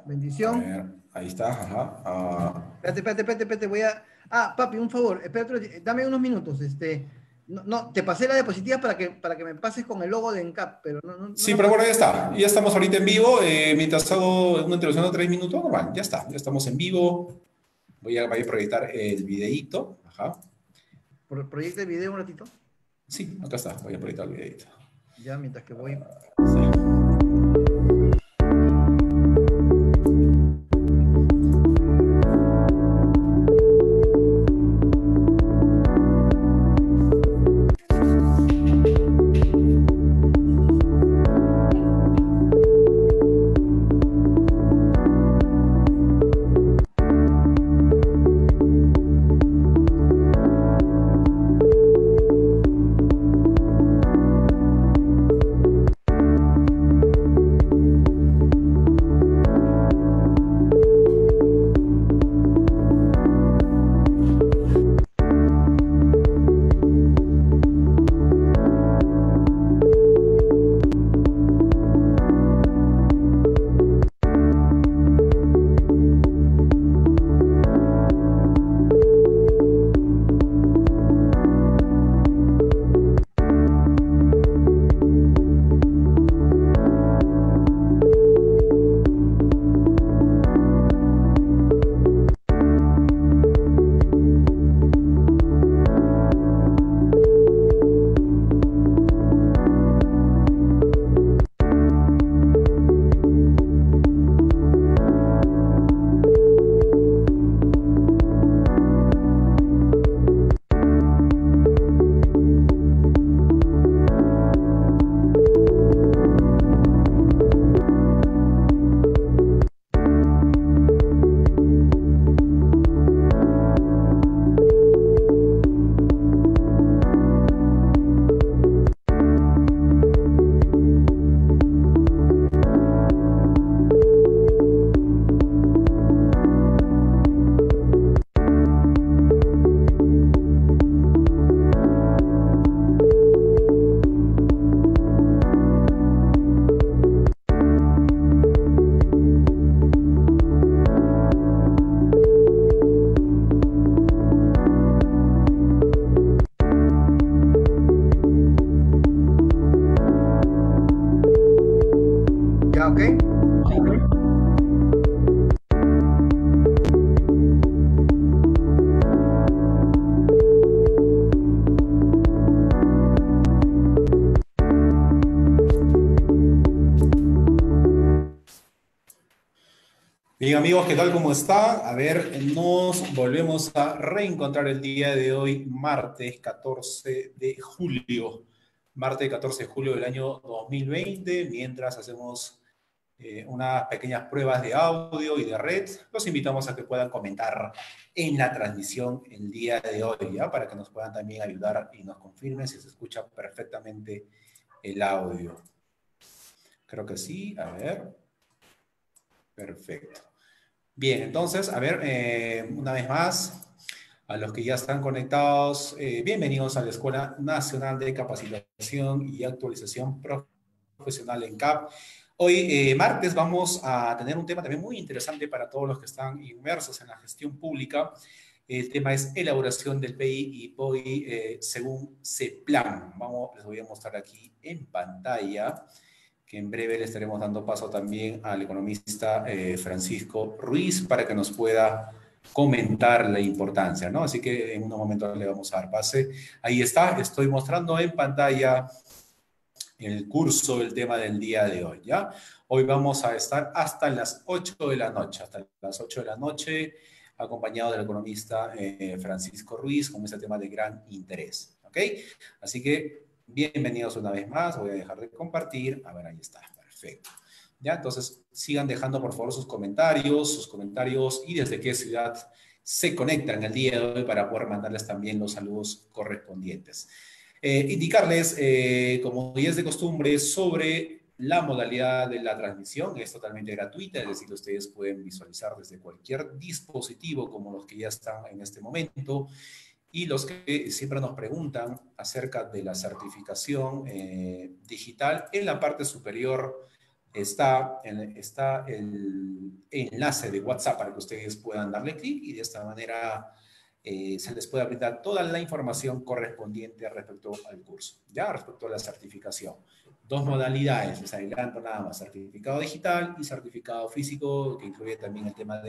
bendición. A ver, ahí está, ajá. Espérate, voy a... Ah, papi, un favor, espérate, dame unos minutos, no, te pasé la diapositiva para que me pases con el logo de ENCAP, pero no Sí, la pero pasé. bueno, ya está. Ya estamos ahorita en vivo. Mientras hago una introducción de 3 minutos, normal, ya está. Ya estamos en vivo. Voy a proyectar el videíto. Ajá. Proyecta el video un ratito, Sí, acá está. Voy a proyectar el videíto. ya mientras que voy. Sí. Ya, ok. Bien, amigos, ¿qué tal? ¿Cómo está? A ver, nos volvemos a reencontrar el día de hoy, martes 14 de julio. Martes 14 de julio del año 2020, mientras hacemos unas pequeñas pruebas de audio y de red. Los invitamos a que puedan comentar en la transmisión el día de hoy, ¿ya? Para que nos puedan también ayudar y nos confirmen si se escucha perfectamente el audio. Creo que sí, a ver. Perfecto. Bien, entonces, a ver, una vez más, a los que ya están conectados, bienvenidos a la Escuela Nacional de Capacitación y Actualización Profesional ENCAP. Hoy, martes, vamos a tener un tema también muy interesante para todos los que están inmersos en la gestión pública. El tema es elaboración del PI y POI según CEPLAN. Les voy a mostrar aquí en pantalla, que en breve le estaremos dando paso también al economista Francisco Ruiz para que nos pueda comentar la importancia, ¿no? Así que en unos momentos le vamos a dar pase. Ahí está, estoy mostrando en pantalla el curso, el tema del día de hoy, ¿ya? Hoy vamos a estar hasta las 8 de la noche, acompañado del economista Francisco Ruiz, con este tema de gran interés, ¿ok? Así que bienvenidos una vez más, voy a dejar de compartir, a ver, ahí está, perfecto. ¿Ya? Entonces, sigan dejando por favor sus comentarios y desde qué ciudad se conectan el día de hoy para poder mandarles también los saludos correspondientes. Indicarles, como ya es de costumbre, sobre la modalidad de la transmisión. Es totalmente gratuita, es decir, ustedes pueden visualizar desde cualquier dispositivo como los que ya están en este momento. Y los que siempre nos preguntan acerca de la certificación digital, en la parte superior está el enlace de WhatsApp para que ustedes puedan darle clic y de esta manera se les puede brindar toda la información correspondiente respecto al curso, ya respecto a la certificación. Dos modalidades, les adelanto nada más, certificado digital y certificado físico, que incluye también el tema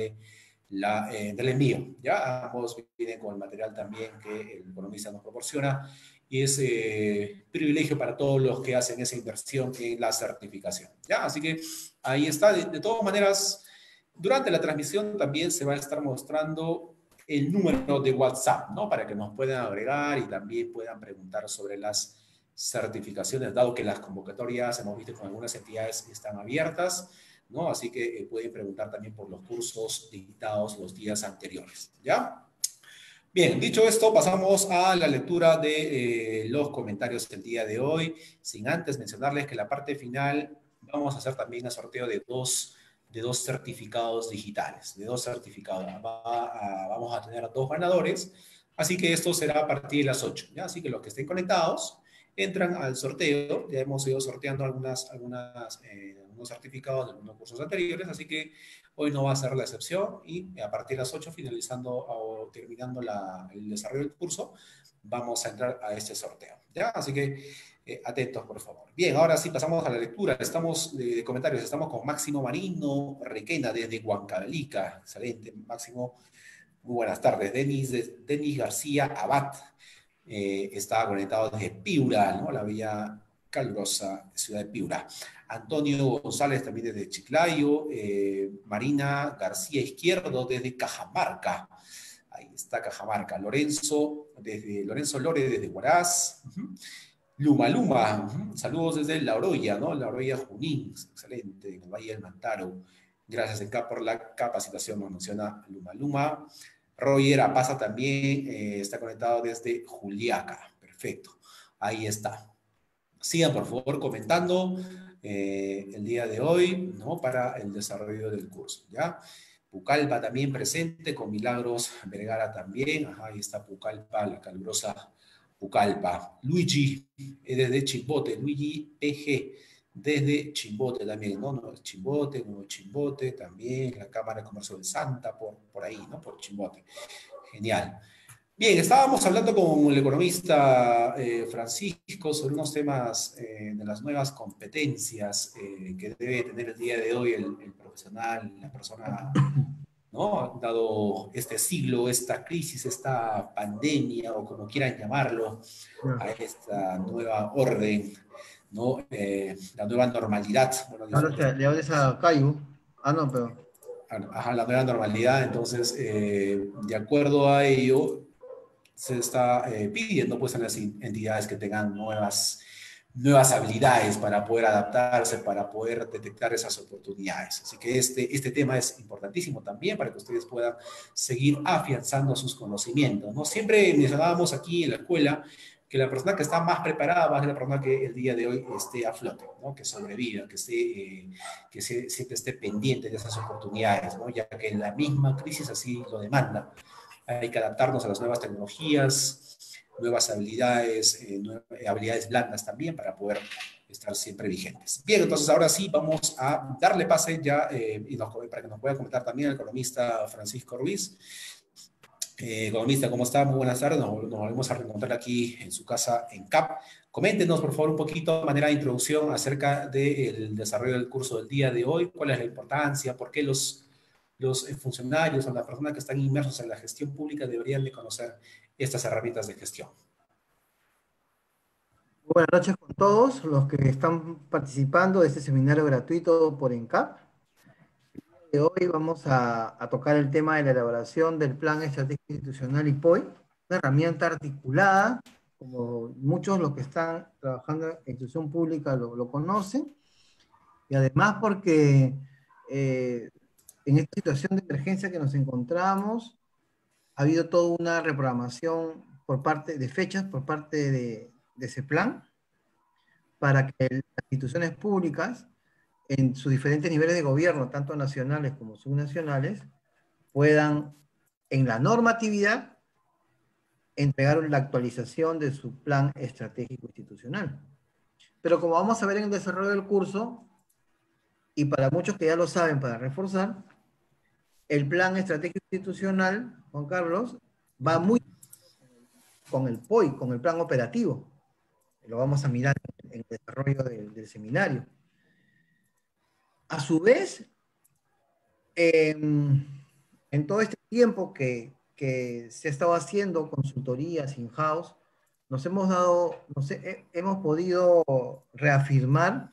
del envío, ya ambos vienen con el material también que el economista nos proporciona y es privilegio para todos los que hacen esa inversión en la certificación, ya, así que ahí está, de todas maneras, durante la transmisión también se va a estar mostrando el número de WhatsApp, ¿no? Para que nos puedan agregar y también puedan preguntar sobre las certificaciones, dado que las convocatorias, hemos visto con algunas entidades están abiertas, ¿no? Así que pueden preguntar también por los cursos dictados los días anteriores, ¿ya? Bien, dicho esto, pasamos a la lectura de los comentarios del día de hoy, sin antes mencionarles que la parte final vamos a hacer también el sorteo de dos certificados digitales, de dos certificados. Vamos a tener dos ganadores, así que esto será a partir de las 8, ¿ya? Así que los que estén conectados entran al sorteo. Ya hemos ido sorteando algunos certificados de algunos cursos anteriores, así que hoy no va a ser la excepción y a partir de las 8, finalizando o terminando el desarrollo del curso, vamos a entrar a este sorteo, ¿ya? Así que atentos, por favor. Bien, ahora sí pasamos a la lectura. Estamos de comentarios. Estamos con Máximo Marino Requena desde Huancavelica. Excelente, Máximo. Muy buenas tardes. Denis García Abad está conectado desde Piura, ¿no? La bella calurosa ciudad de Piura. Antonio González también desde Chiclayo. Marina García Izquierdo desde Cajamarca. Ahí está Cajamarca. Lorenzo Lore desde Huaraz. Luma Luma, saludos desde La Oroya, ¿no? La Oroya Junín, excelente, en el Valle del Mantaro. Gracias, Enca, por la capacitación, nos menciona Luma Luma. Roger Apaza también está conectado desde Juliaca, perfecto, ahí está. Sigan, por favor, comentando el día de hoy, ¿no? Para el desarrollo del curso, ¿ya? Pucallpa también presente, con Milagros Vergara también. Ajá, ahí está Pucallpa, la calurosa Pucallpa. Luigi, desde Chimbote, Luigi PG, desde Chimbote también, ¿no? Nuevo Chimbote también, la Cámara de Comercio del Santa, por ahí, ¿no? Por Chimbote. Genial. Bien, estábamos hablando con el economista Francisco sobre unos temas de las nuevas competencias que debe tener el día de hoy el profesional, la persona, ¿no? Dado este siglo, esta crisis, esta pandemia, o como quieran llamarlo, a esta nueva orden, ¿no? La nueva normalidad. Bueno, Ahora le hables a Cayo. Ah, no, pero. a la nueva normalidad, entonces, de acuerdo a ello, se está pidiendo pues a las entidades que tengan nuevas habilidades para poder adaptarse, para poder detectar esas oportunidades. Así que este tema es importantísimo también para que ustedes puedan seguir afianzando sus conocimientos, ¿no? Siempre mencionábamos aquí en la escuela que la persona que está más preparada va a ser la persona que el día de hoy esté a flote, ¿no? Que sobreviva, siempre esté pendiente de esas oportunidades, ¿no? Ya que la misma crisis así lo demanda. Hay que adaptarnos a las nuevas tecnologías, nuevas habilidades, habilidades blandas también para poder estar siempre vigentes. Bien, entonces ahora sí vamos a darle pase ya para que nos pueda comentar también el economista Francisco Ruiz. Economista, ¿cómo está? Muy buenas tardes. Nos volvemos a reencontrar aquí en su casa en CAP. Coméntenos, por favor, un poquito de manera de introducción acerca del desarrollo del curso del día de hoy. ¿Cuál es la importancia? ¿Por qué los funcionarios o las personas que están inmersos en la gestión pública deberían de conocer estas herramientas de gestión? Buenas noches con todos los que están participando de este seminario gratuito por ENCAP. Hoy vamos a tocar el tema de la elaboración del Plan Estratégico Institucional IPOI, una herramienta articulada, como muchos los que están trabajando en institución pública lo conocen, y además porque en esta situación de emergencia que nos encontramos, ha habido toda una reprogramación por parte de fechas, por parte de ese plan, para que las instituciones públicas, en sus diferentes niveles de gobierno, tanto nacionales como subnacionales, puedan, en la normatividad, entregar la actualización de su plan estratégico institucional. Pero como vamos a ver en el desarrollo del curso, Y para muchos que ya lo saben, para reforzar, el plan estratégico institucional, Juan Carlos, va muy con el POI, con el plan operativo. Lo vamos a mirar en el desarrollo del seminario. A su vez, en todo este tiempo que se ha estado haciendo consultorías in-house, hemos podido reafirmar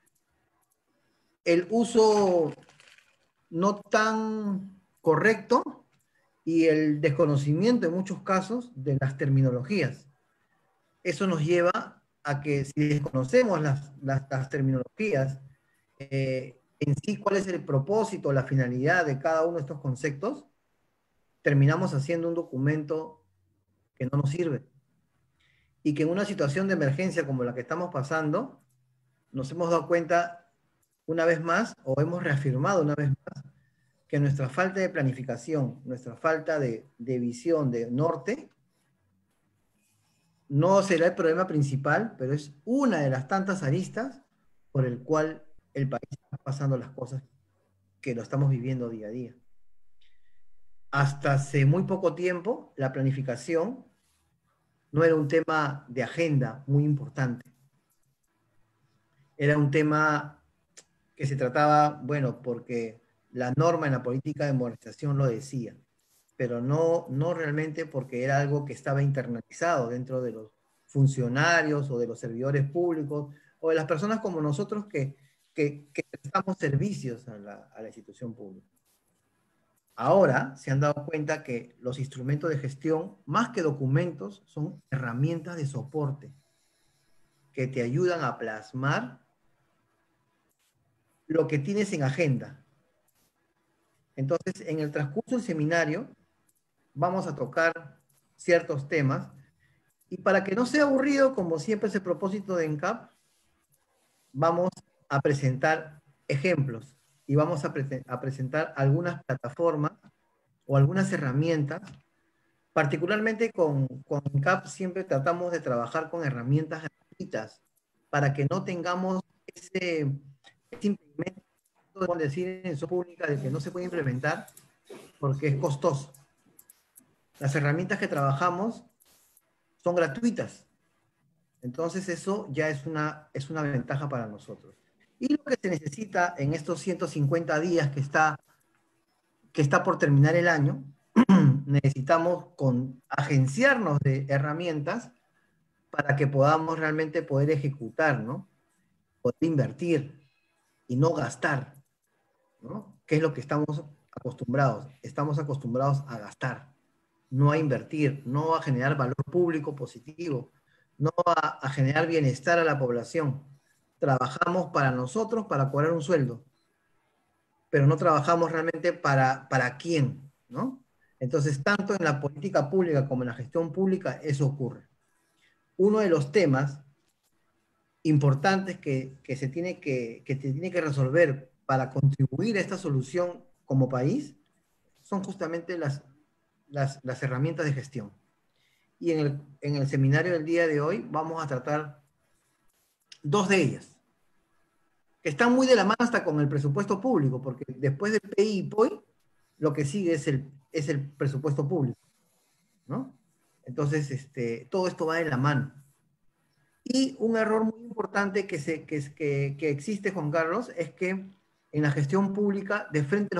el uso no tan correcto y el desconocimiento en muchos casos de las terminologías. Eso nos lleva a que si desconocemos las terminologías, en sí cuál es el propósito, la finalidad de cada uno de estos conceptos, terminamos haciendo un documento que no nos sirve. Y que en una situación de emergencia como la que estamos pasando, nos hemos dado cuenta una vez más, o hemos reafirmado una vez más, que nuestra falta de planificación, nuestra falta de visión, de norte, no será el problema principal, pero es una de las tantas aristas por el cual el país está pasando las cosas que lo estamos viviendo día a día. Hasta hace muy poco tiempo, la planificación no era un tema de agenda muy importante. Era un tema que se trataba, bueno, porque la norma en la política de modernización lo decía, pero no realmente porque era algo que estaba internalizado dentro de los funcionarios o de los servidores públicos o de las personas como nosotros que prestamos servicios a la institución pública. Ahora se han dado cuenta que los instrumentos de gestión, más que documentos, son herramientas de soporte que te ayudan a plasmar lo que tienes en agenda. Entonces, en el transcurso del seminario, vamos a tocar ciertos temas y para que no sea aburrido, como siempre es el propósito de ENCAP, vamos a presentar ejemplos y vamos a presentar algunas plataformas o algunas herramientas. Particularmente con ENCAP siempre tratamos de trabajar con herramientas gratuitas para que no tengamos ese impedimento de decir en su pública de que no se puede implementar porque es costoso. Las herramientas que trabajamos son gratuitas. Entonces eso ya es una ventaja para nosotros. Y lo que se necesita en estos 150 días que está por terminar el año, necesitamos agenciarnos de herramientas para que podamos realmente poder ejecutar, ¿no? Poder invertir y no gastar, ¿no? ¿Qué es lo que estamos acostumbrados? Estamos acostumbrados a gastar, no a invertir, no a generar valor público positivo, no a generar bienestar a la población. Trabajamos para nosotros, para cobrar un sueldo, pero no trabajamos realmente para quién, ¿no? Entonces, tanto en la política pública como en la gestión pública, eso ocurre. Uno de los temas importantes que se tiene que resolver para contribuir a esta solución como país son justamente las herramientas de gestión. Y en el seminario del día de hoy vamos a tratar dos de ellas, que están muy de la mano hasta con el presupuesto público, porque después del PI y POI, lo que sigue es el presupuesto público, ¿no? Entonces, todo esto va de la mano. Y un error muy importante que existe, Juan Carlos, es que en la gestión pública de frente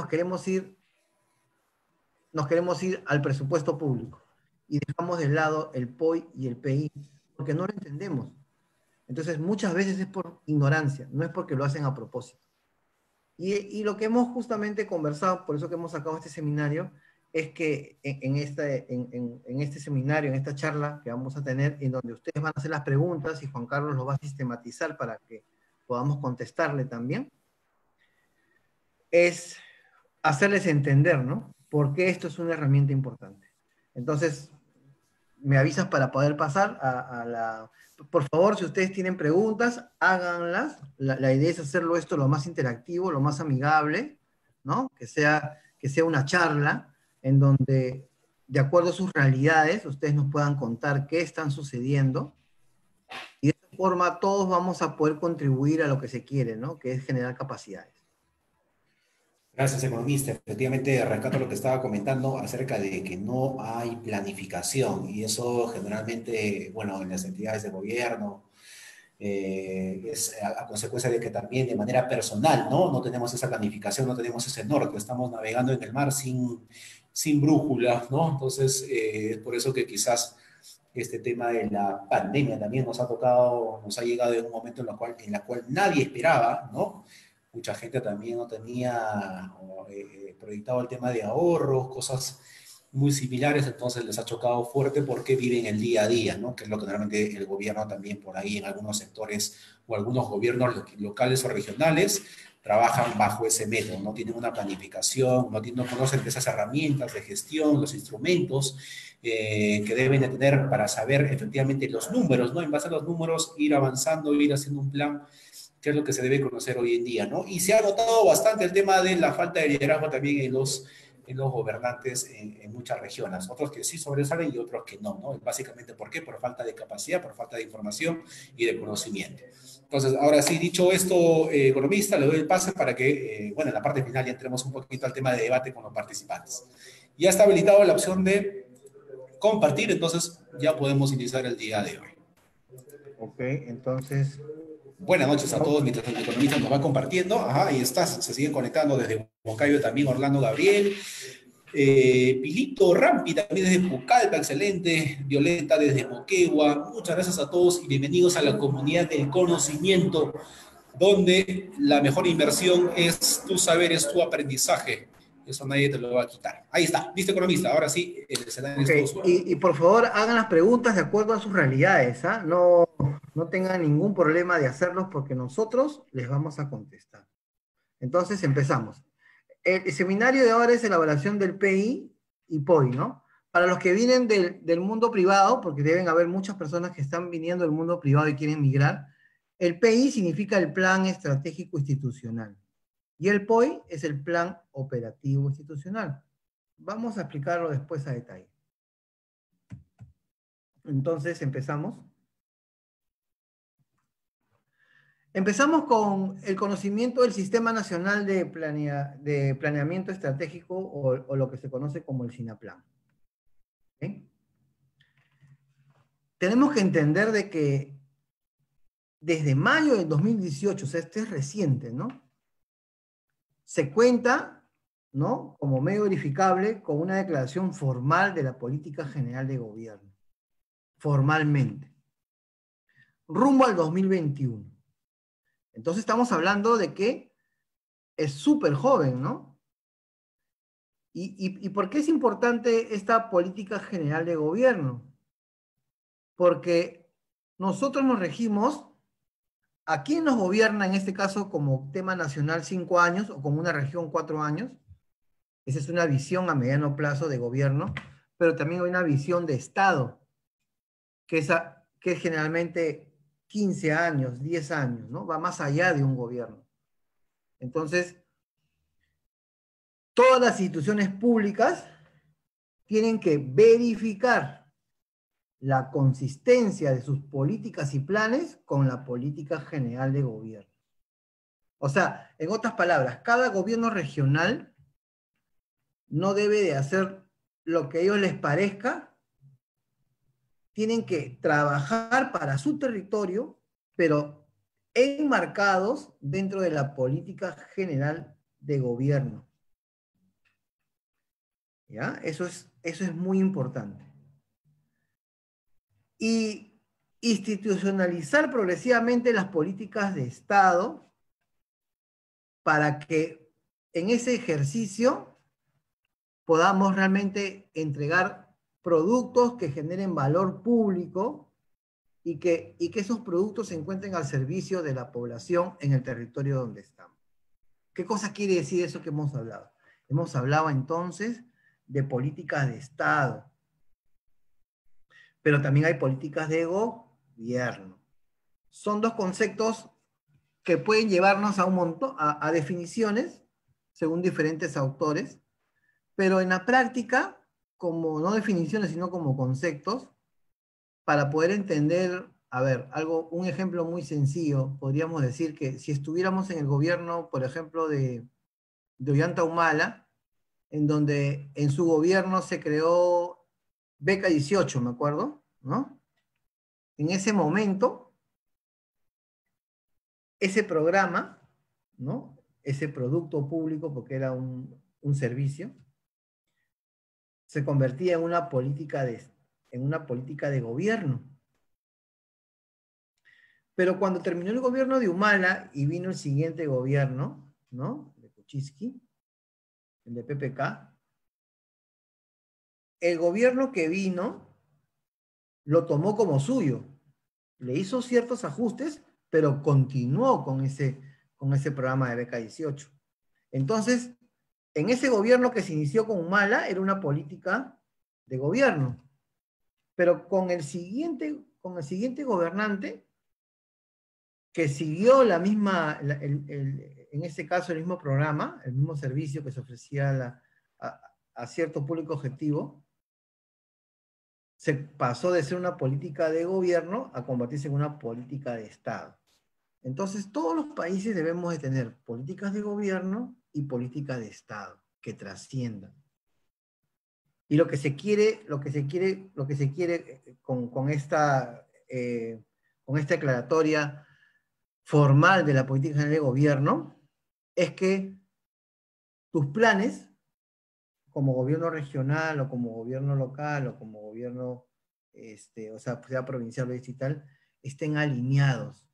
nos queremos ir al presupuesto público y dejamos de lado el POI y el PI porque no lo entendemos. Entonces, muchas veces es por ignorancia, no es porque lo hacen a propósito. Y lo que hemos justamente conversado, por eso que hemos sacado este seminario, es que en este seminario, en esta charla que vamos a tener, en donde ustedes van a hacer las preguntas y Juan Carlos lo va a sistematizar para que podamos contestarle también, es hacerles entender, ¿no? Por qué esto es una herramienta importante. Entonces, me avisas para poder pasar a la... Por favor, si ustedes tienen preguntas, háganlas. La idea es hacerlo esto lo más interactivo, lo más amigable, ¿no? Que sea una charla en donde, de acuerdo a sus realidades, ustedes nos puedan contar qué están sucediendo. Y de esta forma todos vamos a poder contribuir a lo que se quiere, ¿no? Que es generar capacidades. Gracias, economista. Efectivamente, rescato lo que estaba comentando acerca de que no hay planificación y eso generalmente, bueno, en las entidades de gobierno es a consecuencia de que también de manera personal, ¿no? No tenemos esa planificación, no tenemos ese norte, estamos navegando en el mar sin brújula, ¿no? Entonces, es por eso que quizás este tema de la pandemia también nos ha tocado, nos ha llegado en un momento en la cual nadie esperaba, ¿no? Mucha gente también no tenía proyectado el tema de ahorros, cosas muy similares, entonces les ha chocado fuerte porque viven el día a día, ¿no? Que es lo que normalmente el gobierno también por ahí en algunos sectores o algunos gobiernos locales o regionales trabajan bajo ese método, no tienen una planificación, no conocen de esas herramientas de gestión, los instrumentos que deben de tener para saber efectivamente los números, ¿no? En base a los números, ir avanzando, ir haciendo un plan, que es lo que se debe conocer hoy en día, ¿no? Y se ha notado bastante el tema de la falta de liderazgo también en los gobernantes en muchas regiones, otros que sí sobresalen y otros que no, ¿no? Básicamente, ¿por qué? Por falta de capacidad, por falta de información y de conocimiento. Entonces, ahora sí, dicho esto, economista, le doy el pase para que, bueno, en la parte final ya entremos un poquito al tema de debate con los participantes. Ya está habilitado la opción de compartir, entonces ya podemos iniciar el día de hoy. Ok, entonces, Buenas noches a vamos. todos, mientras el economista nos va compartiendo. Ajá, ahí está, se siguen conectando desde Huancayo también Orlando Gabriel, Pilito Rampi también desde Pucallpa, excelente, Violeta desde Moquegua. Muchas gracias a todos y bienvenidos a la comunidad del conocimiento, donde la mejor inversión es tu saber, es tu aprendizaje. Eso nadie te lo va a quitar. Ahí está, listo economista, ahora sí, el escenario Ok, es todo suyo. y por favor hagan las preguntas de acuerdo a sus realidades, ¿ah? No, no tengan ningún problema de hacerlos porque nosotros les vamos a contestar. Entonces empezamos. El seminario de ahora es elaboración del PI y POI, ¿no? Para los que vienen del mundo privado, porque deben haber muchas personas que están viniendo del mundo privado y quieren migrar, el PI significa el Plan Estratégico Institucional y el POI es el Plan Operativo Institucional. Vamos a explicarlo después a detalle. Entonces empezamos. Empezamos con el conocimiento del Sistema Nacional de Planeamiento Estratégico o lo que se conoce como el SINAPLAN. ¿Okay? Tenemos que entender de que desde mayo del 2018, o sea, este es reciente, ¿no? Se cuenta, ¿no? Como medio verificable con una declaración formal de la Política General de Gobierno. Formalmente. Rumbo al 2021. Entonces estamos hablando de que es súper joven, ¿no? ¿Y por qué es importante esta política general de gobierno? Porque nosotros nos regimos a quién nos gobierna, en este caso, como tema nacional 5 años o como una región 4 años. Esa es una visión a mediano plazo de gobierno, pero también hay una visión de Estado, que es generalmente 15 años, 10 años, ¿no? Va más allá de un gobierno. Entonces, todas las instituciones públicas tienen que verificar la consistencia de sus políticas y planes con la política general de gobierno. O sea, en otras palabras, cada gobierno regional no debe de hacer lo que a ellos les parezca, tienen que trabajar para su territorio, pero enmarcados dentro de la política general de gobierno. ¿Ya? Eso es muy importante. Y institucionalizar progresivamente las políticas de Estado para que en ese ejercicio podamos realmente entregar productos que generen valor público y que esos productos se encuentren al servicio de la población en el territorio donde estamos. ¿Qué cosa quiere decir eso que hemos hablado? Hemos hablado entonces de políticas de Estado, pero también hay políticas de gobierno. Son dos conceptos que pueden llevarnos a un montón, a definiciones, según diferentes autores, pero en la práctica, como no definiciones, sino como conceptos, para poder entender, a ver, un ejemplo muy sencillo, podríamos decir que si estuviéramos en el gobierno, por ejemplo, de de Ollanta Humala, en donde en su gobierno se creó Beca 18, me acuerdo, ¿no? En ese momento, ese programa, ¿no? Ese producto público, porque era un servicio, se convertía en una política de gobierno. Pero cuando terminó el gobierno de Humala y vino el siguiente gobierno, ¿no? De Kuczynski, el de PPK, el gobierno que vino lo tomó como suyo, le hizo ciertos ajustes, pero continuó con ese programa de beca 18. Entonces, en ese gobierno que se inició con Humala era una política de gobierno, pero con el siguiente gobernante que siguió la misma, en este caso el mismo programa, el mismo servicio que se ofrecía a cierto público objetivo, se pasó de ser una política de gobierno a convertirse en una política de Estado. Entonces, todos los países debemos de tener políticas de gobierno y políticas de Estado que trasciendan. Y lo que se quiere con esta declaratoria formal de la política general de gobierno es que tus planes, como gobierno regional o como gobierno local o como gobierno, o sea provincial o distrital, estén alineados,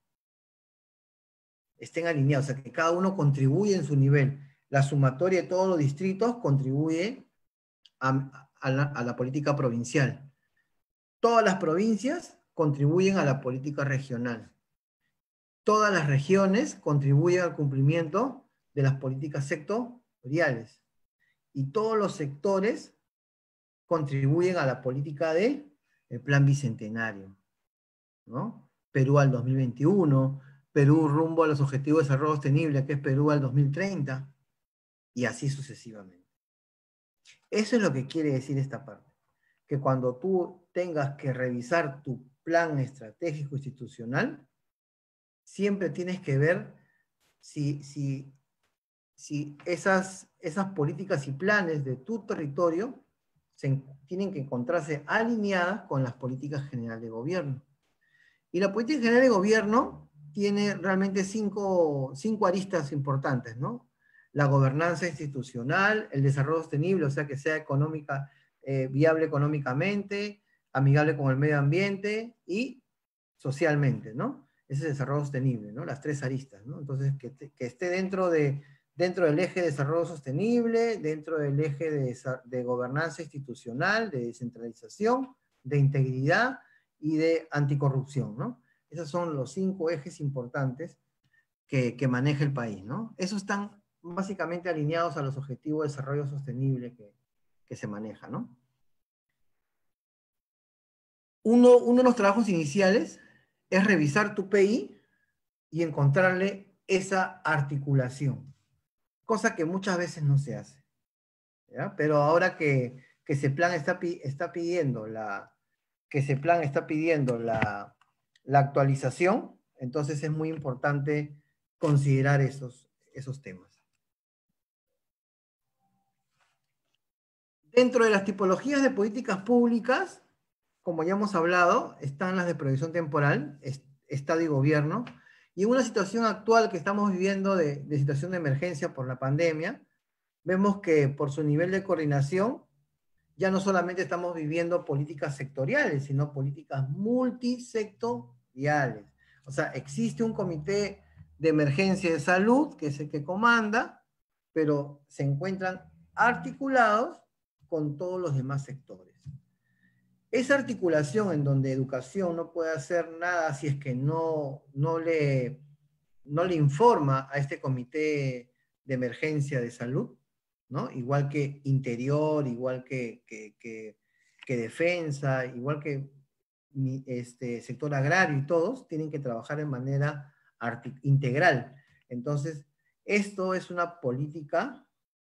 o sea, que cada uno contribuye en su nivel. La sumatoria de todos los distritos contribuye a la política provincial. Todas las provincias contribuyen a la política regional. Todas las regiones contribuyen al cumplimiento de las políticas sectoriales. Y todos los sectores contribuyen a la política del Plan Bicentenario, ¿no? Perú al 2021, Perú rumbo a los Objetivos de Desarrollo Sostenible, que es Perú al 2030, y así sucesivamente. Eso es lo que quiere decir esta parte, que cuando tú tengas que revisar tu plan estratégico institucional, siempre tienes que ver si esas políticas y planes de tu territorio tienen que encontrarse alineadas con las políticas generales de gobierno. Y la política general de gobierno tiene realmente cinco aristas importantes, ¿no? La gobernanza institucional, el desarrollo sostenible, o sea, que sea viable económicamente, amigable con el medio ambiente y socialmente, ¿no? Ese es el desarrollo sostenible, ¿no? Las tres aristas, ¿no? Entonces, que esté dentro del eje de desarrollo sostenible, dentro del eje de gobernanza institucional, de descentralización, de integridad y de anticorrupción, ¿no? Esos son los 5 ejes importantes que maneja el país, ¿no? Esos están básicamente alineados a los objetivos de desarrollo sostenible que se maneja, ¿no? Uno de los trabajos iniciales es revisar tu PI y encontrarle esa articulación, cosa que muchas veces no se hace, ¿ya? Pero ahora que ese plan está pidiendo la actualización, entonces es muy importante considerar esos temas. Dentro de las tipologías de políticas públicas, como ya hemos hablado, están las de previsión temporal, Estado y gobierno, y en una situación actual que estamos viviendo de situación de emergencia por la pandemia, vemos que por su nivel de coordinación, ya no solamente estamos viviendo políticas sectoriales, sino políticas multisectoriales. O sea, existe un comité de emergencia de salud, que es el que comanda, pero se encuentran articulados con todos los demás sectores. Esa articulación en donde educación no puede hacer nada si es que no le informa a este comité de emergencia de salud, ¿no? Igual que interior, igual que defensa, igual que sector agrario y todos tienen que trabajar de manera integral. Entonces, esto es una política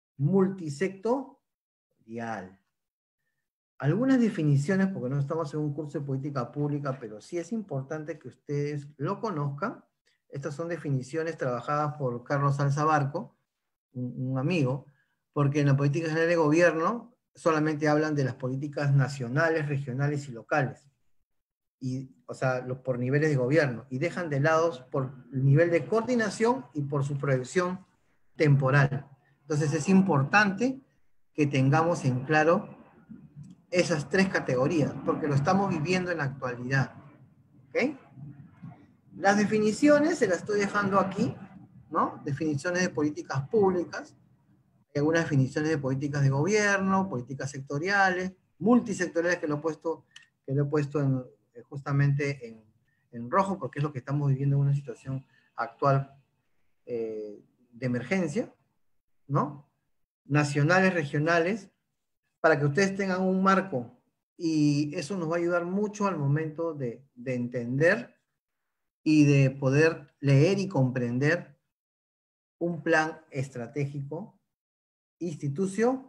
multisectorial. Algunas definiciones, porque no estamos en un curso de política pública, pero sí es importante que ustedes lo conozcan. Estas son definiciones trabajadas por Carlos Alzabarco, un amigo, porque en la política general de gobierno solamente hablan de las políticas nacionales, regionales y locales, o sea, por niveles de gobierno, y dejan de lado por el nivel de coordinación y por su proyección temporal. Entonces es importante que tengamos en claro esas tres categorías, porque lo estamos viviendo en la actualidad. ¿Ok? Las definiciones se las estoy dejando aquí, ¿no? Definiciones de políticas públicas, hay algunas definiciones de políticas de gobierno, políticas sectoriales, multisectoriales que lo he puesto justamente en rojo, porque es lo que estamos viviendo en una situación actual de emergencia, ¿no? Nacionales, regionales, para que ustedes tengan un marco, y eso nos va a ayudar mucho al momento de entender y de poder leer y comprender un plan estratégico institucional.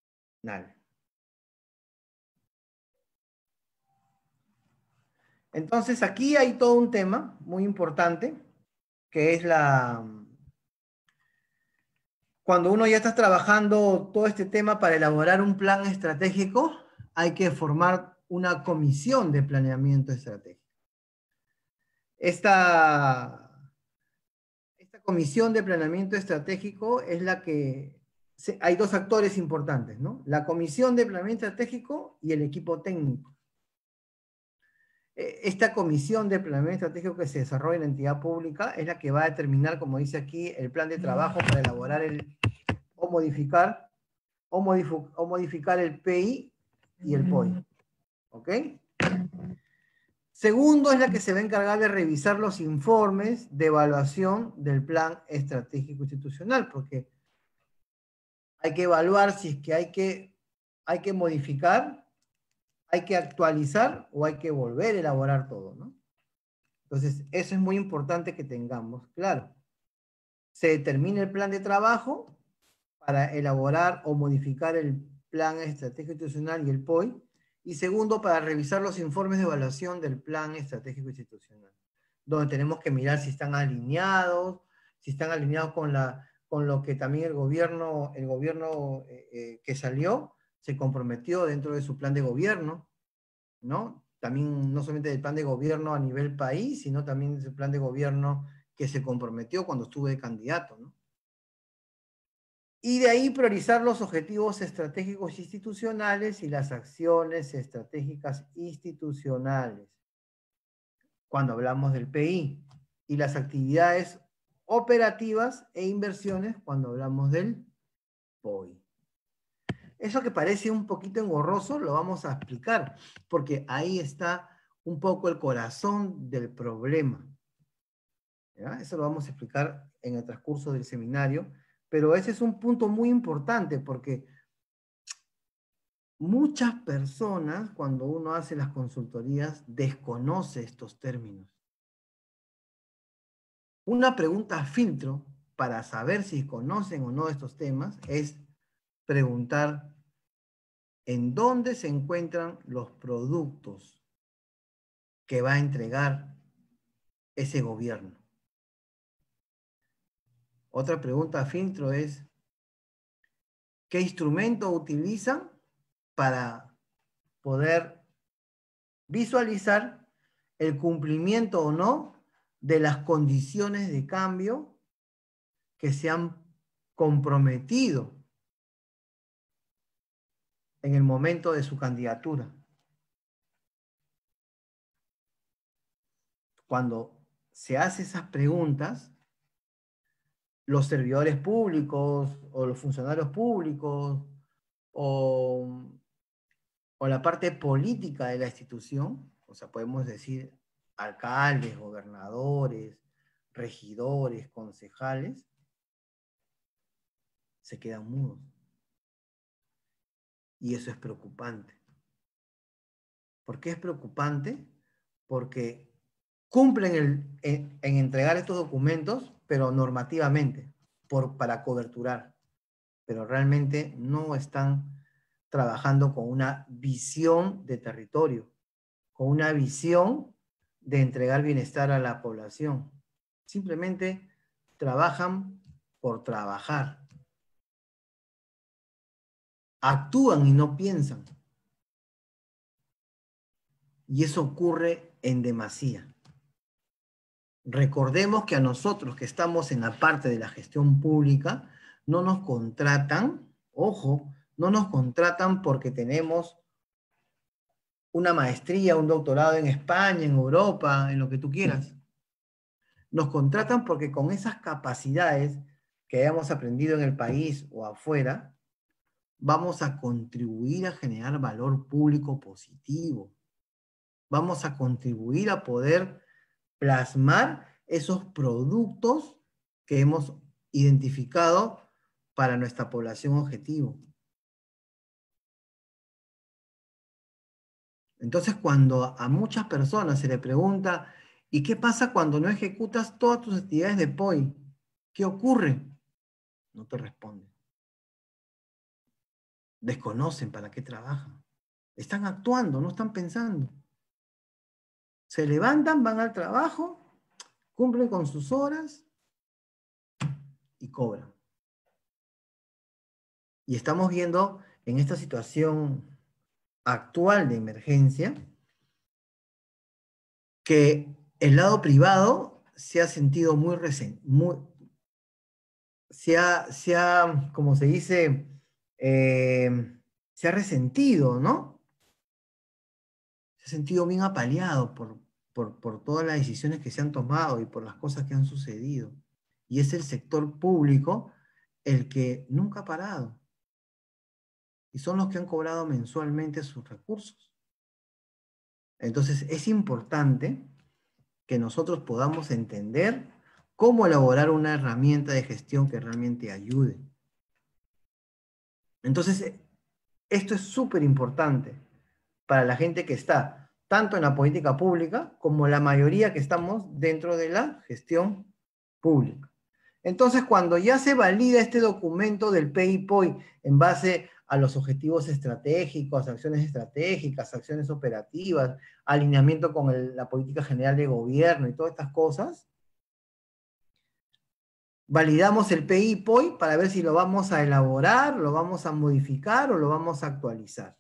Entonces aquí hay todo un tema muy importante, que es cuando uno ya está trabajando todo este tema para elaborar un plan estratégico, hay que formar una comisión de planeamiento estratégico. Esta comisión de planeamiento estratégico es la que... Hay dos actores importantes, ¿no? La comisión de planeamiento estratégico y el equipo técnico. Esta comisión de planeamiento estratégico que se desarrolla en la entidad pública es la que va a determinar, como dice aquí, el plan de trabajo para elaborar o modificar el PI y el POI. ¿Ok? Segundo, es la que se va a encargar de revisar los informes de evaluación del plan estratégico institucional, porque hay que evaluar si es que hay que modificar, hay que actualizar o hay que volver a elaborar todo, ¿no? Entonces, eso es muy importante que tengamos claro. Se determina el plan de trabajo para elaborar o modificar el plan estratégico institucional y el POI. Y segundo, para revisar los informes de evaluación del plan estratégico institucional, donde tenemos que mirar si están alineados con lo que también el gobierno que salió se comprometió dentro de su plan de gobierno, ¿no? También no solamente del plan de gobierno a nivel país, sino también del plan de gobierno que se comprometió cuando estuve de candidato, ¿no? Y de ahí priorizar los objetivos estratégicos institucionales y las acciones estratégicas institucionales, cuando hablamos del PI, y las actividades operativas e inversiones cuando hablamos del POI. Eso que parece un poquito engorroso lo vamos a explicar, porque ahí está un poco el corazón del problema. ¿Ya? Eso lo vamos a explicar en el transcurso del seminario, pero ese es un punto muy importante, porque muchas personas, cuando uno hace las consultorías, desconoce estos términos. Una pregunta filtro para saber si conocen o no estos temas es preguntar en dónde se encuentran los productos que va a entregar ese gobierno. Otra pregunta filtro es, ¿qué instrumento utilizan para poder visualizar el cumplimiento o no de las condiciones de cambio que se han comprometido en el momento de su candidatura? Cuando se hace esas preguntas, los servidores públicos o los funcionarios públicos o la parte política de la institución, o sea, podemos decir alcaldes, gobernadores, regidores, concejales, se quedan mudos. Y eso es preocupante. ¿Por qué es preocupante? Porque cumplen en entregar estos documentos, pero normativamente, para coberturar. Pero realmente no están trabajando con una visión de territorio, con una visión de entregar bienestar a la población. Simplemente trabajan por trabajar. actúan y no piensan. Y eso ocurre en demasía. Recordemos que a nosotros que estamos en la parte de la gestión pública, no nos contratan, ojo, no nos contratan porque tenemos una maestría, un doctorado en España, en Europa, en lo que tú quieras. Nos contratan porque con esas capacidades que hayamos aprendido en el país o afuera, vamos a contribuir a generar valor público positivo. Vamos a contribuir a poder plasmar esos productos que hemos identificado para nuestra población objetivo. Entonces, cuando a muchas personas se le pregunta, ¿y qué pasa cuando no ejecutas todas tus actividades de POI? ¿Qué ocurre? No te responden. Desconocen para qué trabajan. Están actuando, no están pensando. Se levantan, van al trabajo, cumplen con sus horas y cobran. Y estamos viendo en esta situación actual de emergencia que el lado privado se ha sentido muy como se dice, se ha resentido, ¿no? Se ha sentido bien apaleado por todas las decisiones que se han tomado y por las cosas que han sucedido. Y es el sector público el que nunca ha parado. Y son los que han cobrado mensualmente sus recursos. Entonces es importante que nosotros podamos entender cómo elaborar una herramienta de gestión que realmente ayude. Entonces, esto es súper importante para la gente que está tanto en la política pública como la mayoría que estamos dentro de la gestión pública. Entonces, cuando ya se valida este documento del PIPOI en base a los objetivos estratégicos, acciones estratégicas, acciones operativas, alineamiento con la política general de gobierno y todas estas cosas, validamos el PIPOI para ver si lo vamos a elaborar, lo vamos a modificar o lo vamos a actualizar.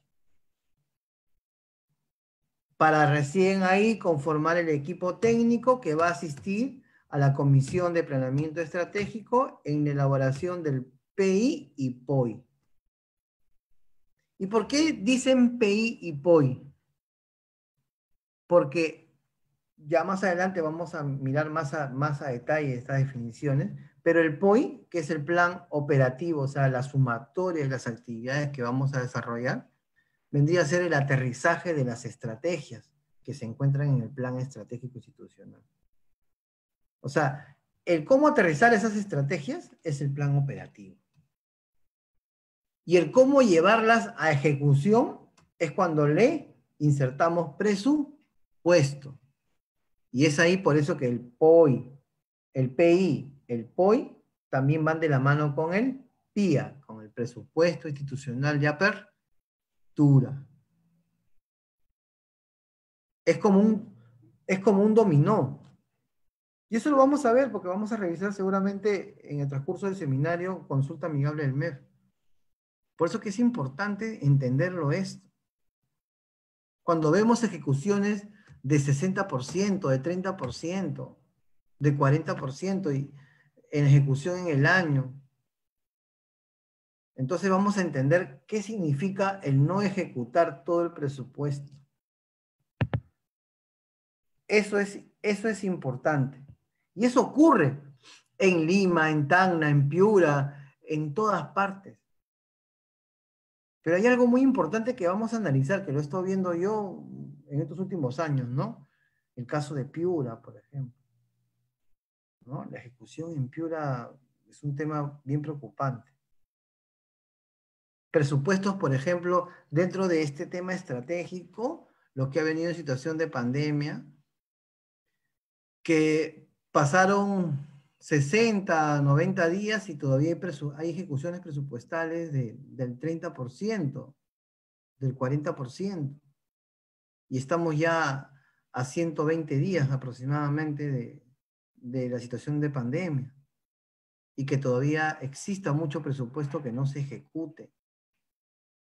Para recién ahí conformar el equipo técnico que va a asistir a la Comisión de Planeamiento Estratégico en la elaboración del PI y POI. ¿Y por qué dicen PI y POI? Porque ya más adelante vamos a mirar más a detalle estas definiciones, pero el POI, que es el plan operativo, o sea, la sumatoria de las actividades que vamos a desarrollar, vendría a ser el aterrizaje de las estrategias que se encuentran en el plan estratégico institucional. O sea, el cómo aterrizar esas estrategias es el plan operativo. Y el cómo llevarlas a ejecución es cuando le insertamos presupuesto. Y es ahí por eso que el POI, el PI, el POI también van de la mano con el PIA, con el presupuesto institucional de apertura. Es como un dominó. Y eso lo vamos a ver porque vamos a revisar seguramente en el transcurso del seminario Consulta Amigable del MEF. Por eso que es importante entenderlo esto. Cuando vemos ejecuciones de 60%, de 30%, de 40% y en ejecución en el año, entonces vamos a entender qué significa el no ejecutar todo el presupuesto. Eso es importante. Y eso ocurre en Lima, en Tacna, en Piura, en todas partes. Pero hay algo muy importante que vamos a analizar, que lo he estado viendo yo en estos últimos años, ¿no? El caso de Piura, por ejemplo, ¿no? La ejecución en Piura es un tema bien preocupante. Presupuestos, por ejemplo, dentro de este tema estratégico, lo que ha venido en situación de pandemia, que pasaron 60, 90 días y todavía hay ejecuciones presupuestales del 30%, del 40%. Y estamos ya a 120 días aproximadamente de la situación de pandemia. Y que todavía exista mucho presupuesto que no se ejecute.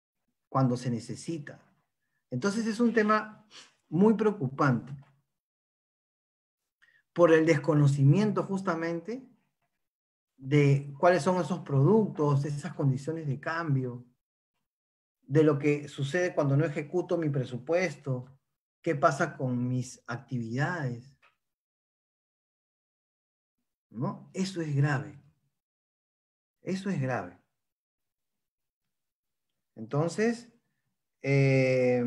cuando se necesita. Entonces es un tema muy preocupante por el desconocimiento justamente de cuáles son esos productos, esas condiciones de cambio, de lo que sucede cuando no ejecuto mi presupuesto, qué pasa con mis actividades, ¿no? Eso es grave. Eso es grave. Entonces, eh,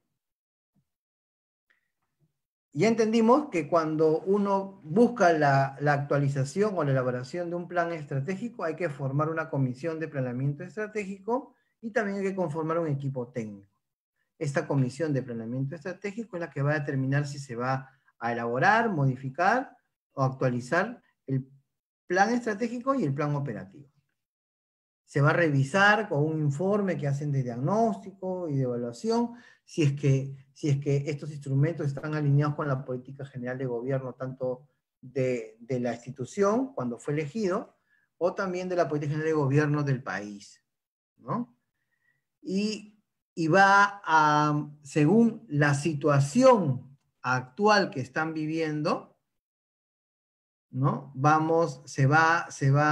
ya entendimos que cuando uno busca la actualización o la elaboración de un plan estratégico, hay que formar una comisión de planeamiento estratégico y también hay que conformar un equipo técnico. Esta comisión de planeamiento estratégico es la que va a determinar si se va a elaborar, modificar o actualizar el plan estratégico y el plan operativo. Se va a revisar con un informe que hacen de diagnóstico y de evaluación si es que estos instrumentos están alineados con la política general de gobierno, tanto de la institución cuando fue elegido, o también de la política general de gobierno del país, ¿no? Y va a, según la situación actual que están viviendo, ¿no? Se va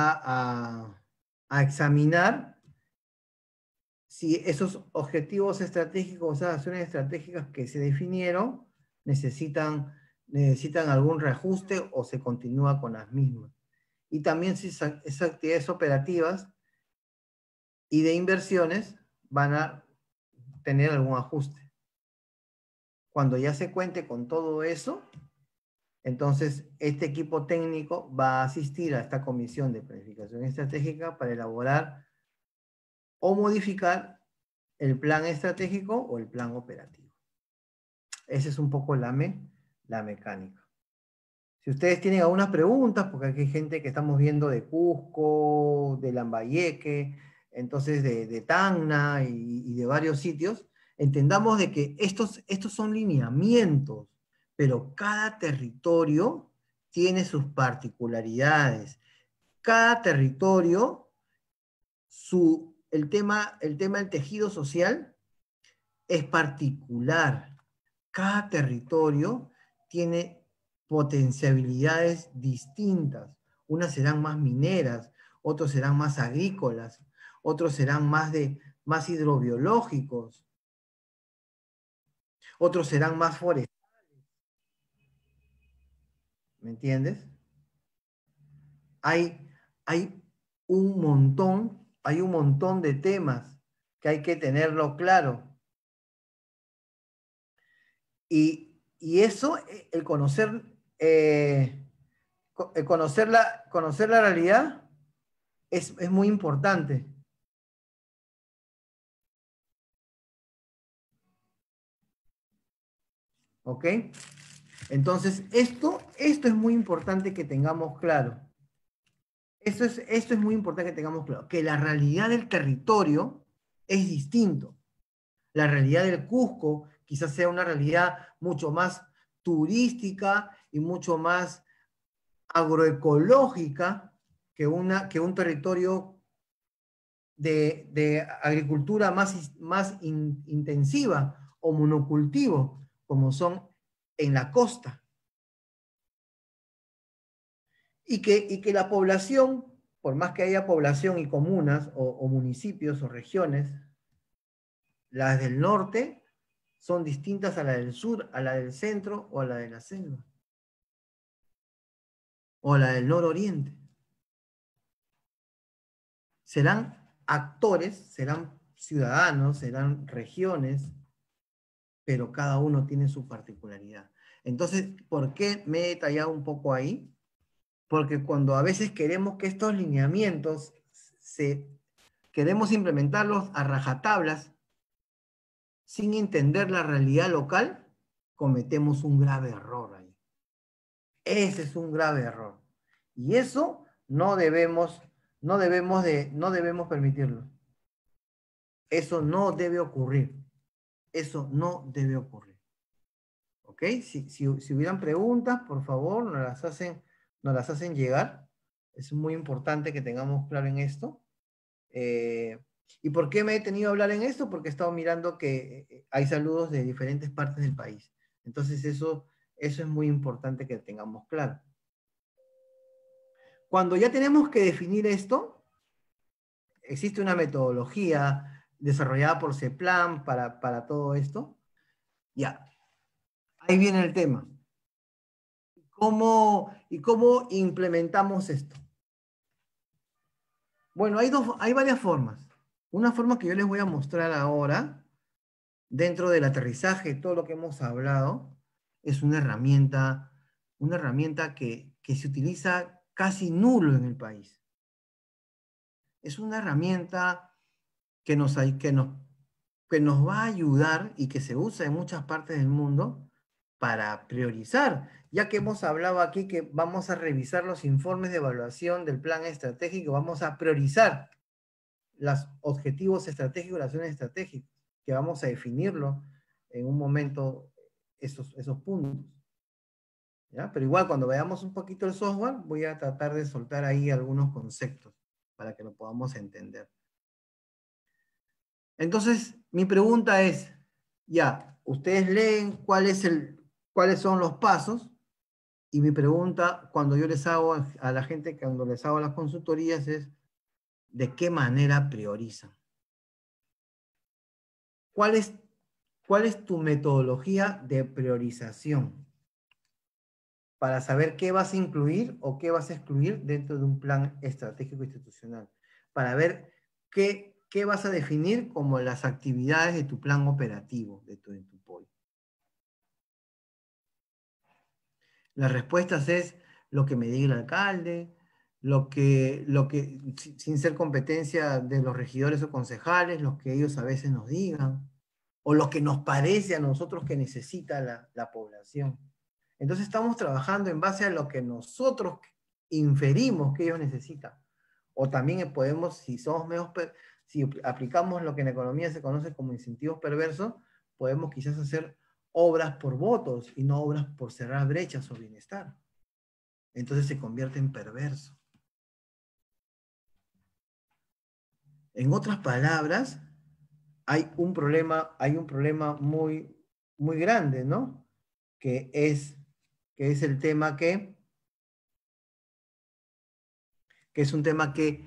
a examinar si esos objetivos estratégicos, esas acciones estratégicas que se definieron, necesitan algún reajuste o se continúa con las mismas. Y también si esas actividades operativas y de inversiones van a tener algún ajuste. Cuando ya se cuente con todo eso, entonces este equipo técnico va a asistir a esta comisión de planificación estratégica para elaborar o modificar el plan estratégico o el plan operativo. Esa es un poco la mecánica. Si ustedes tienen algunas preguntas, porque aquí hay gente que estamos viendo de Cusco, de Lambayeque, entonces de Tacna y de varios sitios, entendamos de que estos son lineamientos, pero cada territorio tiene sus particularidades. Cada territorio, el tema del tejido social es particular. Cada territorio tiene potencialidades distintas. Unas serán más mineras, otros serán más agrícolas, otros serán más hidrobiológicos, otros serán más forestales. ¿Me entiendes? Hay, hay hay un montón de temas que hay que tenerlo claro. Y eso, el conocer, conocer la realidad es muy importante. ¿Ok? Entonces, esto es muy importante que tengamos claro. Esto es muy importante que tengamos claro. Que la realidad del territorio es distinto. La realidad del Cusco quizás sea una realidad mucho más turística y mucho más agroecológica que un territorio de agricultura más intensiva o monocultivo, como son en la costa. Y que la población, por más que haya población y comunas o municipios o regiones, las del norte son distintas a la del sur, a la del centro o a la de la selva. O a la del nororiente. Serán actores, serán ciudadanos, serán regiones, pero cada uno tiene su particularidad. Entonces, ¿por qué me he detallado un poco ahí? Porque cuando a veces queremos que estos lineamientos queremos implementarlos a rajatablas, sin entender la realidad local, cometemos un grave error ahí. Ese es un grave error. Y eso no debemos permitirlo. Eso no debe ocurrir. Eso no debe ocurrir. ¿Ok? Si hubieran preguntas, por favor, nos las hacen llegar. Es muy importante que tengamos claro en esto. ¿Y por qué me he tenido a hablar en esto? Porque he estado mirando que hay saludos de diferentes partes del país. Entonces eso es muy importante que tengamos claro. Cuando ya tenemos que definir esto, existe una metodología desarrollada por CEPLAN para todo esto. Ya, ahí viene el tema. ¿Cómo implementamos esto? Bueno, hay varias formas. Una forma que yo les voy a mostrar ahora, dentro del aterrizaje, todo lo que hemos hablado, es una herramienta que se utiliza casi nulo en el país. Es una herramienta que nos va a ayudar y que se usa en muchas partes del mundo para priorizar, ya que hemos hablado aquí que vamos a revisar los informes de evaluación del plan estratégico, vamos a priorizar los objetivos estratégicos, las acciones estratégicas, que vamos a definirlo en un momento, esos puntos. ¿Ya? Pero igual cuando veamos un poquito el software, voy a tratar de soltar ahí algunos conceptos para que lo podamos entender. Entonces, mi pregunta es, ya, ustedes leen cuáles son los pasos, y mi pregunta cuando yo les hago a la gente, cuando les hago las consultorías es, ¿de qué manera priorizan? ¿Cuál es tu metodología de priorización para saber qué vas a incluir o qué vas a excluir dentro de un plan estratégico institucional? Para ver qué vas a definir como las actividades de tu plan operativo, de tu POI. Las respuestas es lo que me diga el alcalde, sin ser competencia de los regidores o concejales, lo que ellos a veces nos digan, o lo que nos parece a nosotros que necesita la población. Entonces estamos trabajando en base a lo que nosotros inferimos que ellos necesitan. O también podemos, si aplicamos lo que en economía se conoce como incentivos perversos, podemos quizás hacer obras por votos y no obras por cerrar brechas o bienestar. Entonces se convierte en perverso. En otras palabras, hay un problema muy, muy grande, ¿no? Que es el tema que es un tema que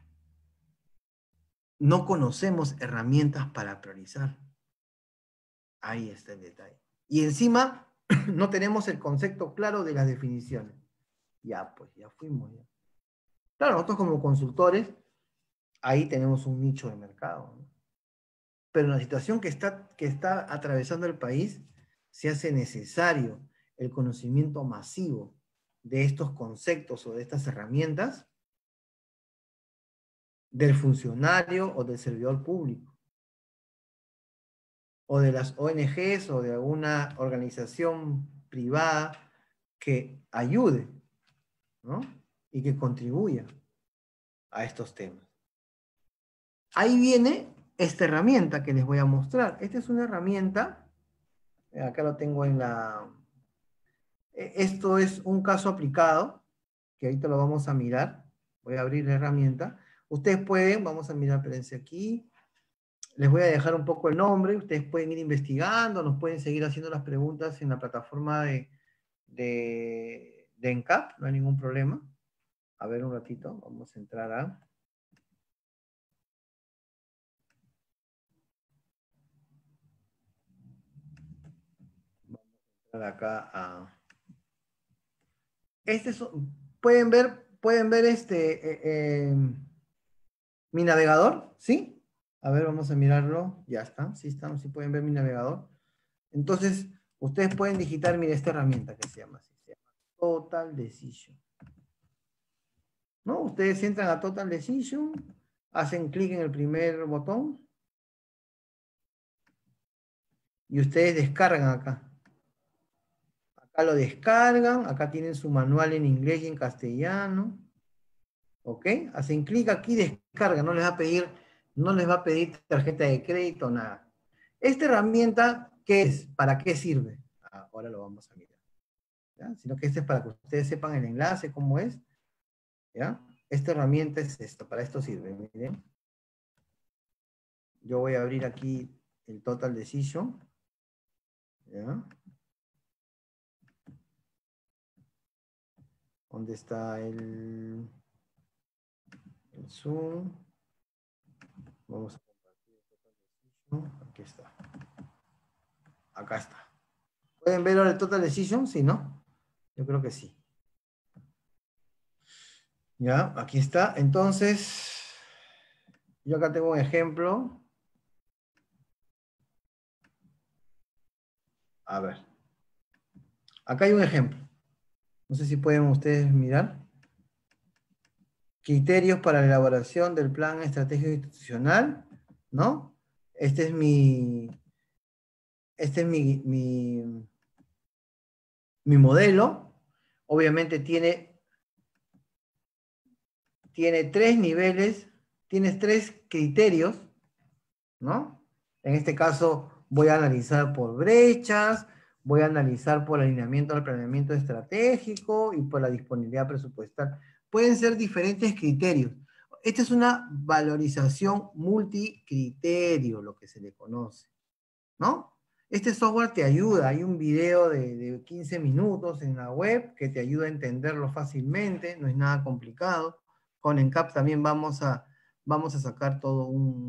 no conocemos herramientas para priorizar. Ahí está el detalle. Y encima no tenemos el concepto claro de las definiciones. Ya, pues ya fuimos. Ya. Claro, nosotros como consultores, ahí tenemos un nicho de mercado, ¿no? Pero en la situación que está atravesando el país, se hace necesario el conocimiento masivo de estos conceptos o de estas herramientas del funcionario o del servidor público, o de las ONGs o de alguna organización privada que ayude, ¿no? Y que contribuya a estos temas. Ahí viene esta herramienta que les voy a mostrar. Esta es una herramienta, acá lo tengo esto es un caso aplicado, que ahorita lo vamos a mirar. Voy a abrir la herramienta. Ustedes pueden, vamos a mirar, espérense aquí. Les voy a dejar un poco el nombre. Ustedes pueden ir investigando, nos pueden seguir haciendo las preguntas en la plataforma de ENCAP, no hay ningún problema. A ver un ratito, vamos a entrar a... acá a... pueden ver mi navegador, ¿sí? A ver, vamos a mirarlo. Ya está, sí estamos, sí pueden ver mi navegador. Entonces, ustedes pueden digitar, mire, esta herramienta que se llama así, se llama Total Decision. ¿No? Ustedes entran a Total Decision, hacen clic en el primer botón y ustedes descargan acá. Acá lo descargan, acá tienen su manual en inglés y en castellano. ¿Ok? Hacen clic aquí, descargan, no les va a pedir tarjeta de crédito, nada. Esta herramienta, ¿qué es? ¿Para qué sirve? Ahora lo vamos a mirar. ¿Ya? Sino que este es para que ustedes sepan el enlace, cómo es. ¿Ya? Esta herramienta es esto, para esto sirve, miren. Yo voy a abrir aquí el Total Decision. ¿Ya? ¿Dónde está el Zoom? Vamos a compartir el Total Decision. Aquí está. Acá está. ¿Pueden ver ahora el Total Decision? Sí, ¿no? Yo creo que sí. Ya, aquí está. Entonces, yo acá tengo un ejemplo. A ver. Acá hay un ejemplo. No sé si pueden ustedes mirar. Criterios para la elaboración del plan estratégico institucional, ¿no? Este es mi modelo. Obviamente tiene tres niveles, tiene tres criterios, ¿no? En este caso voy a analizar por brechas, voy a analizar por alineamiento al planeamiento estratégico y por la disponibilidad presupuestal. Pueden ser diferentes criterios. Esta es una valorización multicriterio, lo que se le conoce, ¿no? Este software te ayuda, hay un video de 15 minutos en la web que te ayuda a entenderlo fácilmente, no es nada complicado. Con ENCAP también vamos a sacar todo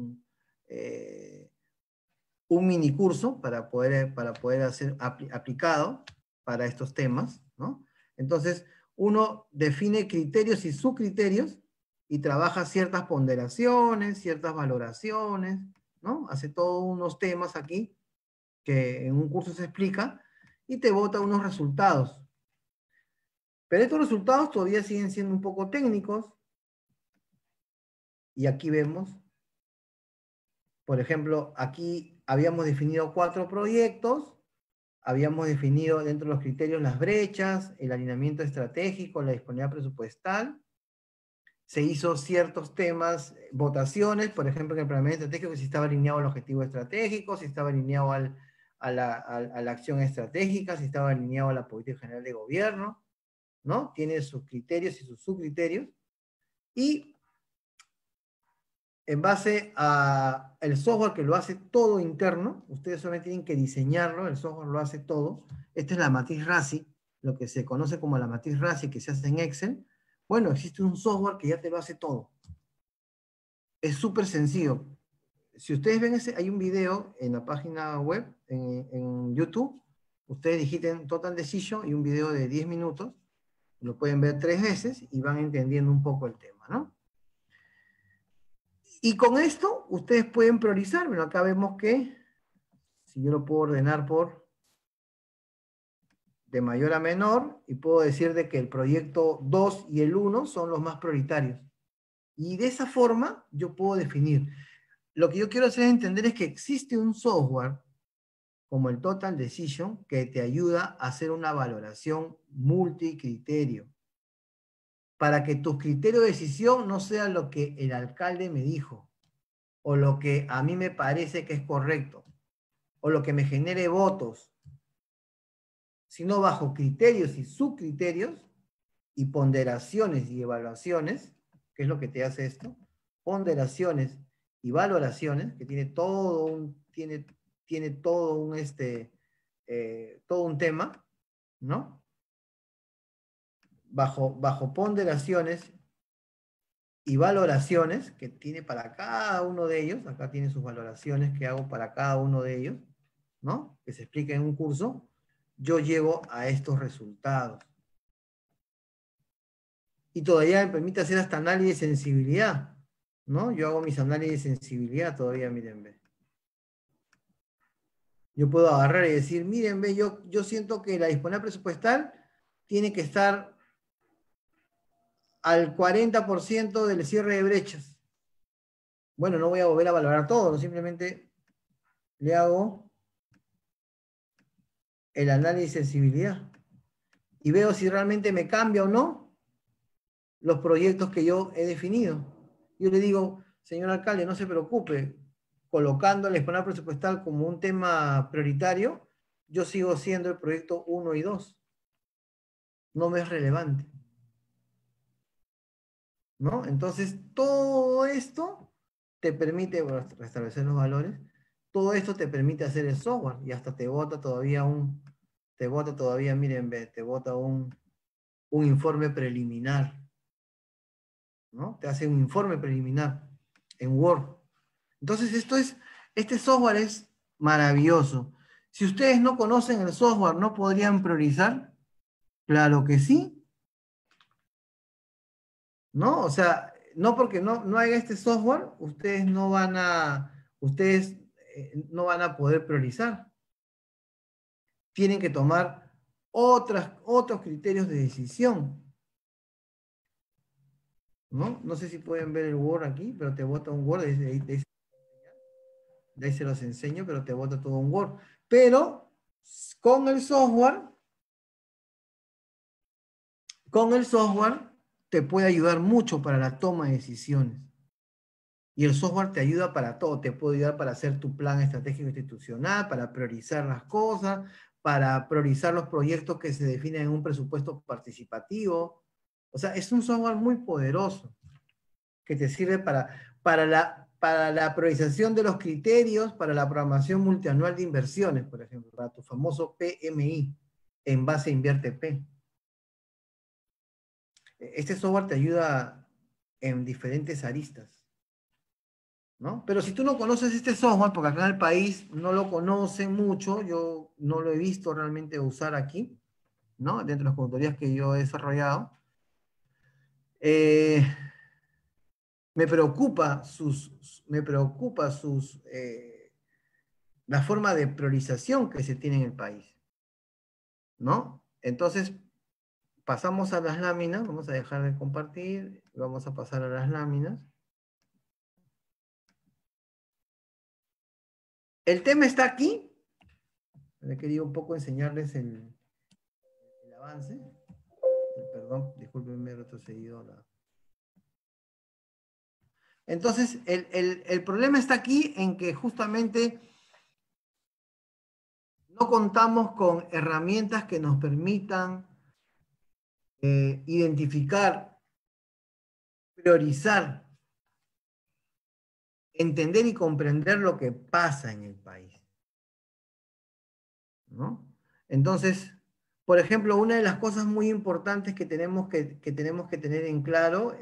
un mini curso para poder hacer aplicado para estos temas, ¿no? Entonces, uno define criterios y subcriterios y trabaja ciertas ponderaciones, ciertas valoraciones, ¿no? Hace todos unos temas aquí que en un curso se explica y te bota unos resultados. Pero estos resultados todavía siguen siendo un poco técnicos y aquí vemos, por ejemplo, aquí habíamos definido 4 proyectos, habíamos definido dentro de los criterios las brechas, el alineamiento estratégico, la disponibilidad presupuestal. Se hizo ciertos temas, votaciones, por ejemplo, en el planeamiento estratégico, si estaba alineado al objetivo estratégico, si estaba alineado a la acción estratégica, si estaba alineado a la política general de gobierno, ¿no? Tiene sus criterios y sus subcriterios. Y en base a el software que lo hace todo interno, ustedes solamente tienen que diseñarlo, el software lo hace todo. Esta es la matriz RACI, lo que se conoce como la matriz RACI que se hace en Excel. Bueno, existe un software que ya te lo hace todo. Es súper sencillo. Si ustedes ven hay un video en la página web, en YouTube, ustedes digiten Total Decision y un video de 10 minutos, lo pueden ver 3 veces y van entendiendo un poco el tema, ¿no? Y con esto ustedes pueden priorizar. Bueno, acá vemos que si yo lo puedo ordenar por de mayor a menor y puedo decir de que el proyecto 2 y el 1 son los más prioritarios. Y de esa forma yo puedo definir. Lo que yo quiero hacer entender es que existe un software como el Total Decision que te ayuda a hacer una valoración multicriterio para que tu criterio de decisión no sea lo que el alcalde me dijo o lo que a mí me parece que es correcto o lo que me genere votos, sino bajo criterios y subcriterios y ponderaciones y evaluaciones, que es lo que te hace esto, ponderaciones y valoraciones, que tiene todo tiene todo un tema, ¿no? Bajo ponderaciones y valoraciones que tiene para cada uno de ellos, acá tiene sus valoraciones que hago para cada uno de ellos, ¿no? Que se explica en un curso, yo llego a estos resultados. Y todavía me permite hacer hasta análisis de sensibilidad, ¿no? Yo hago mis análisis de sensibilidad todavía, miren, ve. Yo puedo agarrar y decir, miren, ve, yo siento que la disponibilidad presupuestal tiene que estar al 40% del cierre de brechas. Bueno, no voy a volver a valorar todo, simplemente le hago el análisis de sensibilidad y veo si realmente me cambia o no los proyectos que yo he definido. Yo le digo, señor alcalde, no se preocupe, colocando el exponer presupuestal como un tema prioritario, yo sigo siendo el proyecto 1 y 2. No me es relevante, ¿no? Entonces, todo esto te permite restablecer los valores. Todo esto te permite hacer el software y hasta te bota todavía, miren, ve, te bota un informe preliminar, ¿no? Te hace un informe preliminar en Word. Entonces este software es maravilloso. Si ustedes no conocen el software, ¿no podrían priorizar? Claro que sí, ¿no? O sea, no porque no haya este software, ustedes no van a poder priorizar. Tienen que tomar otros criterios de decisión, ¿no? No sé si pueden ver el Word aquí, pero te bota un Word, de ahí se los enseño, pero te bota todo un Word. Pero con el software, te puede ayudar mucho para la toma de decisiones. Y el software te ayuda para todo, te puede ayudar para hacer tu plan estratégico institucional, para priorizar las cosas, para priorizar los proyectos que se definen en un presupuesto participativo. O sea, es un software muy poderoso que te sirve para la priorización de los criterios, para la programación multianual de inversiones, por ejemplo, para tu famoso PMI, en base a Invierte P. Este software te ayuda en diferentes aristas, ¿no? Pero si tú no conoces este software, porque acá en el país no lo conocen mucho, yo no lo he visto realmente usar aquí, ¿no? Dentro de las consultorías que yo he desarrollado, eh, me preocupa la forma de priorización que se tiene en el país, ¿no? Entonces, pasamos a las láminas, vamos a dejar de compartir, vamos a pasar a las láminas. El tema está aquí. He querido un poco enseñarles el avance. Perdón, discúlpenme, he retrocedido. Entonces, el problema está aquí en que justamente no contamos con herramientas que nos permitan identificar, priorizar, entender y comprender lo que pasa en el país, ¿no? Entonces, por ejemplo, una de las cosas muy importantes que tenemos que tener en claro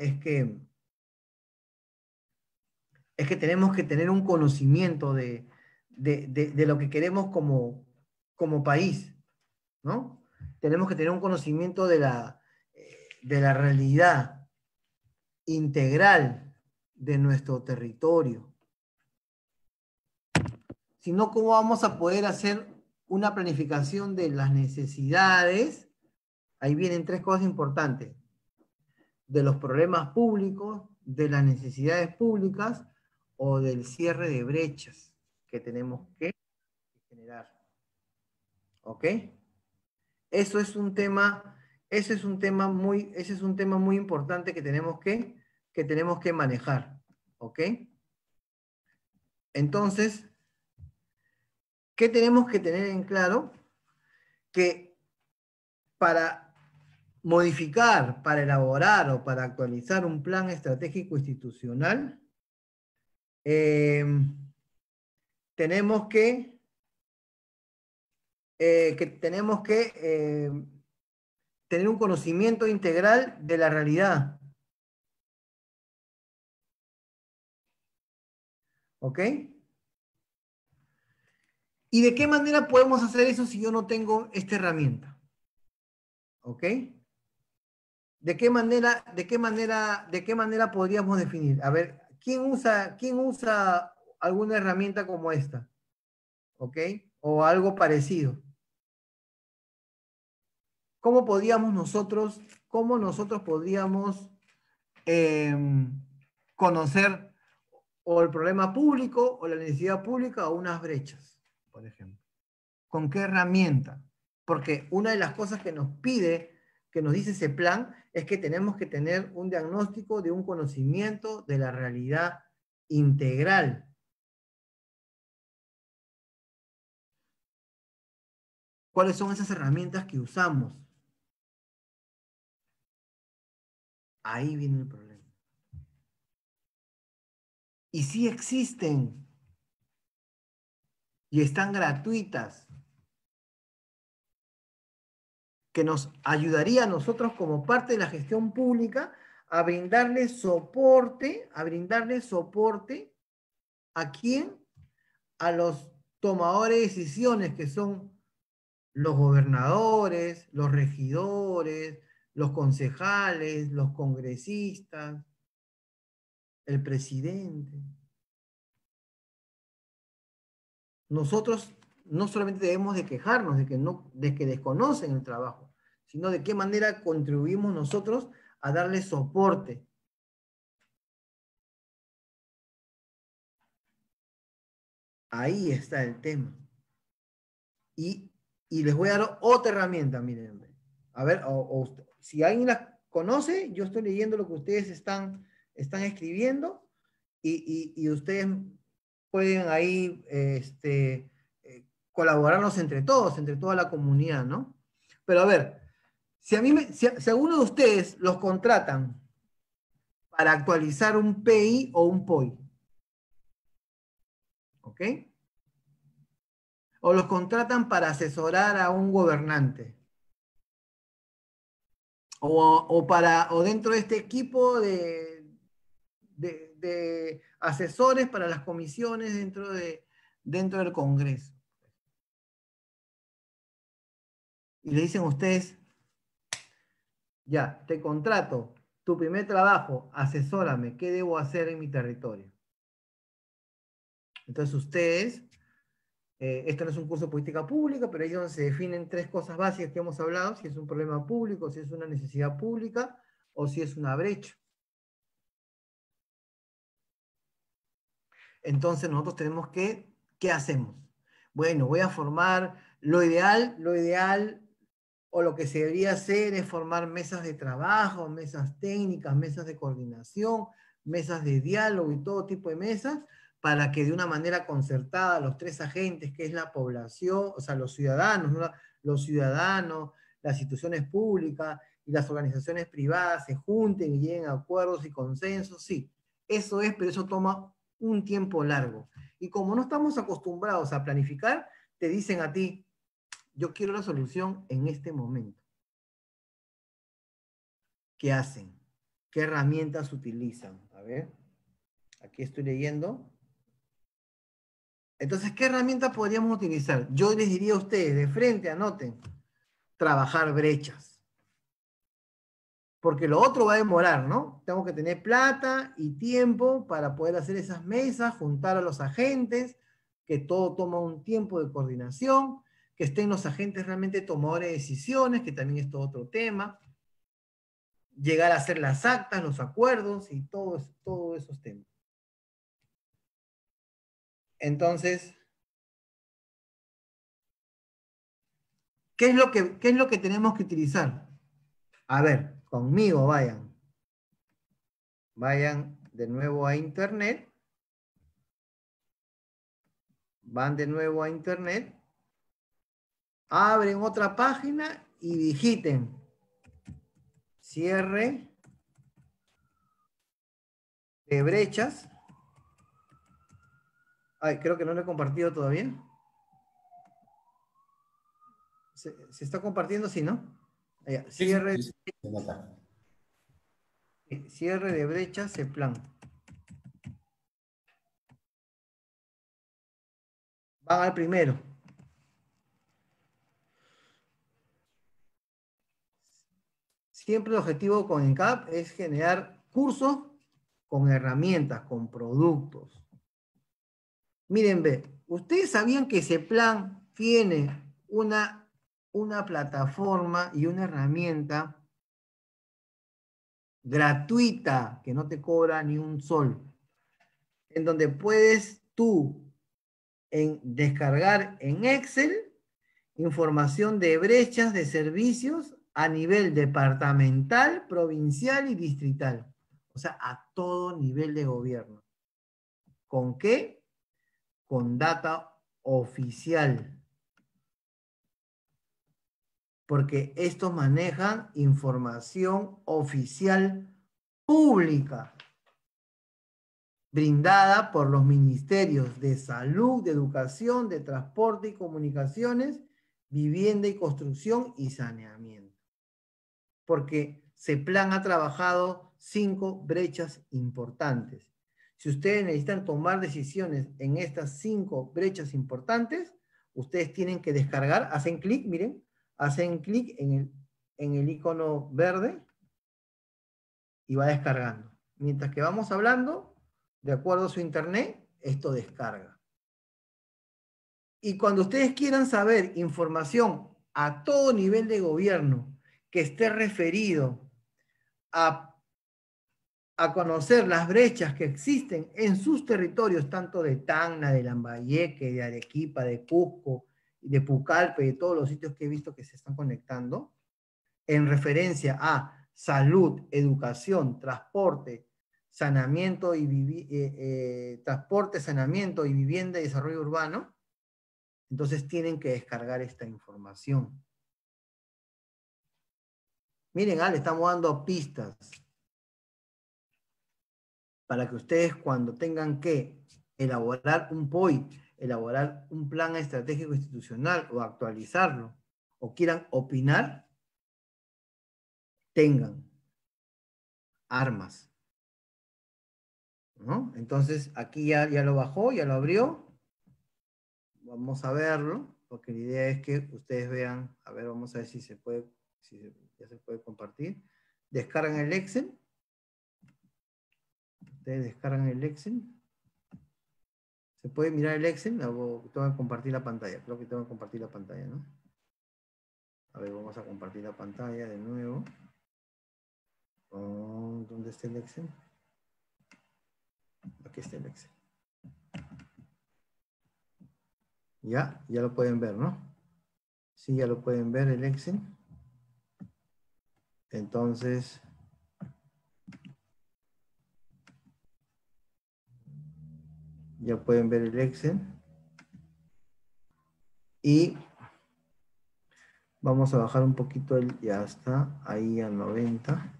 es que tenemos que tener un conocimiento de lo que queremos como país, ¿no? Tenemos que tener un conocimiento de la realidad integral de nuestro territorio. Si no, ¿cómo vamos a poder hacer una planificación de las necesidades? Ahí vienen tres cosas importantes: de los problemas públicos, de las necesidades públicas o del cierre de brechas que tenemos que generar. ¿Ok? Eso es un tema, ese es un tema muy importante que tenemos que manejar. ¿Ok? Entonces, ¿qué tenemos que tener en claro? Que para modificar, para elaborar o para actualizar un plan estratégico institucional, tenemos que tener un conocimiento integral de la realidad. ¿Ok? ¿Y de qué manera podemos hacer eso si yo no tengo esta herramienta? ¿Ok? ¿De qué manera podríamos definir? A ver, quién usa alguna herramienta como esta? ¿Ok? O algo parecido. ¿Cómo nosotros podríamos eh, conocer o el problema público o la necesidad pública o unas brechas, por ejemplo? ¿Con qué herramienta? Porque una de las cosas que nos pide, que nos dice ese plan, es que tenemos que tener un diagnóstico de un conocimiento de la realidad integral. ¿Cuáles son esas herramientas que usamos? Ahí viene el problema. Y sí existen y están gratuitas, que nos ayudaría a nosotros como parte de la gestión pública a brindarle soporte ¿a quién? A los tomadores de decisiones que son los gobernadores, los regidores, los concejales, los congresistas, el presidente. Nosotros no solamente debemos de quejarnos de que desconocen el trabajo, sino de qué manera contribuimos nosotros a darle soporte. Ahí está el tema. Y, y les voy a dar otra herramienta, miren. A ver, si alguien la conoce, yo estoy leyendo lo que ustedes están escribiendo y ustedes pueden ahí colaborarnos entre todos, entre toda la comunidad, ¿no? Pero a ver, si a uno de ustedes los contratan para actualizar un PI o un POI, ¿ok? O los contratan para asesorar a un gobernante, o dentro de este equipo de asesores para las comisiones dentro del Congreso. Y le dicen a ustedes, ya, te contrato, tu primer trabajo, asesórame, ¿qué debo hacer en mi territorio? Entonces ustedes, esto no es un curso de política pública, pero ahí es donde se definen tres cosas básicas que hemos hablado, si es un problema público, si es una necesidad pública o si es una brecha. Entonces nosotros tenemos que, ¿qué hacemos? Bueno, voy a formar, lo ideal, o lo que se debería hacer es formar mesas de trabajo, mesas técnicas, mesas de coordinación, mesas de diálogo y todo tipo de mesas, para que de una manera concertada los tres agentes, que es la población, o sea, los ciudadanos, ¿no? Los ciudadanos, las instituciones públicas y las organizaciones privadas se junten y lleguen a acuerdos y consensos, sí, eso es, pero eso toma un tiempo largo. Y como no estamos acostumbrados a planificar, te dicen a ti, yo quiero la solución en este momento. ¿Qué hacen? ¿Qué herramientas utilizan? A ver, aquí estoy leyendo. Entonces, ¿qué herramientas podríamos utilizar? Yo les diría a ustedes, de frente, anoten, trabajar brechas. Porque lo otro va a demorar, ¿no? Tengo que tener plata y tiempo para poder hacer esas mesas, juntar a los agentes, que todo toma un tiempo de coordinación, que estén los agentes realmente tomadores de decisiones, que también es todo otro tema, llegar a hacer las actas, los acuerdos y todos esos temas. Entonces, qué es lo que tenemos que utilizar? A ver, conmigo vayan. Vayan de nuevo a internet. Van de nuevo a internet. Abren otra página y digiten cierre de brechas. Ay, creo que no lo he compartido todavía. ¿Se está compartiendo? Sí, ¿no? Sí, sí, Cierre, sí, se nota. cierre de brechas, CEPLAN. Van al primero. Siempre el objetivo con ENCAP es generar cursos con herramientas, con productos. Miren, ve, ¿ustedes sabían que ese plan tiene una plataforma y una herramienta gratuita que no te cobra ni un sol? En donde puedes tú descargar en Excel información de brechas de servicios a nivel departamental, provincial y distrital. O sea, a todo nivel de gobierno. ¿Con qué? Con data oficial. Porque estos manejan información oficial pública. brindada por los ministerios de Salud, de Educación, de Transporte y Comunicaciones, Vivienda y Construcción y Saneamiento. Porque CEPLAN ha trabajado 5 brechas importantes. Si ustedes necesitan tomar decisiones en estas 5 brechas importantes, ustedes tienen que descargar, hacen clic, miren, hacen clic en el icono verde y va descargando. Mientras que vamos hablando, de acuerdo a su internet, esto descarga. Y cuando ustedes quieran saber información a todo nivel de gobierno que esté referido a conocer las brechas que existen en sus territorios, tanto de Tacna, de Lambayeque, de Arequipa, de Cusco, de Pucallpa, de todos los sitios que he visto que se están conectando, en referencia a salud, educación, transporte, saneamiento transporte, saneamiento y vivienda y desarrollo urbano, entonces tienen que descargar esta información. Miren, le estamos dando pistas para que ustedes cuando tengan que elaborar un POI, elaborar un plan estratégico institucional o actualizarlo, o quieran opinar, tengan armas, ¿no? Entonces, aquí ya lo bajó, ya lo abrió. Vamos a verlo, porque la idea es que ustedes vean, a ver, vamos a ver si se puede, ya se puede compartir. Descargan el Excel. Ustedes descargan el Excel. ¿Se puede mirar el Excel? Tengo que compartir la pantalla. Creo que tengo que compartir la pantalla, ¿no? A ver, vamos a compartir la pantalla de nuevo. Oh, ¿dónde está el Excel? Aquí está el Excel. Ya lo pueden ver, ¿no? Sí, ya lo pueden ver el Excel. Entonces, ya pueden ver el Excel. Y vamos a bajar un poquito ya está, ahí a 90.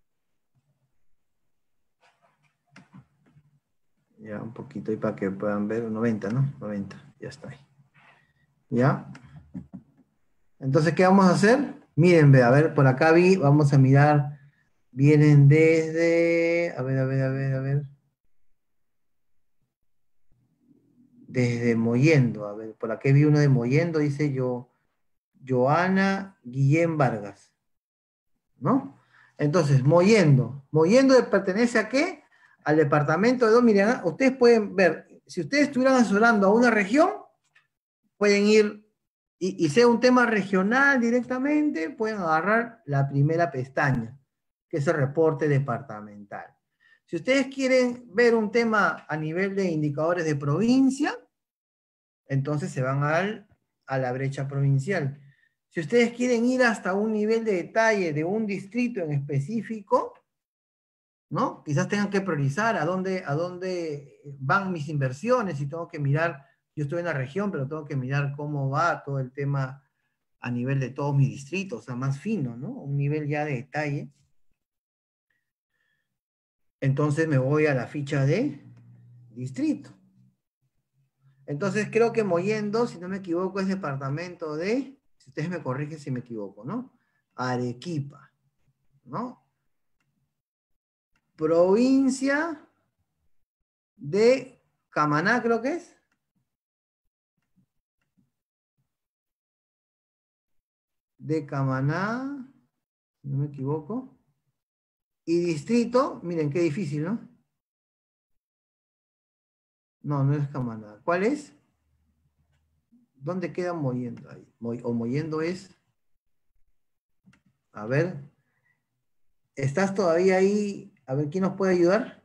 Ya un poquito ahí para que puedan ver, 90, ¿no? 90, ya está ahí. ¿Ya? Entonces, ¿qué vamos a hacer? Miren, a ver, por acá vamos a mirar, vienen desde, a ver. Desde Mollendo, a ver, por aquí vi uno de Mollendo, dice Joana Guillén Vargas, ¿no? Entonces, Mollendo pertenece ¿a qué? Al departamento de Dominicana. Ustedes pueden ver, si ustedes estuvieran asesorando a una región, pueden ir, y sea un tema regional directamente, pueden agarrar la primera pestaña, que es el reporte departamental. Si ustedes quieren ver un tema a nivel de indicadores de provincia, entonces se van a la brecha provincial. Si ustedes quieren ir hasta un nivel de detalle de un distrito en específico, ¿no? Quizás tengan que priorizar a dónde van mis inversiones y tengo que mirar, yo estoy en la región, pero tengo que mirar cómo va todo el tema a nivel de todos mis distritos, o sea, más fino, ¿no? Un nivel ya de detalle. Entonces me voy a la ficha de distrito. Entonces creo que Mollendo, si no me equivoco, es departamento de, si ustedes me corrigen si me equivoco, ¿no? Arequipa, ¿no? Provincia de Camaná, creo que es. De Camaná, si no me equivoco. Y distrito, miren qué difícil, ¿no? No, no es Camaná. ¿Cuál es? ¿Dónde queda Mollendo? Ahí. O Mollendo es. A ver. ¿Estás todavía ahí? A ver, ¿quién nos puede ayudar?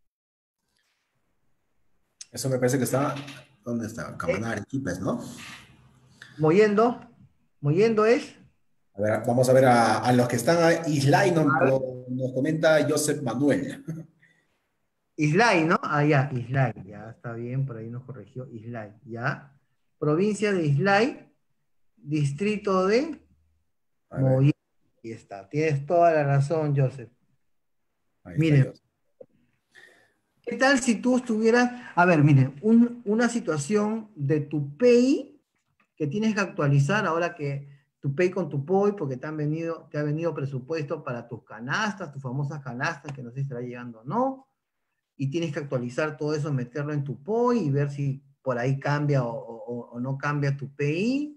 Eso me parece que está. ¿Dónde está? Camaná, Arequipa, ¿no? Mollendo. Mollendo es. A ver, vamos a ver a los que están a Islay, nos comenta Joseph Manuel. Islay, ¿no? Ah, ya, Islay, ya está bien, por ahí nos corrigió Islay, ya. Provincia de Islay, distrito de A ver, Mollendo. Ahí está, tienes toda la razón, Joseph. ahí está Miren, Joseph. ¿Qué tal si tú estuvieras, a ver, miren, una situación de tu PEI que tienes que actualizar ahora que tu PEI con tu POI, porque te ha venido presupuesto para tus canastas, tus famosas canastas, que no sé si estará llegando o no, y tienes que actualizar todo eso, meterlo en tu POI y ver si por ahí cambia o no cambia tu PI,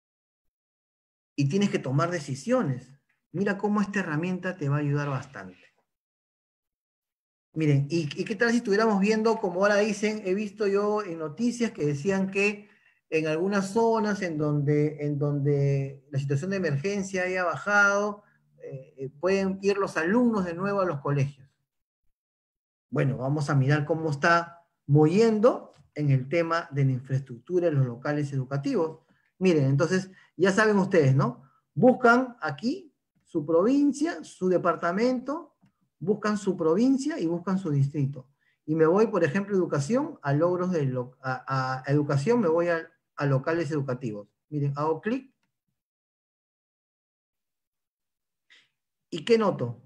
y tienes que tomar decisiones. Mira cómo esta herramienta te va a ayudar bastante. Miren, ¿y qué tal si estuviéramos viendo, como ahora dicen, he visto yo en noticias que decían que en algunas zonas en donde la situación de emergencia haya bajado, pueden ir los alumnos de nuevo a los colegios? Bueno, vamos a mirar cómo está moviendo en el tema de la infraestructura en los locales educativos. Miren, entonces, ya saben ustedes, ¿no? Buscan aquí su provincia, su departamento, buscan su provincia y buscan su distrito. Y me voy, por ejemplo, educación, a logros a educación, me voy a locales educativos. Miren, hago clic. ¿Y qué noto?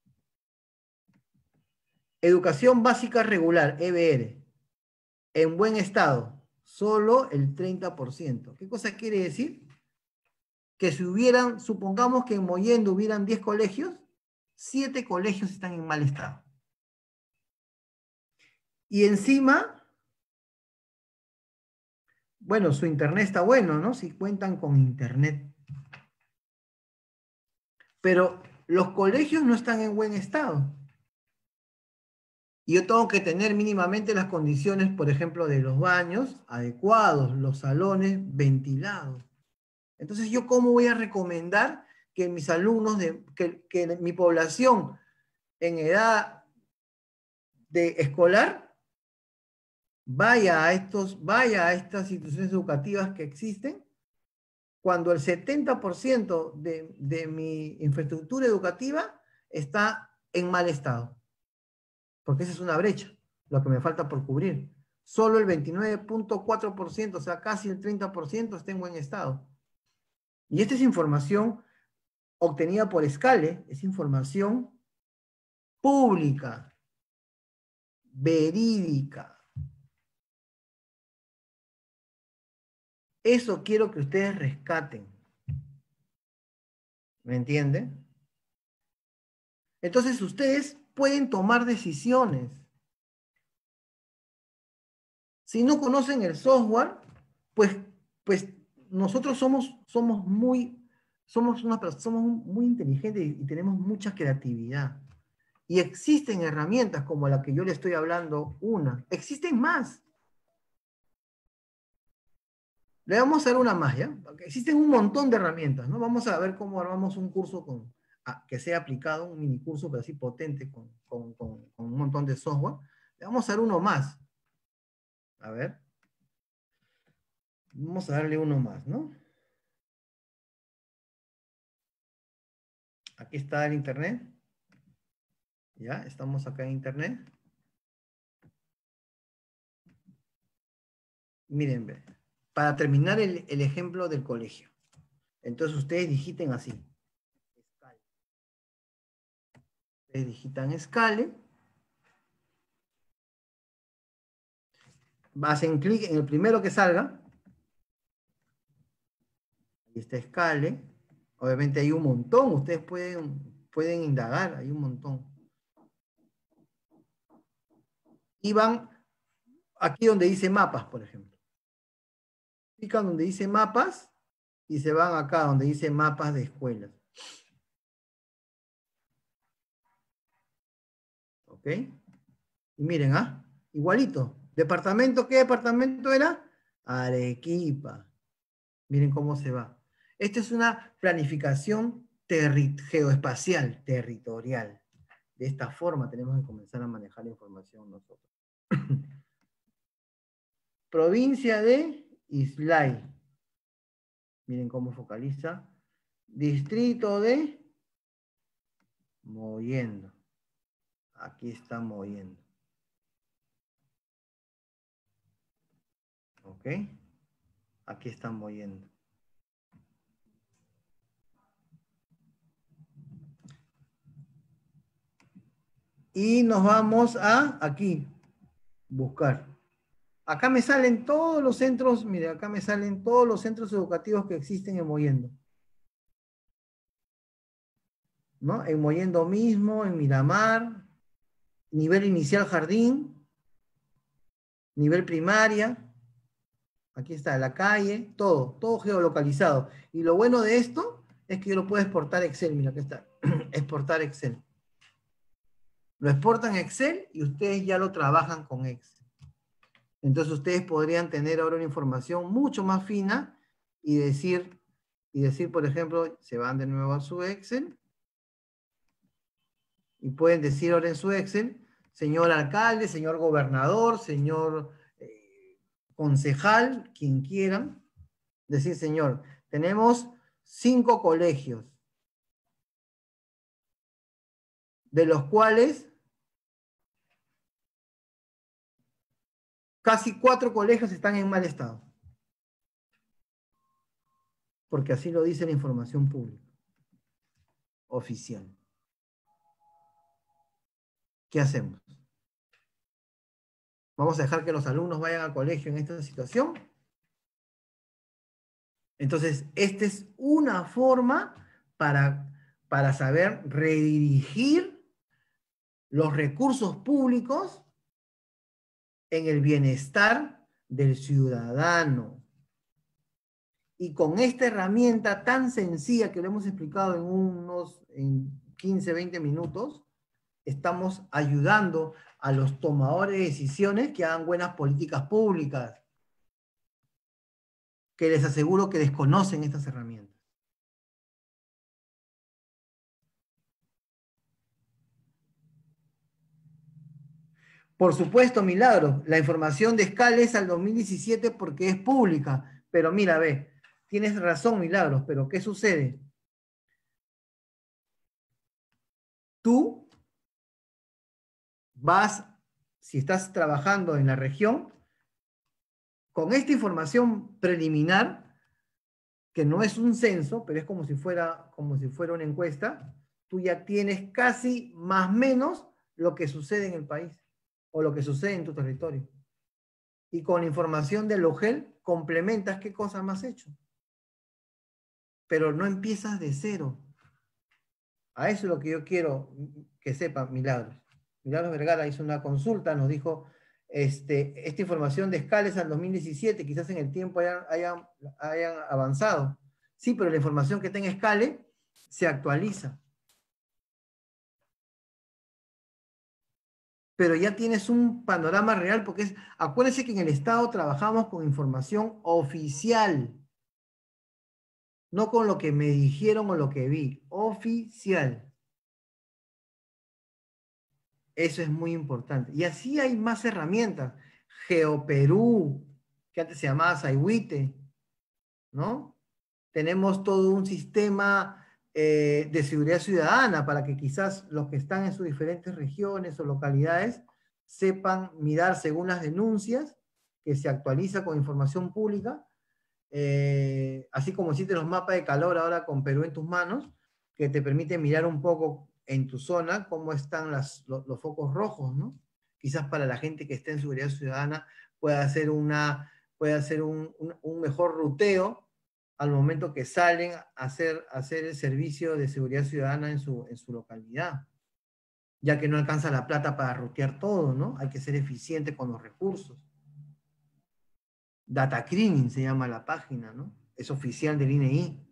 Educación básica regular, EBR. En buen estado, solo el 30%. ¿Qué cosa quiere decir? Que si hubieran, supongamos que en Mollendo hubieran 10 colegios, 7 colegios están en mal estado. Y encima, bueno, su internet está bueno, ¿no? Si cuentan con internet. Pero los colegios no están en buen estado. Y yo tengo que tener mínimamente las condiciones, por ejemplo, de los baños adecuados, los salones ventilados. Entonces, ¿yo cómo voy a recomendar que mis alumnos, que mi población en edad de escolar vaya a estas instituciones educativas que existen, cuando el 70% de mi infraestructura educativa está en mal estado? Porque esa es una brecha, lo que me falta por cubrir. Solo el 29.4%, o sea, casi el 30% está en buen estado. Y esta es información obtenida por Scale, es información pública, verídica. Eso quiero que ustedes rescaten. ¿Me entienden? Entonces ustedes pueden tomar decisiones. Si no conocen el software, pues, pues nosotros somos muy inteligentes y tenemos mucha creatividad. Y existen herramientas como la que yo le estoy hablando, existen más. Le vamos a dar una más, ¿ya? Porque existen un montón de herramientas, ¿no? Vamos a ver cómo armamos un curso que sea aplicado, un mini curso, pero así potente, con un montón de software. Le vamos a dar uno más. A ver. Vamos a darle uno más, ¿no? Aquí está el internet. Ya, estamos acá en internet. Miren, para terminar el ejemplo del colegio. Entonces ustedes digiten así. Ustedes digitan Scale. Hacen clic en el primero que salga. Ahí está Scale. Obviamente hay un montón. Ustedes pueden indagar. Hay un montón. Y van aquí donde dice mapas, por ejemplo. Clican donde dice mapas y se van acá donde dice mapas de escuelas. ¿Ok? Y miren, igualito. ¿Departamento? ¿Qué departamento era? Arequipa. Miren cómo se va. Esta es una planificación geoespacial, territorial. De esta forma tenemos que comenzar a manejar la información nosotros. Provincia de Islay. Miren cómo focaliza. Distrito de Mollendo. Aquí está Mollendo. ¿Ok? Aquí están Mollendo. Y nos vamos a aquí. buscar. Acá me salen todos los centros, mire, acá me salen todos los centros educativos que existen en Mollendo, ¿no? En Mollendo mismo, en Miramar, nivel inicial jardín, nivel primaria, aquí está la calle, todo geolocalizado. Y lo bueno de esto es que yo lo puedo exportar a Excel, mira, aquí está, exportar Excel. Lo exportan a Excel y ustedes ya lo trabajan con Excel. Entonces ustedes podrían tener ahora una información mucho más fina y decir, por ejemplo, se van de nuevo a su Excel y pueden decir ahora en su Excel, señor alcalde, señor gobernador, señor concejal, quien quieran, decir, señor, tenemos 5 colegios, de los cuales casi 4 colegios están en mal estado, porque así lo dice la información pública, oficial. ¿Qué hacemos? ¿Vamos a dejar que los alumnos vayan al colegio en esta situación? Entonces, esta es una forma para saber redirigir los recursos públicos en el bienestar del ciudadano. Y con esta herramienta tan sencilla que lo hemos explicado en 15, 20 minutos, estamos ayudando a los tomadores de decisiones que hagan buenas políticas públicas, que les aseguro que desconocen estas herramientas. Por supuesto, Milagros, la información de Escala es al 2017 porque es pública, pero mira, ve, tienes razón, Milagros, pero ¿qué sucede? Tú vas, si estás trabajando en la región, con esta información preliminar, que no es un censo, pero es como si fuera una encuesta, tú ya tienes casi más o menos lo que sucede en el país o lo que sucede en tu territorio. Y con la información del OGEL complementas qué cosas más has hecho. Pero no empiezas de cero. A eso es lo que yo quiero que sepa Milagros. Milagros Vergara hizo una consulta, nos dijo, esta información de Escales al 2017, quizás en el tiempo hayan avanzado. Sí, pero la información que está en Escale se actualiza. Pero ya tienes un panorama real, porque acuérdense que en el Estado trabajamos con información oficial, no con lo que me dijeron o lo que vi, oficial. Eso es muy importante. Y así hay más herramientas. GeoPerú, que antes se llamaba Saihuite, ¿no? Tenemos todo un sistema de seguridad ciudadana para que quizás los que están en sus diferentes regiones o localidades sepan mirar según las denuncias, que se actualiza con información pública, así como existen los mapas de calor ahora con Perú en tus manos, que te permiten mirar un poco en tu zona cómo están los focos rojos, ¿no? Quizás para la gente que esté en seguridad ciudadana pueda hacer un mejor ruteo al momento que salen a hacer el servicio de seguridad ciudadana en su localidad, ya que no alcanza la plata para rutear todo, ¿no? Hay que ser eficiente con los recursos. Data Cleaning se llama la página, ¿no? Es oficial del INEI.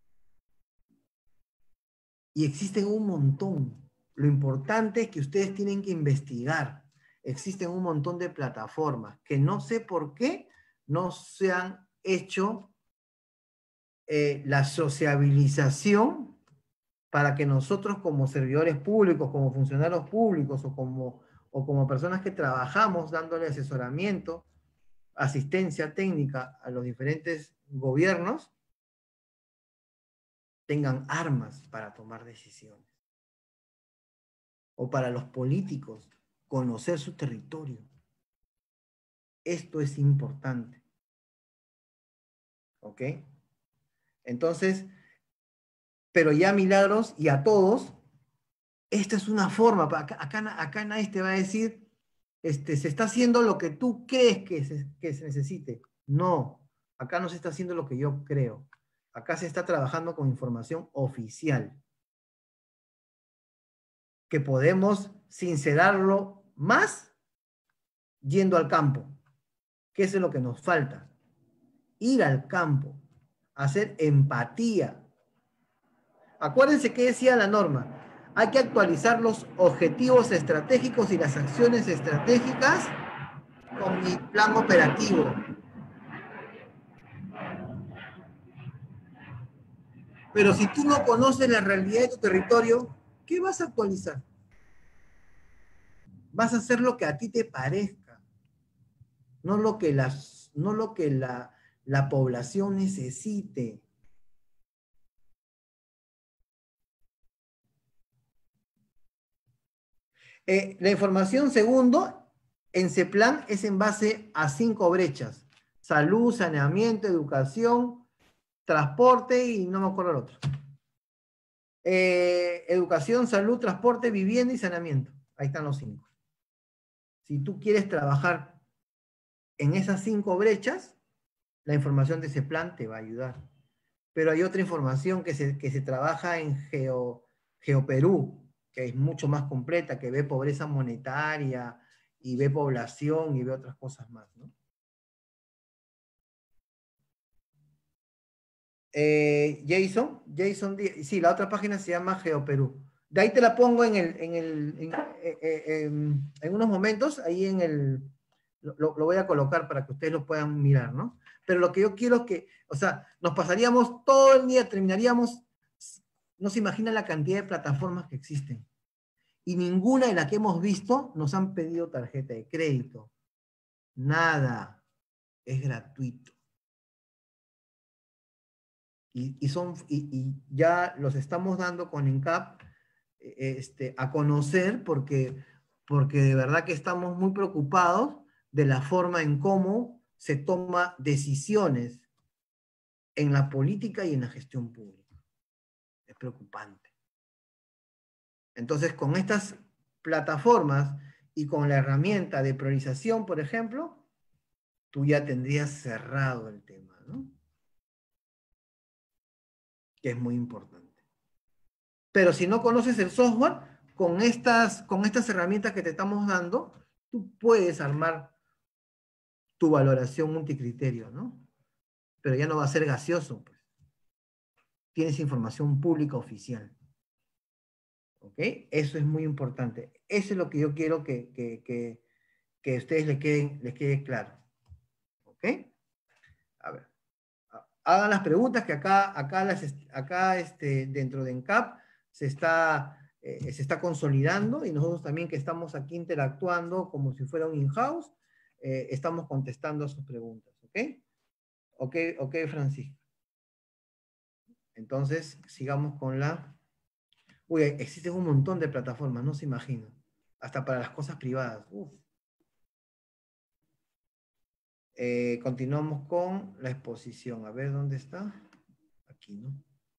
Y existen un montón. Lo importante es que ustedes tienen que investigar. Existen un montón de plataformas que no sé por qué no se han hecho la sociabilización para que nosotros como servidores públicos, como funcionarios públicos o como personas que trabajamos dándole asesoramiento, asistencia técnica a los diferentes gobiernos, tengan armas para tomar decisiones. O para los políticos, conocer su territorio. Esto es importante. ¿Ok? Entonces, pero ya Milagros y a todos, esta es una forma, acá nadie te va a decir, se está haciendo lo que tú crees que se necesite. No, acá no se está haciendo lo que yo creo. Acá se está trabajando con información oficial, que podemos sincerarlo más yendo al campo, que eso es lo que nos falta. Ir al campo, hacer empatía. Acuérdense que decía la norma. Hay que actualizar los objetivos estratégicos y las acciones estratégicas con mi plan operativo. Pero si tú no conoces la realidad de tu territorio, ¿qué vas a actualizar? Vas a hacer lo que a ti te parezca, no lo que, la población necesite. La información, segundo, en CEPLAN es en base a 5 brechas: salud, saneamiento, educación, transporte y no me acuerdo el otro. Educación, salud, transporte, vivienda y saneamiento. Ahí están los 5. Si tú quieres trabajar en esas 5 brechas, la información de ese plan te va a ayudar. Pero hay otra información que se trabaja en GeoPerú, que es mucho más completa, que ve pobreza monetaria y ve población y ve otras cosas más, ¿no? Jason, sí, la otra página se llama GeoPerú. De ahí te la pongo en unos momentos, ahí lo voy a colocar para que ustedes lo puedan mirar, ¿no? Pero lo que yo quiero es que, o sea, nos pasaríamos todo el día, terminaríamos, no se imagina la cantidad de plataformas que existen. Y ninguna de las que hemos visto nos han pedido tarjeta de crédito. Nada. Es gratuito. Y ya los estamos dando con ENCAP a conocer porque de verdad que estamos muy preocupados de la forma en cómo se toma decisiones en la política y en la gestión pública. Es preocupante. Entonces, con estas plataformas y con la herramienta de priorización, por ejemplo, tú ya tendrías cerrado el tema, ¿no? Que es muy importante. Pero si no conoces el software, con estas herramientas que te estamos dando, tú puedes armar tu valoración multicriterio, ¿no? Pero ya no va a ser gaseoso, pues. Tienes información pública oficial. ¿Ok? Eso es muy importante. Eso es lo que yo quiero que a ustedes les quede claro. ¿Ok? A ver. Hagan las preguntas que acá dentro de ENCAP se está consolidando y nosotros también que estamos aquí interactuando como si fuera un in-house, estamos contestando a sus preguntas. ¿Ok? Ok, Francisco. Entonces, sigamos con la... Uy, existen un montón de plataformas, no se imaginan. Hasta para las cosas privadas. Uf. Continuamos con la exposición. A ver, ¿dónde está? Aquí, ¿no?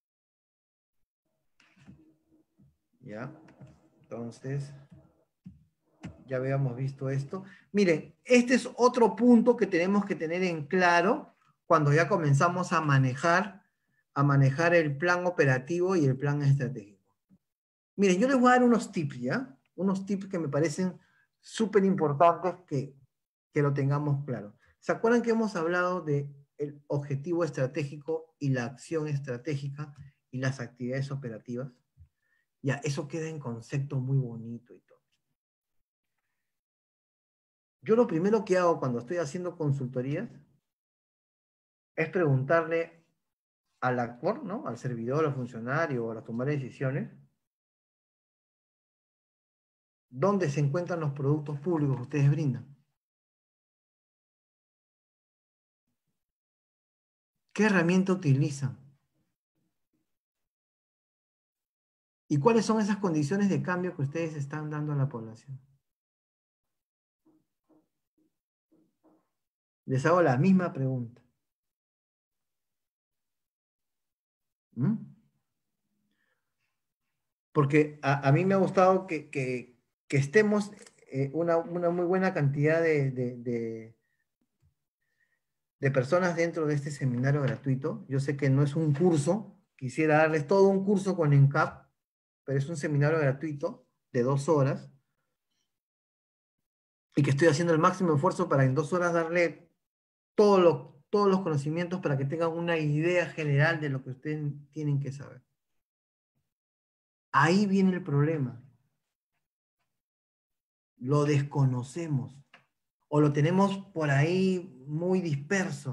Ya. Entonces, ya habíamos visto esto. Miren, este es otro punto que tenemos que tener en claro cuando ya comenzamos a manejar el plan operativo y el plan estratégico. Miren, yo les voy a dar unos tips, ¿ya? Unos tips que me parecen súper importantes que lo tengamos claro. ¿Se acuerdan que hemos hablado de el objetivo estratégico y la acción estratégica y las actividades operativas? Ya, eso queda en concepto muy bonito y todo. Yo lo primero que hago cuando estoy haciendo consultorías es preguntarle al actor, ¿no? Al servidor, al funcionario o a la tomar de decisiones, ¿dónde se encuentran los productos públicos que ustedes brindan? ¿Qué herramienta utilizan? ¿Y cuáles son esas condiciones de cambio que ustedes están dando a la población? Les hago la misma pregunta. ¿Mm? Porque a mí me ha gustado que estemos una muy buena cantidad de personas dentro de este seminario gratuito. Yo sé que no es un curso, quisiera darles todo un curso con ENCAP, pero es un seminario gratuito de 2 horas y que estoy haciendo el máximo esfuerzo para en 2 horas darle todos los conocimientos para que tengan una idea general de lo que ustedes tienen que saber. Ahí viene el problema. Lo desconocemos o lo tenemos por ahí muy disperso.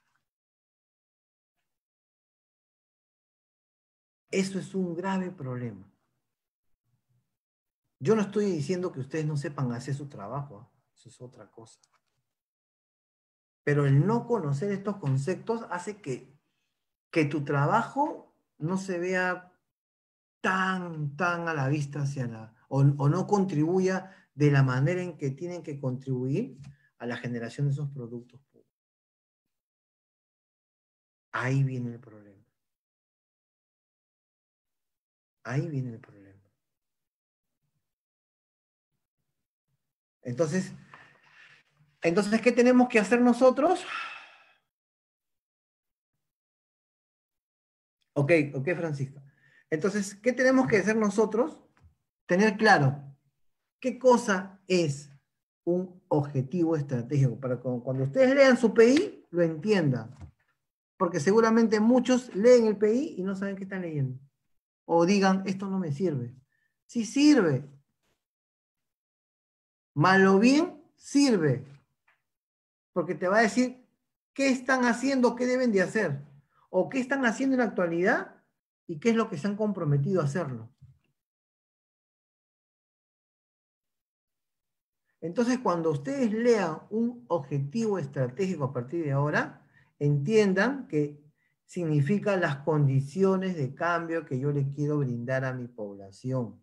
Eso es un grave problema. Yo no estoy diciendo que ustedes no sepan hacer su trabajo, ¿eh? Eso es otra cosa. Pero el no conocer estos conceptos hace que tu trabajo no se vea tan a la vista o no contribuya de la manera en que tienen que contribuir a la generación de esos productos. Ahí viene el problema. Ahí viene el problema. Entonces, ¿qué tenemos que hacer nosotros? Ok, Francisca. Entonces, ¿qué tenemos que hacer nosotros? Tener claro qué cosa es un objetivo estratégico, para que cuando ustedes lean su PI, lo entiendan. Porque seguramente muchos leen el PI y no saben qué están leyendo. O digan, esto no me sirve. Sí sirve. Mal o bien, sirve. Porque te va a decir qué están haciendo, qué deben de hacer. O qué están haciendo en la actualidad y qué es lo que se han comprometido a hacerlo. Entonces, cuando ustedes lean un objetivo estratégico a partir de ahora, entiendan que significa las condiciones de cambio que yo le quiero brindar a mi población.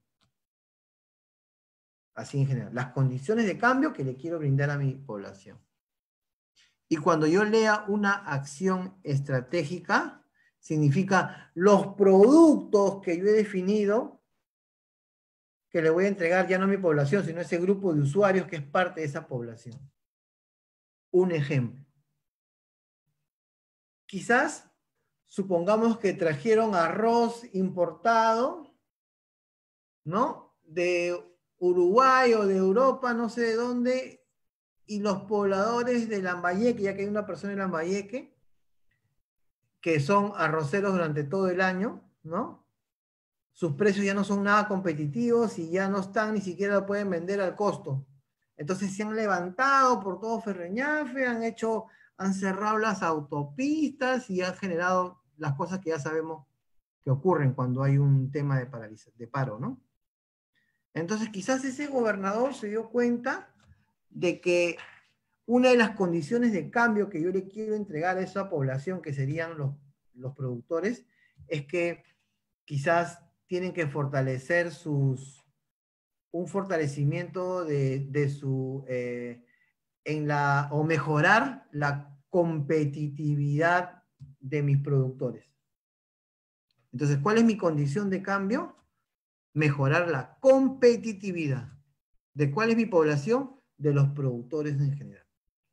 Así en general, las condiciones de cambio que le quiero brindar a mi población. Y cuando yo lea una acción estratégica, significa los productos que yo he definido que le voy a entregar ya no a mi población, sino a ese grupo de usuarios que es parte de esa población. Un ejemplo. Quizás, supongamos que trajeron arroz importado, ¿no? De Uruguay o de Europa, no sé de dónde, y los pobladores de Lambayeque, ya que hay una persona en Lambayeque, que son arroceros durante todo el año, ¿no? Sus precios ya no son nada competitivos y ya no están, ni siquiera lo pueden vender al costo. Entonces se han levantado por todo Ferreñafe, han cerrado las autopistas y han generado las cosas que ya sabemos que ocurren cuando hay un tema de paro, ¿no? Entonces quizás ese gobernador se dio cuenta de que una de las condiciones de cambio que yo le quiero entregar a esa población, que serían los productores, es que quizás tienen que fortalecer un fortalecimiento o mejorar la competitividad de mis productores. Entonces, ¿cuál es mi condición de cambio? Mejorar la competitividad. ¿De cuál es mi población? De los productores en general.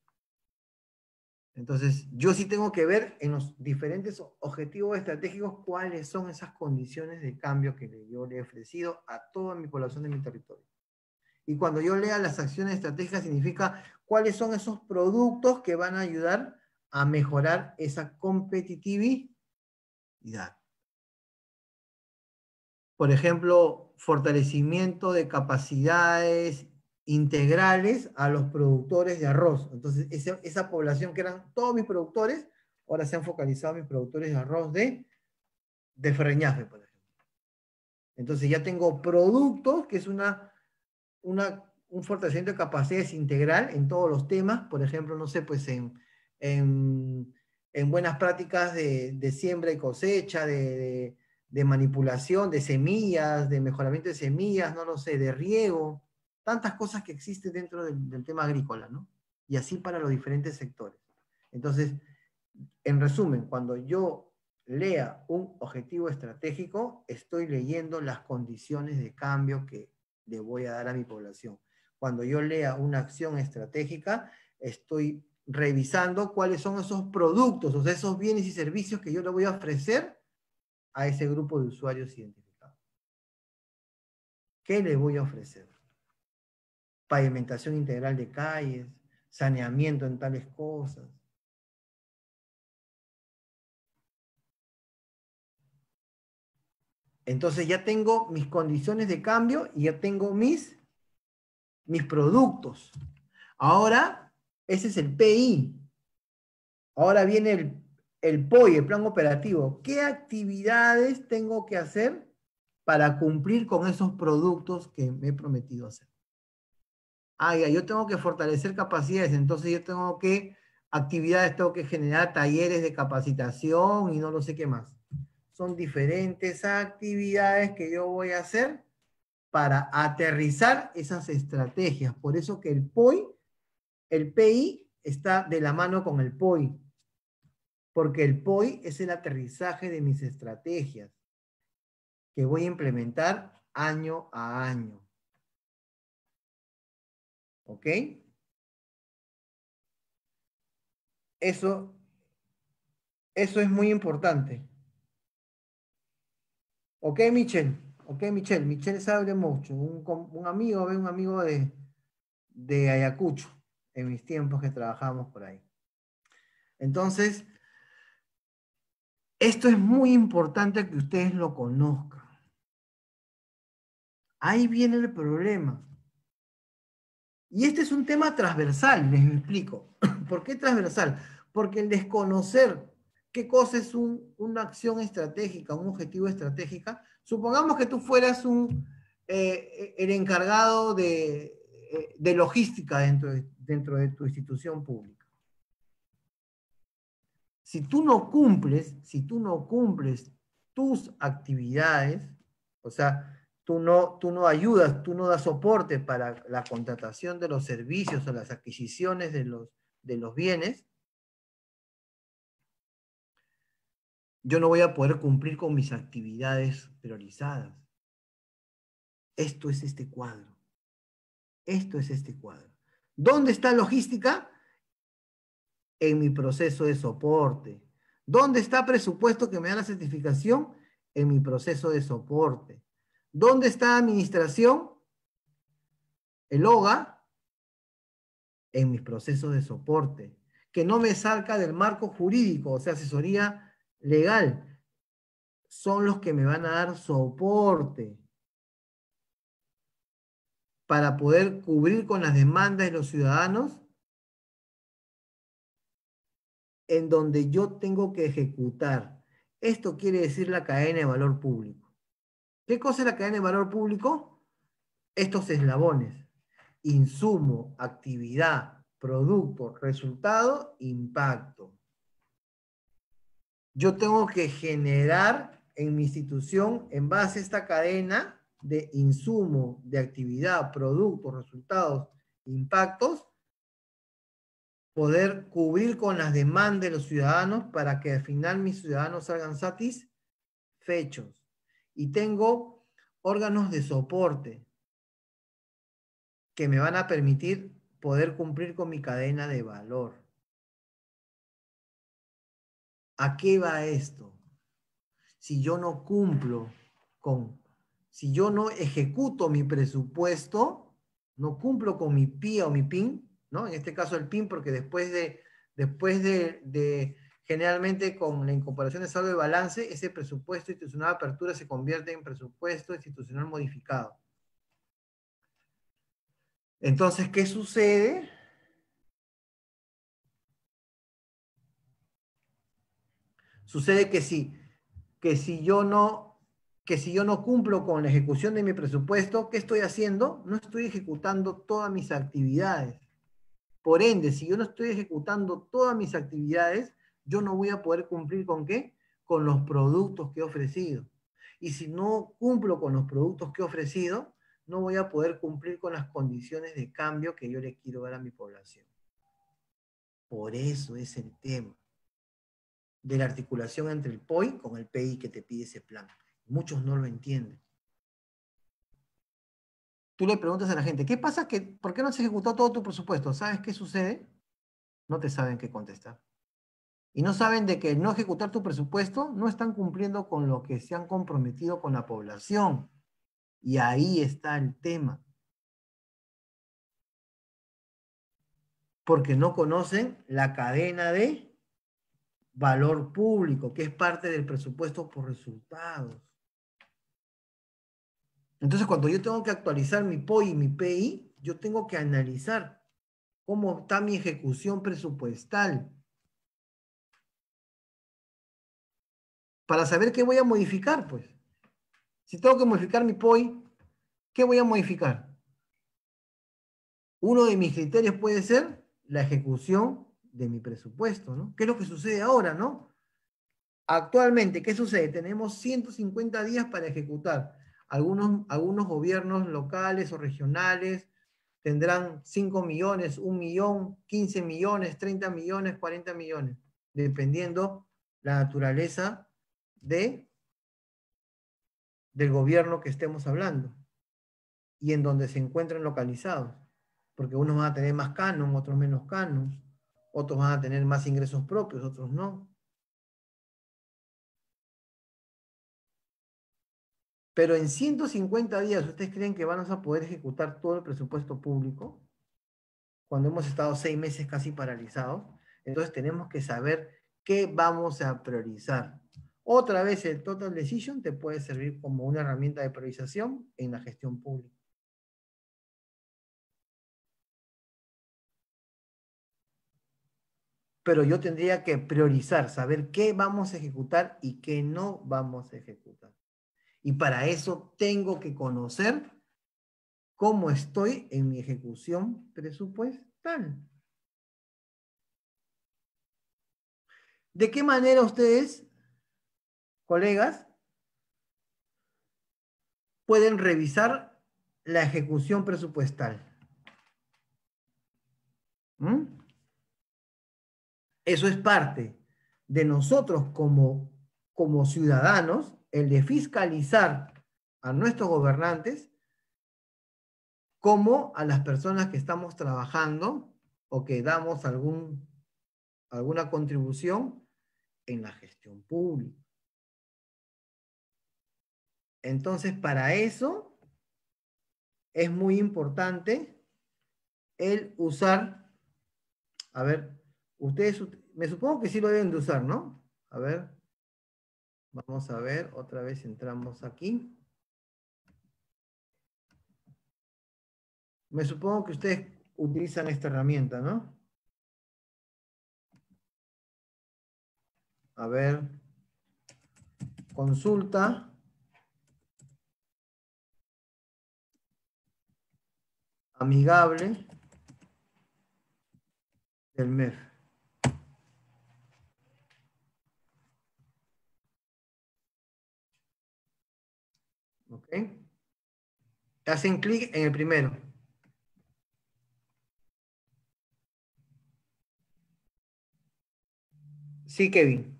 Entonces, yo sí tengo que ver en los diferentes objetivos estratégicos cuáles son esas condiciones de cambio que yo le he ofrecido a toda mi población de mi territorio. Y cuando yo lea las acciones estratégicas, significa cuáles son esos productos que van a ayudar a mejorar esa competitividad. Por ejemplo, fortalecimiento de capacidades integrales a los productores de arroz. Entonces, esa población que eran todos mis productores, ahora se han focalizado en mis productores de arroz de Ferreñafe, por ejemplo. Entonces ya tengo productos, que es un fortalecimiento de capacidades integral en todos los temas, por ejemplo, no sé, pues en buenas prácticas de siembra y cosecha, de manipulación de semillas, de mejoramiento de semillas, no lo sé, de riego, tantas cosas que existen dentro del tema agrícola, ¿no? Y así para los diferentes sectores. Entonces, en resumen, cuando yo lea un objetivo estratégico, estoy leyendo las condiciones de cambio que le voy a dar a mi población. Cuando yo lea una acción estratégica, estoy revisando cuáles son esos productos, o sea, esos bienes y servicios que yo le voy a ofrecer a ese grupo de usuarios identificados. ¿Qué le voy a ofrecer? Pavimentación integral de calles, saneamiento en tales cosas. Entonces ya tengo mis condiciones de cambio y ya tengo mis productos. Ahora, ese es el PI. Ahora viene el POI, el plan operativo. ¿Qué actividades tengo que hacer para cumplir con esos productos que me he prometido hacer? Ah, ya, yo tengo que fortalecer capacidades, entonces yo tengo que generar talleres de capacitación y no lo sé qué más. Son diferentes actividades que yo voy a hacer para aterrizar esas estrategias. Por eso que el PI está de la mano con el POI, porque el POI es el aterrizaje de mis estrategias que voy a implementar año a año. ¿Ok? Eso es muy importante. ¿Ok, Michelle? ¿Ok, Michelle? Michelle sabe mucho. Un amigo de Ayacucho, en mis tiempos que trabajábamos por ahí. Entonces, esto es muy importante que ustedes lo conozcan. Ahí viene el problema. Y este es un tema transversal, les explico. ¿Por qué transversal? Porque el desconocer qué cosa es una acción estratégica, un objetivo estratégico, supongamos que tú fueras el encargado de logística dentro de tu institución pública. Si tú no cumples tus actividades, o sea, tú no ayudas, tú no das soporte para la contratación de los servicios o las adquisiciones de los bienes, yo no voy a poder cumplir con mis actividades priorizadas. Esto es este cuadro. Esto es este cuadro. ¿Dónde está logística? En mi proceso de soporte. ¿Dónde está presupuesto que me da la certificación? En mi proceso de soporte. ¿Dónde está administración? El OGA, en mis procesos de soporte. Que no me salga del marco jurídico, o sea, asesoría legal. Son los que me van a dar soporte para poder cubrir con las demandas de los ciudadanos en donde yo tengo que ejecutar. Esto quiere decir la cadena de valor público. ¿Qué cosa es la cadena de valor público? Estos eslabones: insumo, actividad, producto, resultado, impacto. Yo tengo que generar en mi institución, en base a esta cadena de insumo, de actividad, productos, resultados, impactos, poder cubrir con las demandas de los ciudadanos para que al final mis ciudadanos salgan satisfechos. Y tengo órganos de soporte que me van a permitir poder cumplir con mi cadena de valor. ¿A qué va esto? Si yo no cumplo si yo no ejecuto mi presupuesto, no cumplo con mi PIA o mi PIN, ¿no? En este caso el PIN, porque después de generalmente con la incorporación de saldo de balance, ese presupuesto institucional de apertura se convierte en presupuesto institucional modificado. Entonces, ¿qué sucede? Sucede que si yo no cumplo con la ejecución de mi presupuesto, ¿qué estoy haciendo? No estoy ejecutando todas mis actividades. Por ende, si yo no estoy ejecutando todas mis actividades, yo no voy a poder cumplir ¿con qué? Con los productos que he ofrecido. Y si no cumplo con los productos que he ofrecido, no voy a poder cumplir con las condiciones de cambio que yo le quiero dar a mi población. Por eso es el tema de la articulación entre el POI con el PI que te pide ese plan. Muchos no lo entienden. tú le preguntas a la gente, ¿qué pasa? ¿Por qué no se ejecutó todo tu presupuesto? ¿Sabes qué sucede? No te saben qué contestar. Y no saben de que no ejecutar tu presupuesto no están cumpliendo con lo que se han comprometido con la población. Y ahí está el tema. Porque no conocen la cadena de valor público, que es parte del presupuesto por resultados. Entonces, cuando yo tengo que actualizar mi POI y mi PI, yo tengo que analizar cómo está mi ejecución presupuestal para saber qué voy a modificar, pues. Si tengo que modificar mi POI, ¿qué voy a modificar? Uno de mis criterios puede ser la ejecución de mi presupuesto, ¿no? ¿Qué es lo que sucede ahora, no? Actualmente, ¿qué sucede? Tenemos 150 días para ejecutar. Algunos gobiernos locales o regionales tendrán 5 millones, 1 millón, 15 millones, 30 millones, 40 millones, dependiendo la naturaleza de, del gobierno que estemos hablando y en donde se encuentren localizados. Porque unos van a tener más canon, otros menos canon, otros van a tener más ingresos propios, otros no. Pero en 150 días, ¿ustedes creen que van a poder ejecutar todo el presupuesto público? Cuando hemos estado 6 meses casi paralizados. Entonces tenemos que saber qué vamos a priorizar. Otra vez el Total Decision te puede servir como una herramienta de priorización en la gestión pública. Pero yo tendría que priorizar, saber qué vamos a ejecutar y qué no vamos a ejecutar. Y para eso tengo que conocer cómo estoy en mi ejecución presupuestal. ¿De qué manera ustedes, colegas, pueden revisar la ejecución presupuestal? ¿Mm? Eso es parte de nosotros como ciudadanos, el de fiscalizar a nuestros gobernantes como a las personas que estamos trabajando o que damos alguna contribución en la gestión pública. Entonces, para eso es muy importante el usar, a ver, ustedes, me supongo que sí lo deben de usar, ¿no? A ver, vamos a ver, otra vez entramos aquí. Me supongo que ustedes utilizan esta herramienta, ¿no? A ver, consulta amigable del MEF. ¿Ok? Hacen clic en el primero. Sí, Kevin.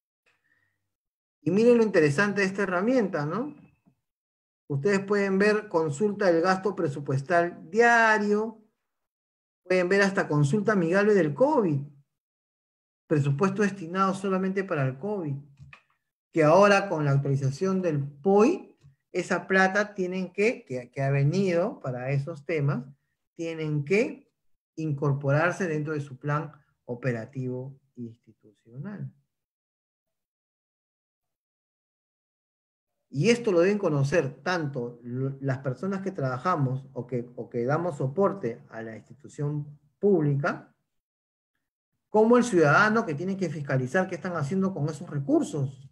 Y miren lo interesante de esta herramienta, ¿no? Ustedes pueden ver consulta del gasto presupuestal diario, pueden ver hasta consulta amigable del COVID, presupuesto destinado solamente para el COVID, que ahora con la actualización del POI, esa plata que ha venido para esos temas, tienen que incorporarse dentro de su plan operativo institucional. Y esto lo deben conocer tanto las personas que trabajamos o que damos soporte a la institución pública, como el ciudadano que tiene que fiscalizar qué están haciendo con esos recursos.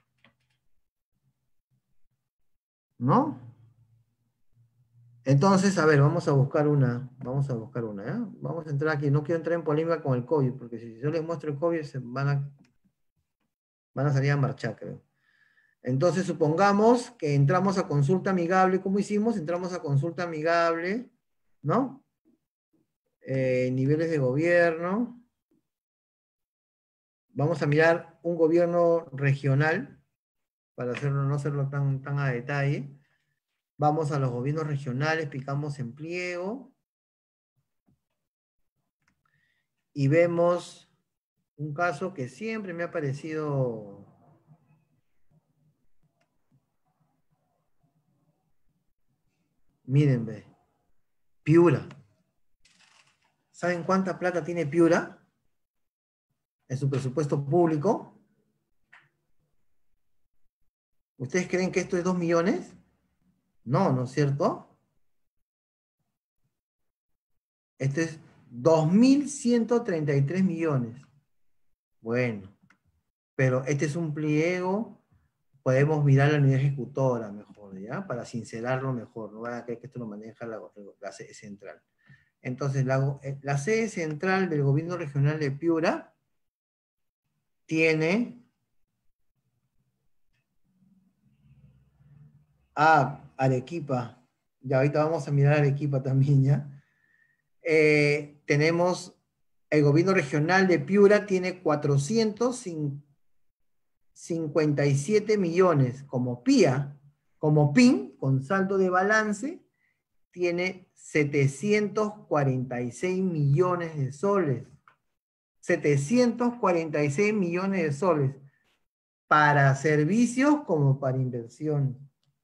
¿No? Entonces, a ver, vamos a buscar una, ¿ya? Vamos a entrar aquí, no quiero entrar en polémica con el COVID, porque si yo les muestro el COVID, van a salir a marchar, creo. Entonces, supongamos que entramos a consulta amigable, ¿cómo hicimos? Entramos a consulta amigable, ¿no? Niveles de gobierno. Vamos a mirar un gobierno regional, para no hacerlo tan a detalle. Vamos a los gobiernos regionales, picamos en pliego y vemos un caso que siempre me ha parecido... Miren, ve, Piura. ¿Saben cuánta plata tiene Piura en su presupuesto público? ¿Ustedes creen que esto es 2 millones? No, ¿no es cierto? Esto es 2.133 millones. Bueno, pero este es un pliego, podemos mirar la unidad ejecutora mejor, ¿ya? Para sincerarlo mejor, no van a creer que esto lo maneja la sede central. Entonces, la sede central del gobierno regional de Piura tiene a Arequipa, ya ahorita vamos a mirar Arequipa también, ¿ya? Tenemos, el gobierno regional de Piura tiene 457 millones como PIA, como PIN, con saldo de balance, tiene 746 millones de soles. 746 millones de soles para servicios como para inversión.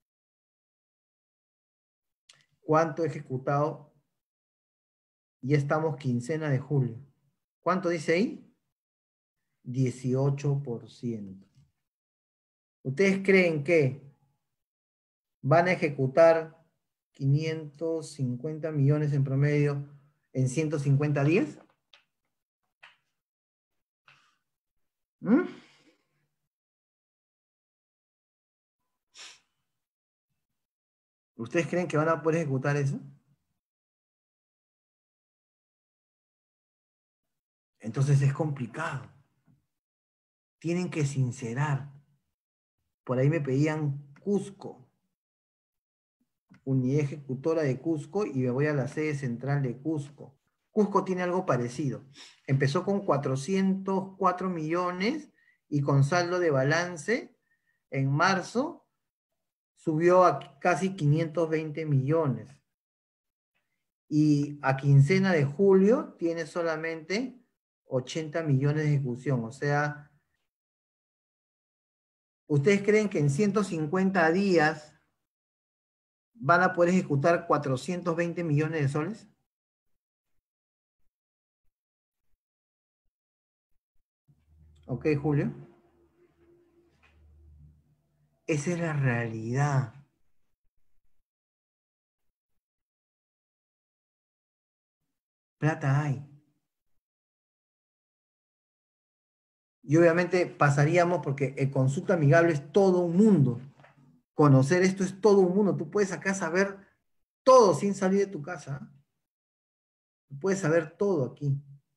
¿Cuánto ejecutado? Ya estamos quincena de julio. ¿Cuánto dice ahí? 18%. ¿Ustedes creen que van a ejecutar 550 millones en promedio en 150 días? ¿Mm? ¿Ustedes creen que van a poder ejecutar eso? Entonces es complicado. Tienen que sincerar. Por ahí me pedían Cusco, unidad ejecutora de Cusco, y me voy a la sede central de Cusco. Cusco tiene algo parecido. Empezó con 404 millones y con saldo de balance en marzo subió a casi 520 millones. Y a quincena de julio tiene solamente 80 millones de ejecución. O sea, ¿ustedes creen que en 150 días van a poder ejecutar 420 millones de soles? ¿Ok, Julio? Esa es la realidad. Plata hay. Y obviamente pasaríamos porque el consulta amigable es todo un mundo. Conocer esto es todo un mundo. Tú puedes acá saber todo sin salir de tu casa. Tú puedes saber todo aquí.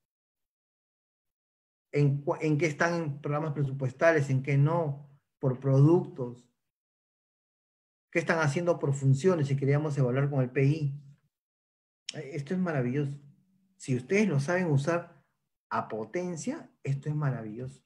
En qué están en programas presupuestales, en qué no, por productos, qué están haciendo por funciones si queríamos evaluar con el PI. Esto es maravilloso. Si ustedes lo saben usar a potencia, esto es maravilloso.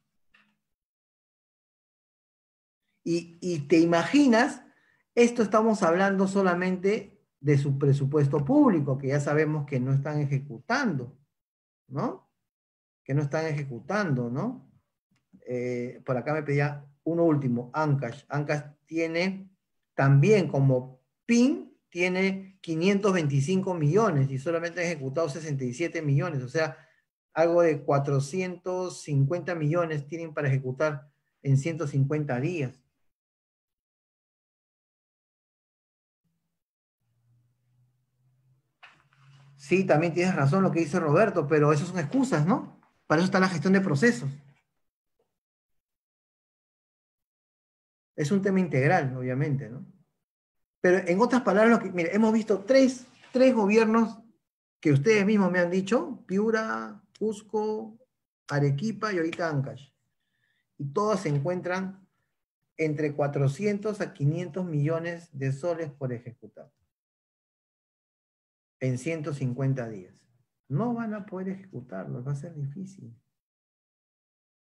Y te imaginas, esto estamos hablando solamente de su presupuesto público, que ya sabemos que no están ejecutando, ¿no? Que no están ejecutando, ¿no? Por acá me pedía uno último, Ancash. Ancash tiene también como PIN, tiene 525 millones y solamente ha ejecutado 67 millones, o sea, algo de 450 millones tienen para ejecutar en 150 días. Sí, también tienes razón lo que dice Roberto, pero eso son excusas, ¿no? Para eso está la gestión de procesos. Es un tema integral, obviamente, ¿no? Pero en otras palabras, mire, hemos visto tres gobiernos que ustedes mismos me han dicho, Piura, Cusco, Arequipa y ahorita Ancash. Y todas se encuentran entre 400 a 500 millones de soles por ejecutar en 150 días. No van a poder ejecutarlo, va a ser difícil.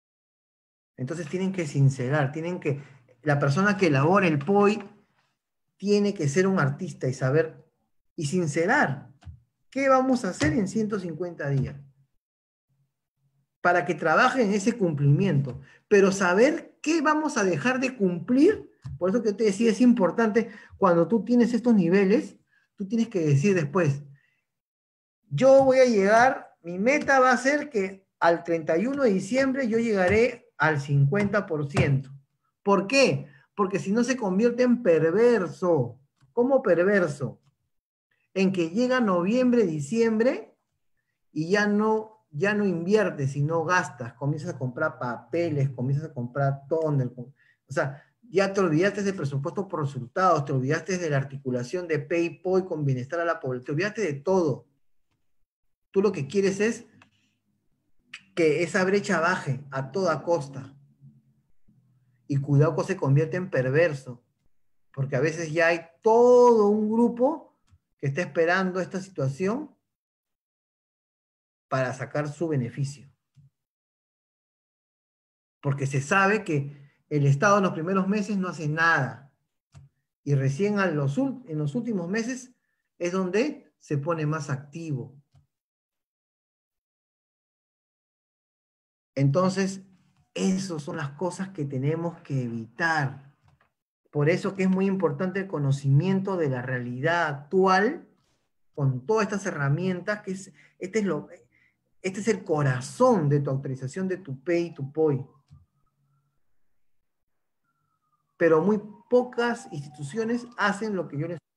Entonces tienen que sincerar, la persona que elabora el POI tiene que ser un artista y saber y sincerar qué vamos a hacer en 150 días para que trabaje en ese cumplimiento, pero saber qué vamos a dejar de cumplir. Por eso que te decía, es importante cuando tú tienes estos niveles, tú tienes que decir después, yo voy a llegar, mi meta va a ser que al 31 de diciembre yo llegaré al 50%. ¿Por qué? Porque si no se convierte en perverso. ¿Cómo perverso? En que llega noviembre, diciembre y ya no inviertes, sino gastas, comienzas a comprar papeles, comienzas a comprar tóner, o sea, ya te olvidaste del presupuesto por resultados, te olvidaste de la articulación de PayPal con bienestar a la población, te olvidaste de todo. Tú lo que quieres es que esa brecha baje a toda costa. Y cuidado que se convierte en perverso, porque a veces ya hay todo un grupo que está esperando esta situación para sacar su beneficio. Porque se sabe que el Estado en los primeros meses no hace nada. Y recién en los últimos meses es donde se pone más activo. Entonces, esas son las cosas que tenemos que evitar. Por eso que es muy importante el conocimiento de la realidad actual con todas estas herramientas, este es el corazón de tu autorización de tu PEI y tu POI. Pero muy pocas instituciones hacen lo que yo les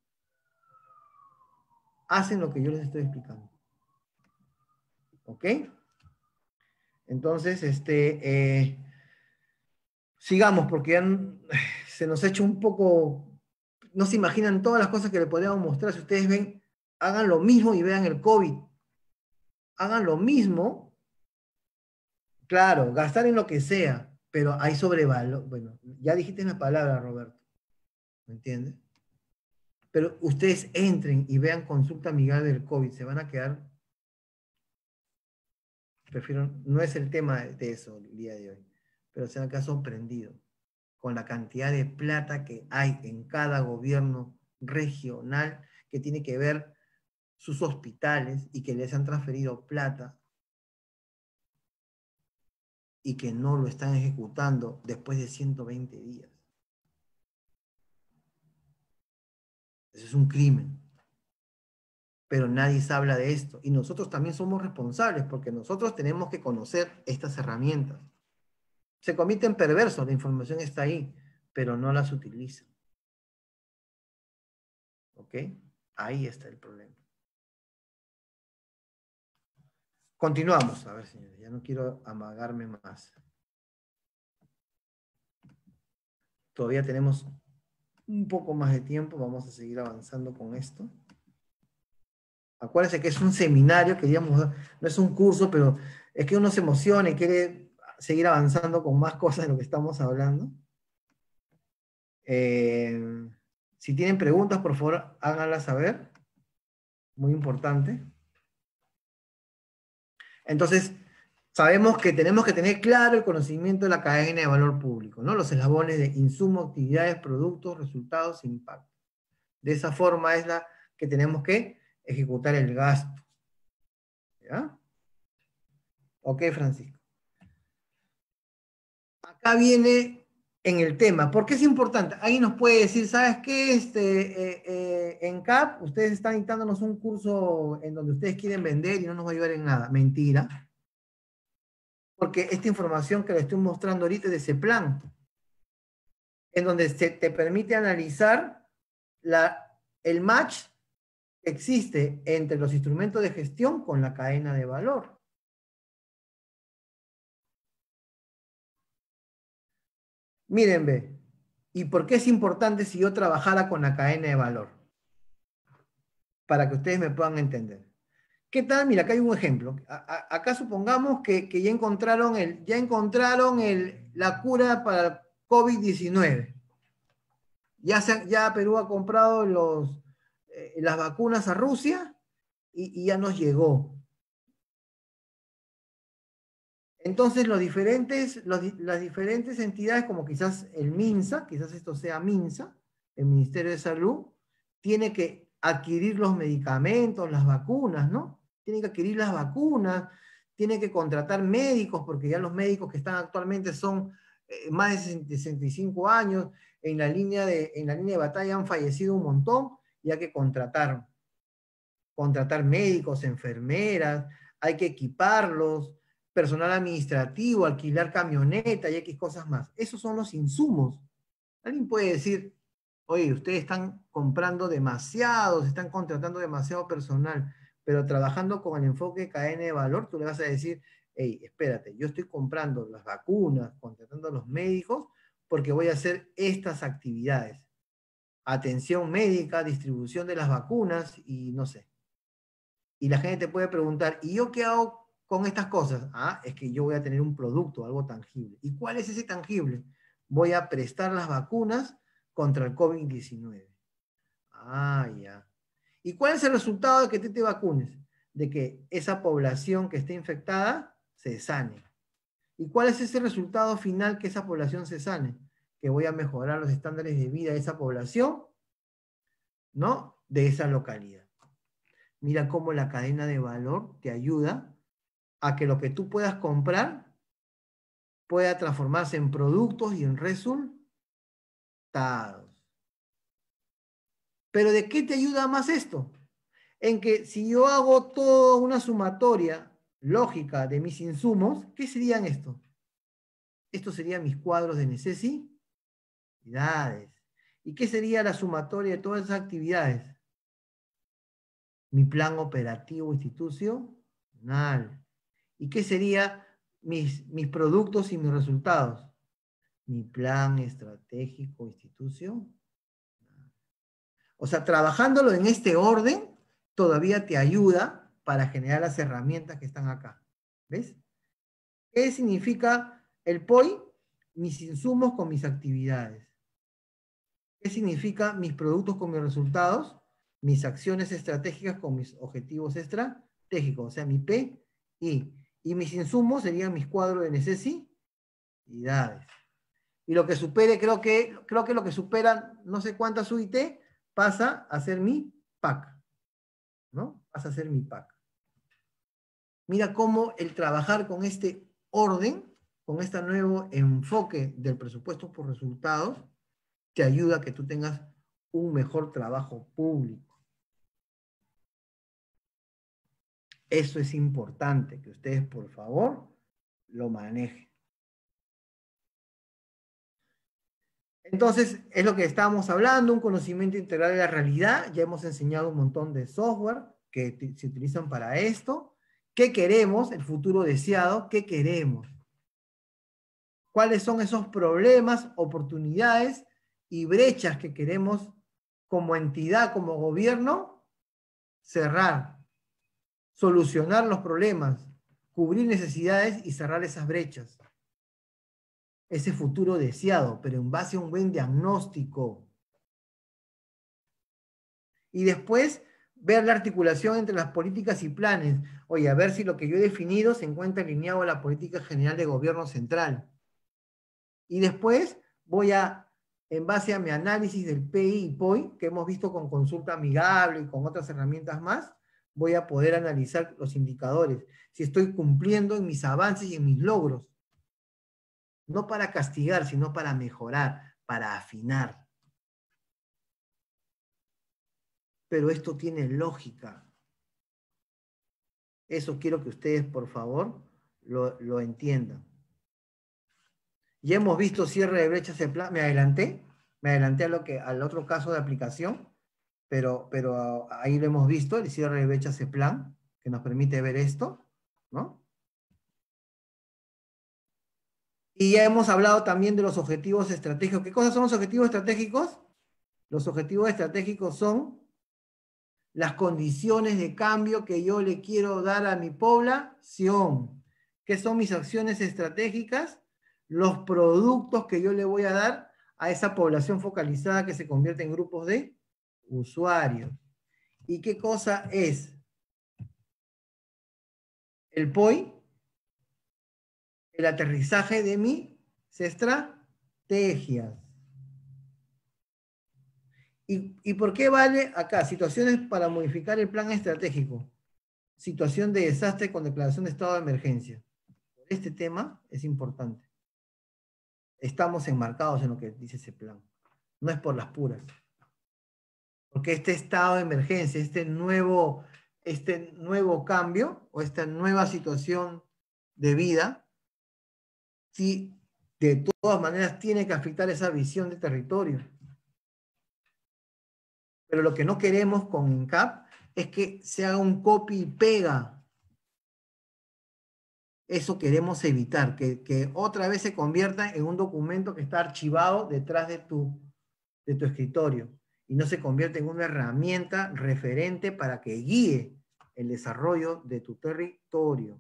estoy explicando. ¿Ok? Entonces, sigamos, porque ya se nos ha hecho un poco, no se imaginan todas las cosas que le podríamos mostrar. Si ustedes ven, hagan lo mismo y vean el COVID. Hagan lo mismo, claro, gastar en lo que sea, pero hay sobrevalor. Bueno, ya dijiste la palabra, Roberto, ¿me entiendes? Pero ustedes entren y vean consulta amigable del COVID, se van a quedar, prefiero, no es el tema de eso el día de hoy, pero se van a quedar sorprendidos con la cantidad de plata que hay en cada gobierno regional que tiene que ver sus hospitales y que les han transferido plata y que no lo están ejecutando después de 120 días. Eso es un crimen. Pero nadie se habla de esto. Y nosotros también somos responsables porque nosotros tenemos que conocer estas herramientas. Se cometen perversos, la información está ahí, pero no las utilizan. ¿Ok? Ahí está el problema. Continuamos. A ver, señores, ya no quiero amagarme más. Todavía tenemos un poco más de tiempo. Vamos a seguir avanzando con esto. Acuérdense que es un seminario, que digamos, no es un curso, pero es que uno se emociona y quiere seguir avanzando con más cosas de lo que estamos hablando. Si tienen preguntas, por favor, háganlas saber. Muy importante. Entonces, sabemos que tenemos que tener claro el conocimiento de la cadena de valor público, ¿no? Los eslabones de insumo, actividades, productos, resultados, impacto. De esa forma es la que tenemos que ejecutar el gasto. ¿Ya? Ok, Francisco. Acá viene en el tema. ¿Por qué es importante? Ahí nos puede decir, ¿sabes qué? En CAP, ustedes están dictándonos un curso en donde ustedes quieren vender y no nos va a ayudar en nada. Mentira. Porque esta información que le estoy mostrando ahorita es de ese plan, en donde se te permite analizar el match que existe entre los instrumentos de gestión con la cadena de valor. Miren, ve. ¿Y por qué es importante si yo trabajara con la cadena de valor? Para que ustedes me puedan entender. ¿Qué tal? Mira, acá hay un ejemplo. Acá supongamos que ya encontraron, la cura para el COVID-19. Ya Perú ha comprado las vacunas a Rusia y ya nos llegó. Entonces, las diferentes entidades, como quizás el MINSA, quizás esto sea MINSA, el Ministerio de Salud, tiene que adquirir los medicamentos, las vacunas, ¿no? Tiene que adquirir las vacunas, tiene que contratar médicos, porque ya los médicos que están actualmente son más de 65 años, en la línea de batalla han fallecido un montón, y hay que contratar médicos, enfermeras, hay que equiparlos, personal administrativo, alquilar camioneta y X cosas más. Esos son los insumos. Alguien puede decir, oye, ustedes están comprando demasiados, están contratando demasiado personal, pero trabajando con el enfoque de cadena de valor, tú le vas a decir, hey, espérate, yo estoy comprando las vacunas, contratando a los médicos, porque voy a hacer estas actividades. Atención médica, distribución de las vacunas y no sé. Y la gente te puede preguntar, ¿y yo qué hago con estas cosas? Ah, es que yo voy a tener un producto, algo tangible. ¿Y cuál es ese tangible? Voy a prestar las vacunas contra el COVID-19. Ah, ya. ¿Y cuál es el resultado de que tú te vacunes? De que esa población que esté infectada se sane. ¿Y cuál es ese resultado final que esa población se sane? Que voy a mejorar los estándares de vida de esa población, ¿no? De esa localidad. Mira cómo la cadena de valor te ayuda a que lo que tú puedas comprar pueda transformarse en productos y en resultados. ¿Pero de qué te ayuda más esto? En que si yo hago toda una sumatoria lógica de mis insumos, ¿qué serían estos? Estos serían mis cuadros de necesidades. ¿Y qué sería la sumatoria de todas esas actividades? Mi plan operativo institucional. ¿Y qué sería mis productos y mis resultados? Mi plan estratégico institucional. O sea, trabajándolo en este orden, todavía te ayuda para generar las herramientas que están acá. ¿Ves? ¿Qué significa el POI? Mis insumos con mis actividades. ¿Qué significa mis productos con mis resultados? Mis acciones estratégicas con mis objetivos estratégicos, o sea, mi P I. Y mis insumos serían mis cuadros de necesidades. Y lo que supere, creo que lo que supera no sé cuántas UIT, pasa a ser mi PAC, ¿no? Pasa a ser mi PAC. Mira cómo el trabajar con este orden, con este nuevo enfoque del presupuesto por resultados, te ayuda a que tú tengas un mejor trabajo público. Eso es importante, que ustedes, por favor, lo manejen. Entonces, es lo que estábamos hablando, un conocimiento integral de la realidad. Ya hemos enseñado un montón de software que se utilizan para esto. ¿Qué queremos? El futuro deseado. ¿Qué queremos? ¿Cuáles son esos problemas, oportunidades y brechas que queremos como entidad, como gobierno, cerrar? Solucionar los problemas, cubrir necesidades y cerrar esas brechas. Ese futuro deseado, pero en base a un buen diagnóstico. Y después ver la articulación entre las políticas y planes. Oye, a ver si lo que yo he definido se encuentra alineado a la política general de gobierno central. Y después voy a, en base a mi análisis del PI y POI, que hemos visto con consulta amigable y con otras herramientas más, voy a poder analizar los indicadores, si estoy cumpliendo en mis avances y en mis logros. No para castigar, sino para mejorar, para afinar. Pero esto tiene lógica. Eso quiero que ustedes, por favor, lo entiendan. Ya hemos visto cierre de brechas en plan. Me adelanté al otro caso de aplicación, pero ahí lo hemos visto, el cierre de brechas en plan, que nos permite ver esto, ¿no? Y ya hemos hablado también de los objetivos estratégicos. ¿Qué cosas son los objetivos estratégicos? Los objetivos estratégicos son las condiciones de cambio que yo le quiero dar a mi población. ¿Qué son mis acciones estratégicas? Los productos que yo le voy a dar a esa población focalizada que se convierte en grupos de usuarios. ¿Y qué cosa es el POI? El aterrizaje de mis estrategias. ¿Y por qué vale acá? Situaciones para modificar el plan estratégico. Situación de desastre con declaración de estado de emergencia. Este tema es importante. Estamos enmarcados en lo que dice ese plan. No es por las puras. Porque este estado de emergencia, este nuevo cambio o esta nueva situación de vida, sí, de todas maneras tiene que afectar esa visión de territorio. Pero lo que no queremos con INCAP es que se haga un copy y pega. Eso queremos evitar, que otra vez se convierta en un documento que está archivado detrás de tu escritorio y no se convierta en una herramienta referente para que guíe el desarrollo de tu territorio.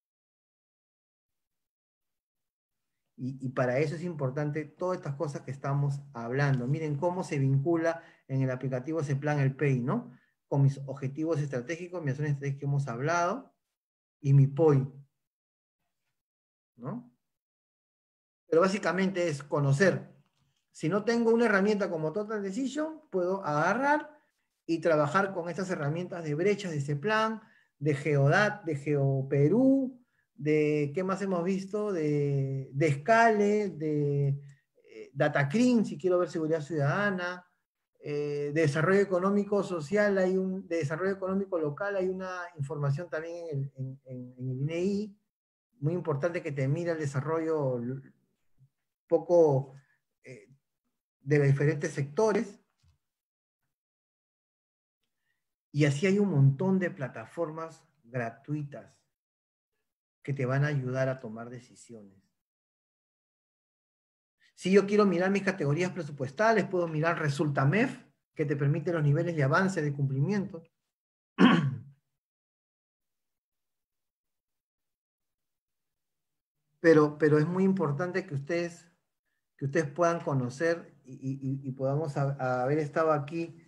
Y para eso es importante todas estas cosas que estamos hablando. Miren cómo se vincula en el aplicativo ese plan, el PEI, ¿no? Con mis objetivos estratégicos, mis acciones estratégicas que hemos hablado, y mi POI, ¿no? Pero básicamente es conocer. Si no tengo una herramienta como Total Decision, puedo agarrar y trabajar con estas herramientas de brechas de ese plan, de Geodat, de GeoPerú, de ¿qué más hemos visto? De Scale, de Datacrin, si quiero ver seguridad ciudadana, de desarrollo económico social, de desarrollo económico local, hay una información también en el INEI, muy importante que te mira el desarrollo poco de los diferentes sectores. Y así hay un montón de plataformas gratuitas que te van a ayudar a tomar decisiones. Si yo quiero mirar mis categorías presupuestales, puedo mirar Resultamef, que te permite los niveles de avance de cumplimiento. Pero es muy importante que ustedes puedan conocer y podamos haber estado aquí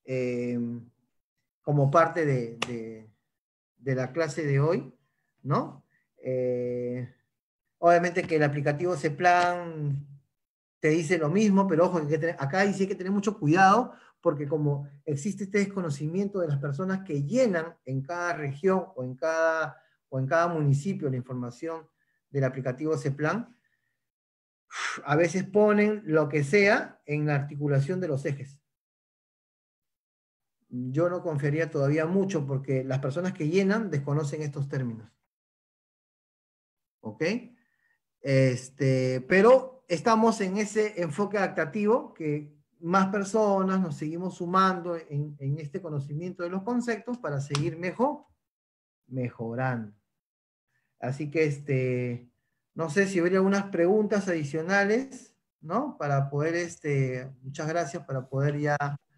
como parte de la clase de hoy, ¿no? Obviamente que el aplicativo CEPLAN te dice lo mismo, pero ojo, acá sí hay que tener mucho cuidado, porque como existe este desconocimiento de las personas que llenan en cada región o en cada municipio la información del aplicativo CEPLAN, a veces ponen lo que sea en la articulación de los ejes. Yo no confiaría todavía mucho porque las personas que llenan desconocen estos términos. ¿Ok? Pero estamos en ese enfoque adaptativo que más personas nos seguimos sumando en este conocimiento de los conceptos para seguir mejorando. Así que no sé si habría algunas preguntas adicionales, ¿no? Para poder, muchas gracias, para poder ya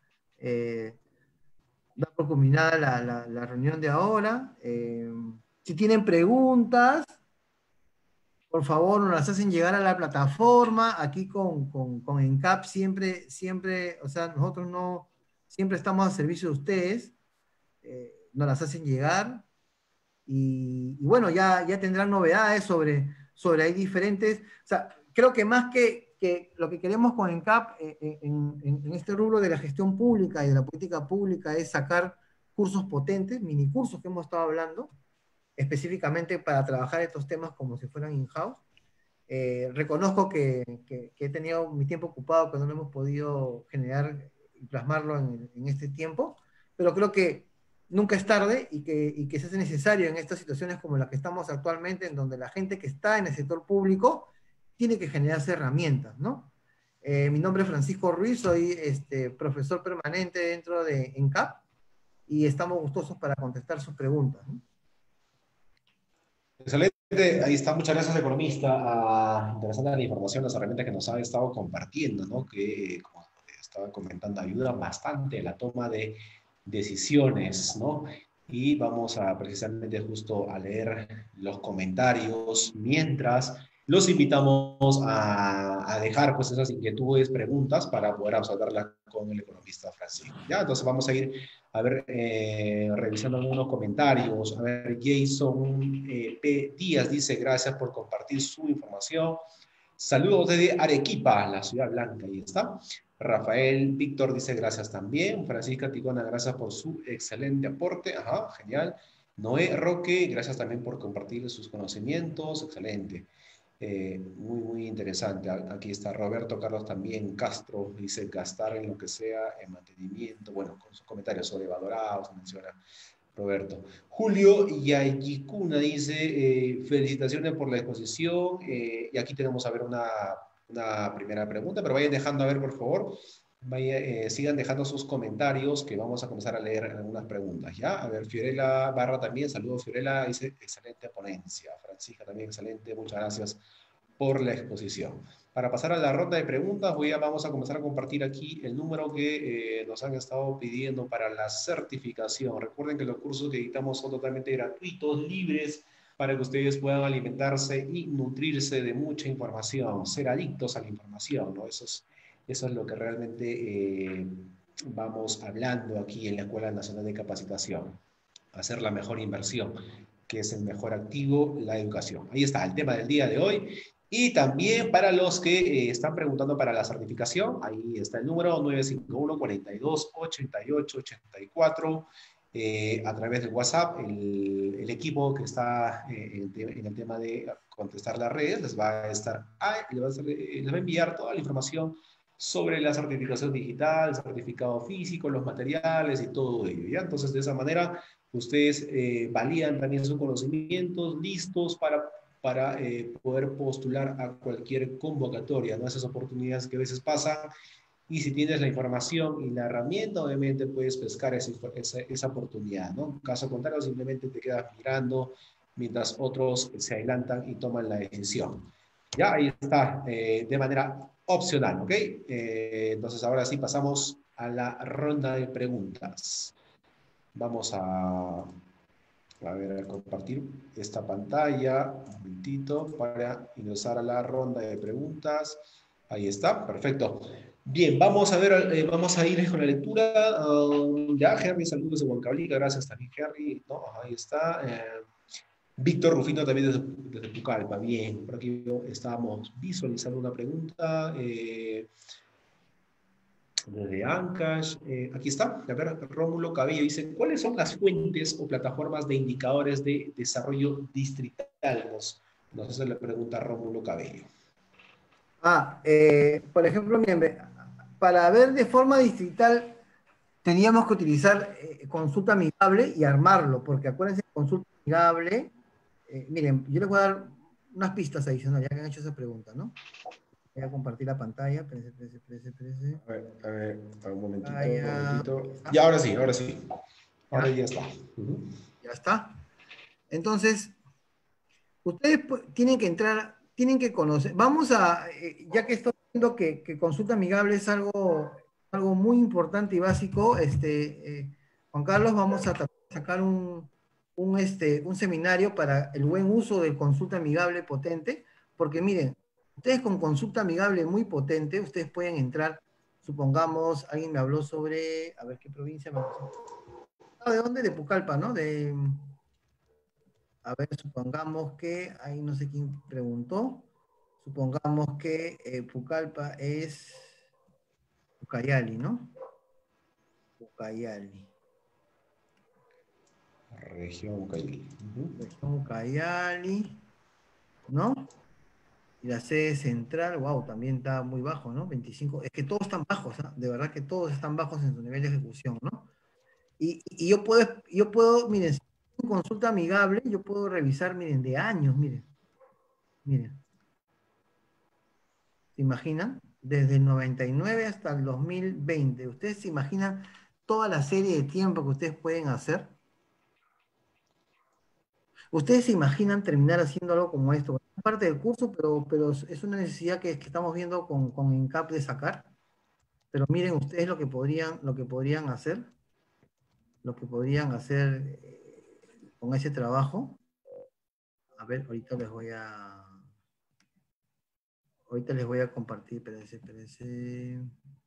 dar por culminada la reunión de ahora. Si tienen preguntas, por favor, nos las hacen llegar a la plataforma. Aquí con ENCAP siempre, o sea, nosotros no, siempre estamos a servicio de ustedes. Nos las hacen llegar. Y bueno, ya tendrán novedades sobre hay diferentes. O sea, creo que más que lo que queremos con ENCAP en este rubro de la gestión pública y de la política pública es sacar cursos potentes, mini cursos que hemos estado hablando, específicamente para trabajar estos temas como si fueran in-house. Reconozco que he tenido mi tiempo ocupado, que no lo hemos podido generar y plasmarlo en este tiempo, pero creo que nunca es tarde y que se hace necesario en estas situaciones como las que estamos actualmente, en donde la gente que está en el sector público tiene que generarse herramientas, ¿no? Mi nombre es Francisco Ruiz, soy profesor permanente dentro de ENCAP y estamos gustosos para contestar sus preguntas, ¿no? Excelente, ahí está, muchas gracias, economista. Interesante la información, las herramientas que nos ha estado compartiendo, ¿no? Que, como estaba comentando, ayudan bastante en la toma de decisiones, ¿no? Y vamos a precisamente justo a leer los comentarios mientras los invitamos a dejar pues esas inquietudes, preguntas para poder absolverlas con el economista Francisco. Ya, entonces vamos a ir a ver, revisando algunos comentarios. A ver, Jason P. Díaz dice, gracias por compartir su información. Saludos desde Arequipa, la ciudad blanca, ahí está. Rafael Víctor dice gracias también. Francisca Ticona, gracias por su excelente aporte. Ajá, genial. Noé Roque, gracias también por compartir sus conocimientos. Excelente. Muy interesante. Aquí está Roberto Carlos también. Castro dice gastar en lo que sea en mantenimiento. Bueno, con sus comentarios sobrevalorados, menciona Roberto. Julio Yayicuna dice, felicitaciones por la exposición. Y aquí tenemos a ver una primera pregunta, pero vayan dejando a ver, por favor. Sigan dejando sus comentarios, que vamos a comenzar a leer algunas preguntas, ¿ya? A ver, Fiorella Barra también, saludos Fiorella, dice, excelente ponencia. Francisca también, excelente, muchas gracias por la exposición. Para pasar a la ronda de preguntas, vamos a comenzar a compartir aquí el número que nos han estado pidiendo para la certificación. Recuerden que los cursos que editamos son totalmente gratuitos, libres, para que ustedes puedan alimentarse y nutrirse de mucha información, ser adictos a la información, ¿no? Eso es lo que realmente vamos hablando aquí en la Escuela Nacional de Capacitación. Hacer la mejor inversión, que es el mejor activo, la educación. Ahí está el tema del día de hoy. Y también para los que están preguntando para la certificación, ahí está el número 951-42-88-84. A través del WhatsApp, el equipo que está en el tema de contestar las redes les va a enviar toda la información sobre la certificación digital, el certificado físico, los materiales y todo ello, ¿ya? Entonces, de esa manera, ustedes validan también sus conocimientos, listos para poder postular a cualquier convocatoria, ¿no? Esas oportunidades que a veces pasan, y si tienes la información y la herramienta, obviamente puedes pescar esa oportunidad, ¿no? Caso contrario, simplemente te quedas mirando mientras otros se adelantan y toman la decisión. Ya, ahí está, de manera opcional, ¿ok? Entonces, ahora sí pasamos a la ronda de preguntas. Vamos a ver, a compartir esta pantalla, un momentito, para ingresar a la ronda de preguntas. Ahí está, perfecto. Bien, vamos a ver, vamos a ir con la lectura. Ya, Henry, saludos de Huancavelica, gracias también, Henry. No, ahí está. Víctor Rufino también desde Pucallpa, bien. Por aquí estábamos visualizando una pregunta. Desde Ancash, aquí está, a ver, Rómulo Cabello dice, ¿cuáles son las fuentes o plataformas de indicadores de desarrollo distrital? Nos hace la pregunta Rómulo Cabello. Por ejemplo, miren, para ver de forma distrital teníamos que utilizar consulta amigable y armarlo, porque acuérdense, consulta amigable, miren, yo les voy a dar unas pistas adicionales, ya que han hecho esa pregunta, ¿no? Voy a compartir la pantalla, espérense. A ver, un momentito, Pantalla. Y ahora sí, ahora sí. Ahora ¿Ya? ya está. Ya está. Entonces, ustedes tienen que entrar, tienen que conocer, vamos a, ya que estoy viendo que consulta amigable es algo muy importante y básico, Juan Carlos, vamos a sacar un seminario para el buen uso del consulta amigable potente, porque miren, ustedes con consulta amigable muy potente, ustedes pueden entrar, supongamos, alguien me habló sobre, a ver qué provincia me habló. ¿De dónde? De Pucallpa, ¿no? A ver, supongamos que, ahí no sé quién preguntó, supongamos que Pucallpa es Ucayali, ¿no? Ucayali. Región Ucayali. Región Ucayali, ¿no? Y la sede central, wow, también está muy bajo, ¿no? 25, es que todos están bajos, ¿ah? De verdad que todos están bajos en su nivel de ejecución, ¿no? Y yo puedo, miren, si es una consulta amigable, yo puedo revisar, miren, de años, miren. ¿Se imaginan? Desde el 99 hasta el 2020. ¿Ustedes se imaginan toda la serie de tiempo que ustedes pueden hacer? ¿Ustedes se imaginan terminar haciendo algo como esto? Es parte del curso, pero es una necesidad que estamos viendo con INCAP de sacar. Pero miren ustedes lo que podrían hacer con ese trabajo. A ver, ahorita les voy a compartir, espérense.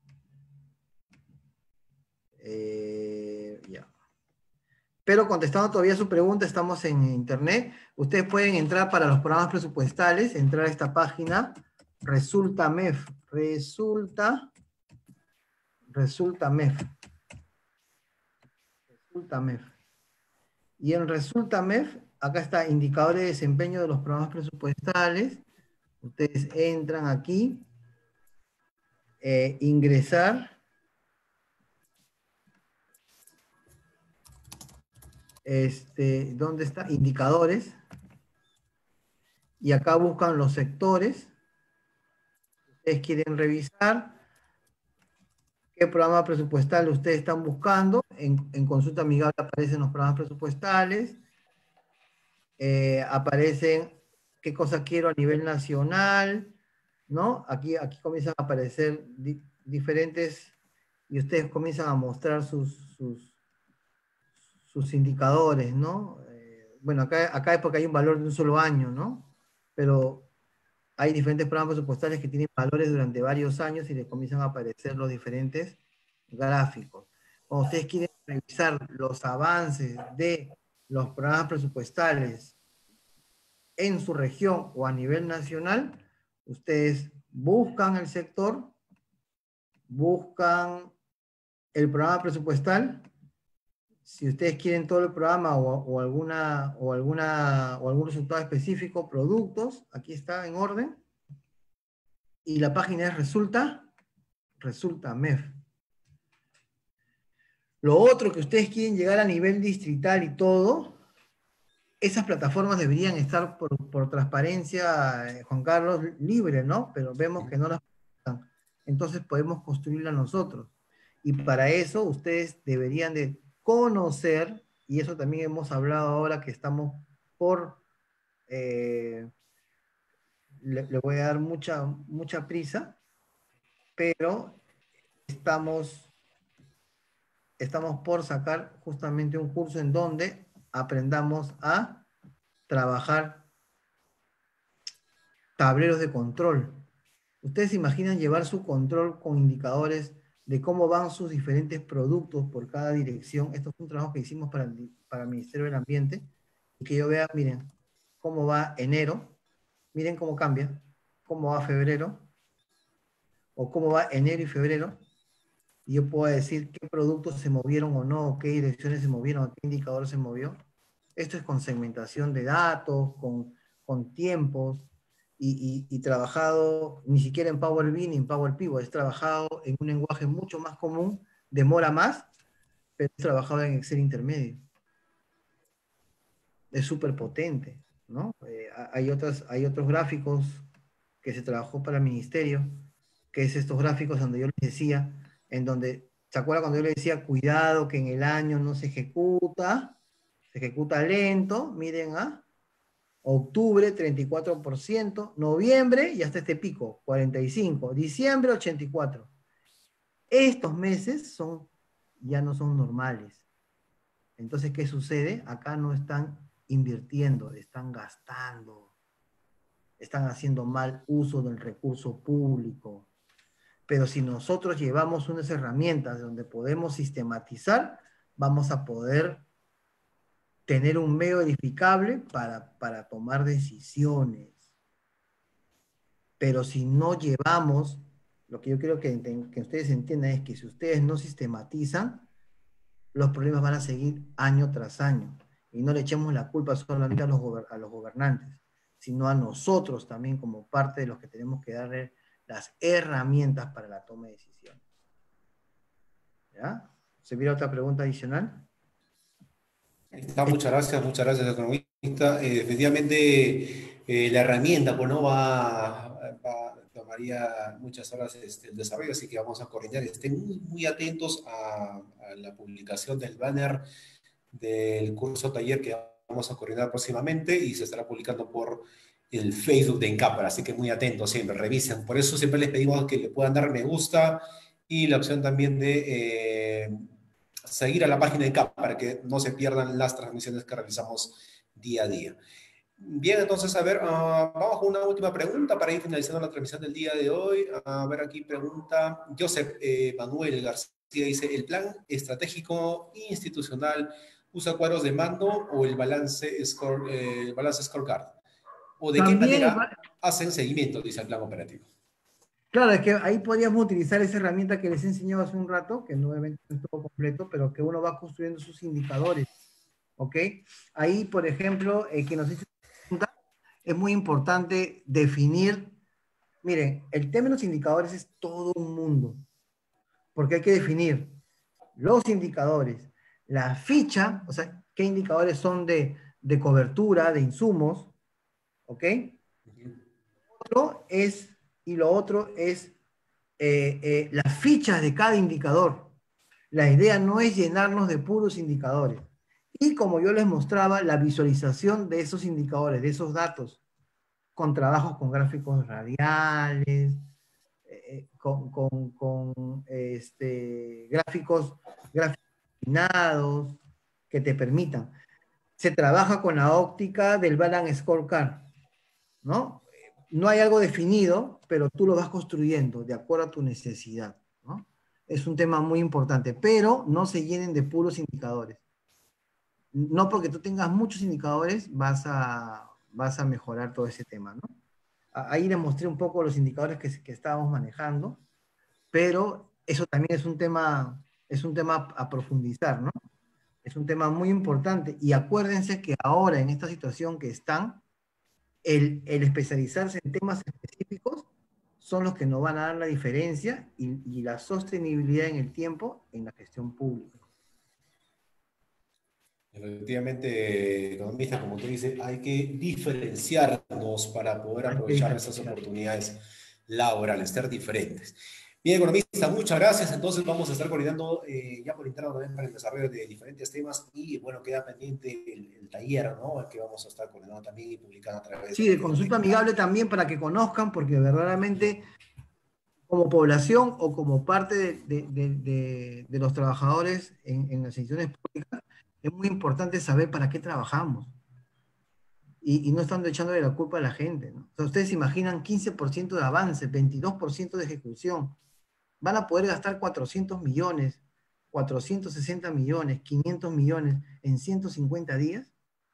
Ya. Pero contestando todavía su pregunta, estamos en internet. Ustedes pueden entrar para los programas presupuestales, entrar a esta página, Resulta MEF, Resulta Resulta MEF. Resulta MEF. Y en Resulta MEF, acá está indicadores de desempeño de los programas presupuestales. Ustedes entran aquí, ingresar, ¿dónde está? Indicadores. Y acá buscan los sectores. Ustedes quieren revisar qué programa presupuestal ustedes están buscando. En consulta amigable aparecen los programas presupuestales. Aparecen qué cosa quiero a nivel nacional, ¿no? Aquí comienzan a aparecer diferentes, y ustedes comienzan a mostrar sus indicadores, ¿no? Bueno, acá es porque hay un valor de un solo año, ¿no? Pero hay diferentes programas presupuestales que tienen valores durante varios años y les comienzan a aparecer los diferentes gráficos. Cuando ustedes quieren revisar los avances de los programas presupuestales en su región o a nivel nacional, ustedes buscan el sector, buscan el programa presupuestal. Si ustedes quieren todo el programa o algún resultado específico, productos, aquí está en orden. Y la página es resulta MEF. Lo otro que ustedes quieren llegar a nivel distrital y todo, esas plataformas deberían estar por transparencia, Juan Carlos, libre, ¿no? Pero vemos que no las usan. Entonces podemos construirla nosotros. Y para eso ustedes deberían de conocer, y eso también hemos hablado ahora que estamos por, le voy a dar mucha prisa, pero estamos por sacar justamente un curso en donde aprendamos a trabajar tableros de control. ¿Ustedes se imaginan llevar su control con indicadores de cómo van sus diferentes productos por cada dirección? Esto es un trabajo que hicimos para el Ministerio del Ambiente. Y que yo vea, miren, cómo va enero, miren cómo cambia, cómo va febrero, o cómo va enero y febrero, y yo puedo decir qué productos se movieron o no, qué direcciones se movieron, qué indicador se movió. Esto es con segmentación de datos, con tiempos, y trabajado ni siquiera en Power BI ni en Power Pivot, es trabajado en un lenguaje mucho más común, demora más, pero es trabajado en Excel intermedio. Es súper potente, ¿no? Hay otros gráficos que se trabajó para el ministerio, que es estos gráficos donde yo les decía, en donde, ¿se acuerdan cuando yo les decía, cuidado que en el año no se ejecuta lento? Miren, octubre 34%, noviembre y hasta este pico, 45%, diciembre 84%. Estos meses ya no son normales. Entonces, ¿qué sucede? Acá no están invirtiendo, están gastando, están haciendo mal uso del recurso público. Pero si nosotros llevamos unas herramientas donde podemos sistematizar, vamos a poder tener un medio verificable para tomar decisiones. Pero si no llevamos, lo que yo quiero que ustedes entiendan es que si ustedes no sistematizan, los problemas van a seguir año tras año. Y no le echemos la culpa solamente a los gobernantes, sino a nosotros también como parte de los que tenemos que darle las herramientas para la toma de decisiones. ¿Ya? ¿Se viene otra pregunta adicional? Está, muchas gracias, economista. Efectivamente, la herramienta pues, no tomaría muchas horas el desarrollo, así que vamos a coordinar. Estén muy atentos a la publicación del banner del curso taller que vamos a coordinar próximamente y se estará publicando por el Facebook de Incapar, así que muy atentos siempre, revisen. Por eso siempre les pedimos que le puedan dar me gusta y la opción también de seguir a la página de Incapar para que no se pierdan las transmisiones que realizamos día a día. Bien, entonces, a ver, vamos con una última pregunta para ir finalizando la transmisión del día de hoy. A ver, aquí pregunta Joseph Manuel García, dice, ¿el plan estratégico institucional usa cuadros de mando o el balance scorecard? ¿O de qué También manera hacen seguimiento, dice el plan operativo? Claro, es que ahí podríamos utilizar esa herramienta que les he enseñado hace un rato, que no obviamente no es todo completo, pero que uno va construyendo sus indicadores, ¿ok? Ahí, por ejemplo, que nos hizo pregunta, es muy importante definir, miren, el tema de los indicadores es todo un mundo, porque hay que definir los indicadores, la ficha, o sea, qué indicadores son de cobertura, de insumos, ¿ok? Otro es, y lo otro es las fichas de cada indicador. La idea no es llenarnos de puros indicadores. Y como yo les mostraba, la visualización de esos indicadores, de esos datos, con trabajos con gráficos radiales, gráficos afinados que te permitan. Se trabaja con la óptica del Balance Scorecard, ¿no? No hay algo definido, pero tú lo vas construyendo de acuerdo a tu necesidad, ¿no? Es un tema muy importante, pero no se llenen de puros indicadores. No porque tú tengas muchos indicadores vas a mejorar todo ese tema, ¿no? Ahí les mostré un poco los indicadores que estábamos manejando, pero eso también es un tema a profundizar, ¿no? Es un tema muy importante. Y acuérdense que ahora, en esta situación que están, el especializarse en temas específicos son los que nos van a dar la diferencia y la sostenibilidad en el tiempo en la gestión pública. Efectivamente, economista, como tú dices, hay que diferenciarnos para poder Hay que aprovechar esas diferenciar. oportunidades laborales, ser diferentes. Bien, economista, muchas gracias. Entonces vamos a estar coordinando ya por interno también para el desarrollo de diferentes temas y bueno, queda pendiente el taller, ¿no? El que vamos a estar coordinando también y publicando a través Sí, de de consulta Club. amigable también para que conozcan, porque verdaderamente como población o como parte de los trabajadores en las instituciones públicas, es muy importante saber para qué trabajamos y no estando echándole la culpa a la gente, ¿no? O sea, ustedes se imaginan 15% de avance, 22% de ejecución. Van a poder gastar 400 millones, 460 millones, 500 millones en 150 días.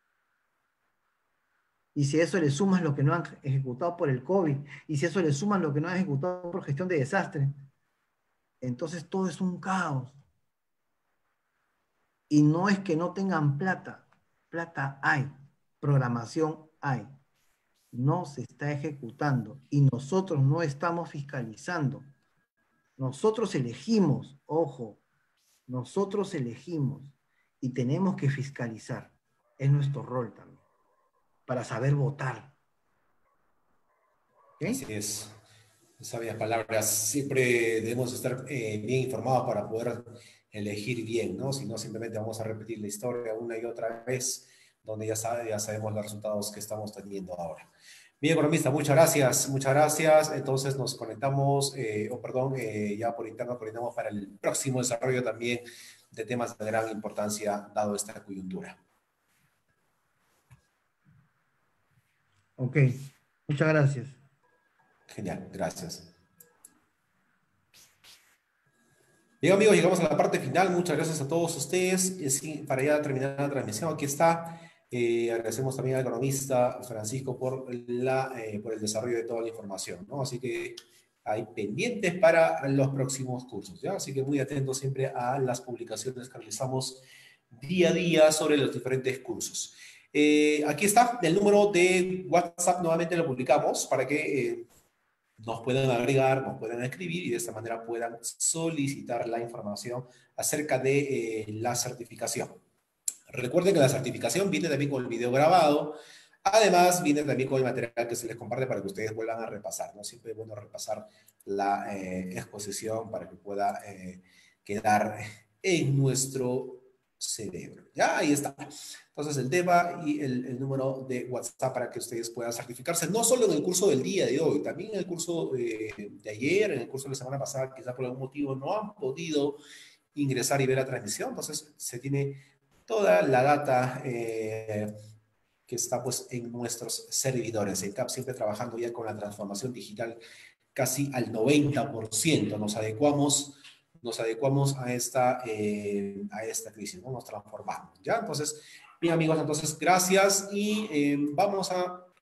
Y si a eso le sumas lo que no han ejecutado por el COVID, y si a eso le suman lo que no han ejecutado por gestión de desastre, entonces todo es un caos. Y no es que no tengan plata, plata hay, programación hay, no se está ejecutando y nosotros no estamos fiscalizando. Nosotros elegimos, ojo, nosotros elegimos y tenemos que fiscalizar. Es nuestro rol también, para saber votar. Así ¿Ok? es. Sabias palabras. Siempre debemos estar bien informados para poder elegir bien, ¿no? Si no, simplemente vamos a repetir la historia una y otra vez, donde ya sabemos los resultados que estamos teniendo ahora. Bien, economista, muchas gracias, muchas gracias. Entonces nos conectamos, ya por interno coordinamos para el próximo desarrollo también de temas de gran importancia, dado esta coyuntura. Ok, muchas gracias. Genial, gracias. Bien, amigos, llegamos a la parte final. Muchas gracias a todos ustedes. Y sí, para ya terminar la transmisión, aquí está. Agradecemos también al economista Francisco por el desarrollo de toda la información, ¿no? Así que hay pendientes para los próximos cursos, ¿ya? Así que muy atentos siempre a las publicaciones que realizamos día a día sobre los diferentes cursos. Aquí está el número de WhatsApp, nuevamente lo publicamos para que nos puedan agregar, nos puedan escribir y de esta manera puedan solicitar la información acerca de la certificación. Recuerden que la certificación viene también con el video grabado, además viene también con el material que se les comparte para que ustedes vuelvan a repasar, ¿no? Siempre es bueno repasar la exposición para que pueda quedar en nuestro cerebro. Ya, ahí está. Entonces, el tema y el número de WhatsApp para que ustedes puedan certificarse, no solo en el curso del día de hoy, también en el curso de ayer, en el curso de la semana pasada, quizá por algún motivo no han podido ingresar y ver la transmisión. Entonces, se tiene toda la data que está pues en nuestros servidores. En CAP siempre trabajando ya con la transformación digital casi al 90%. Nos adecuamos a esta crisis, ¿no? Nos transformamos, ¿ya? Entonces, bien amigos, entonces gracias y vamos a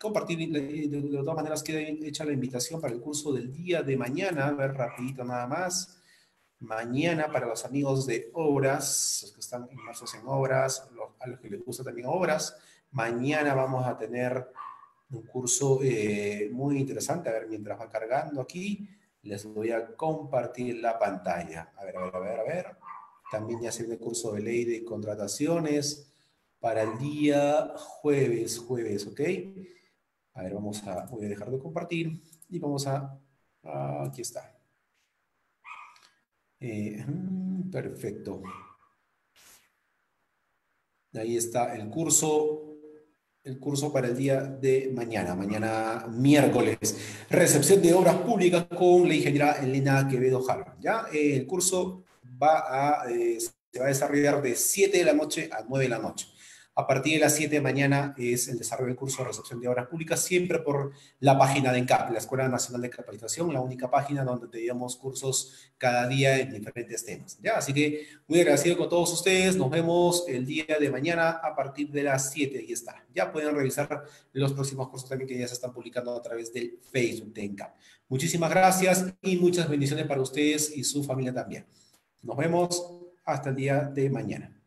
compartir, de todas maneras queda hecha la invitación para el curso del día de mañana, a ver rapidito nada más. Mañana para los amigos de obras, los que están inmersos en obras, a los que les gusta también obras, mañana vamos a tener un curso muy interesante. A ver, mientras va cargando aquí, les voy a compartir la pantalla. A ver, a ver, a ver, a ver. También ya se viene el curso de ley de contrataciones para el día jueves, ¿ok? A ver, voy a dejar de compartir y vamos aquí está. Perfecto. Ahí está el curso para el día de mañana miércoles. Recepción de obras públicas con la ingeniera Elena Quevedo Jara. ¿Ya? El curso se va a desarrollar de 7 de la noche a 9 de la noche. A partir de las 7 de mañana es el desarrollo del curso de recepción de obras públicas, siempre por la página de ENCAP, la Escuela Nacional de Capacitación, la única página donde te damos cursos cada día en diferentes temas. ¿Ya? Así que muy agradecido con todos ustedes. Nos vemos el día de mañana a partir de las 7. Ahí está. Ya pueden revisar los próximos cursos también que ya se están publicando a través del Facebook de ENCAP. Muchísimas gracias y muchas bendiciones para ustedes y su familia también. Nos vemos hasta el día de mañana.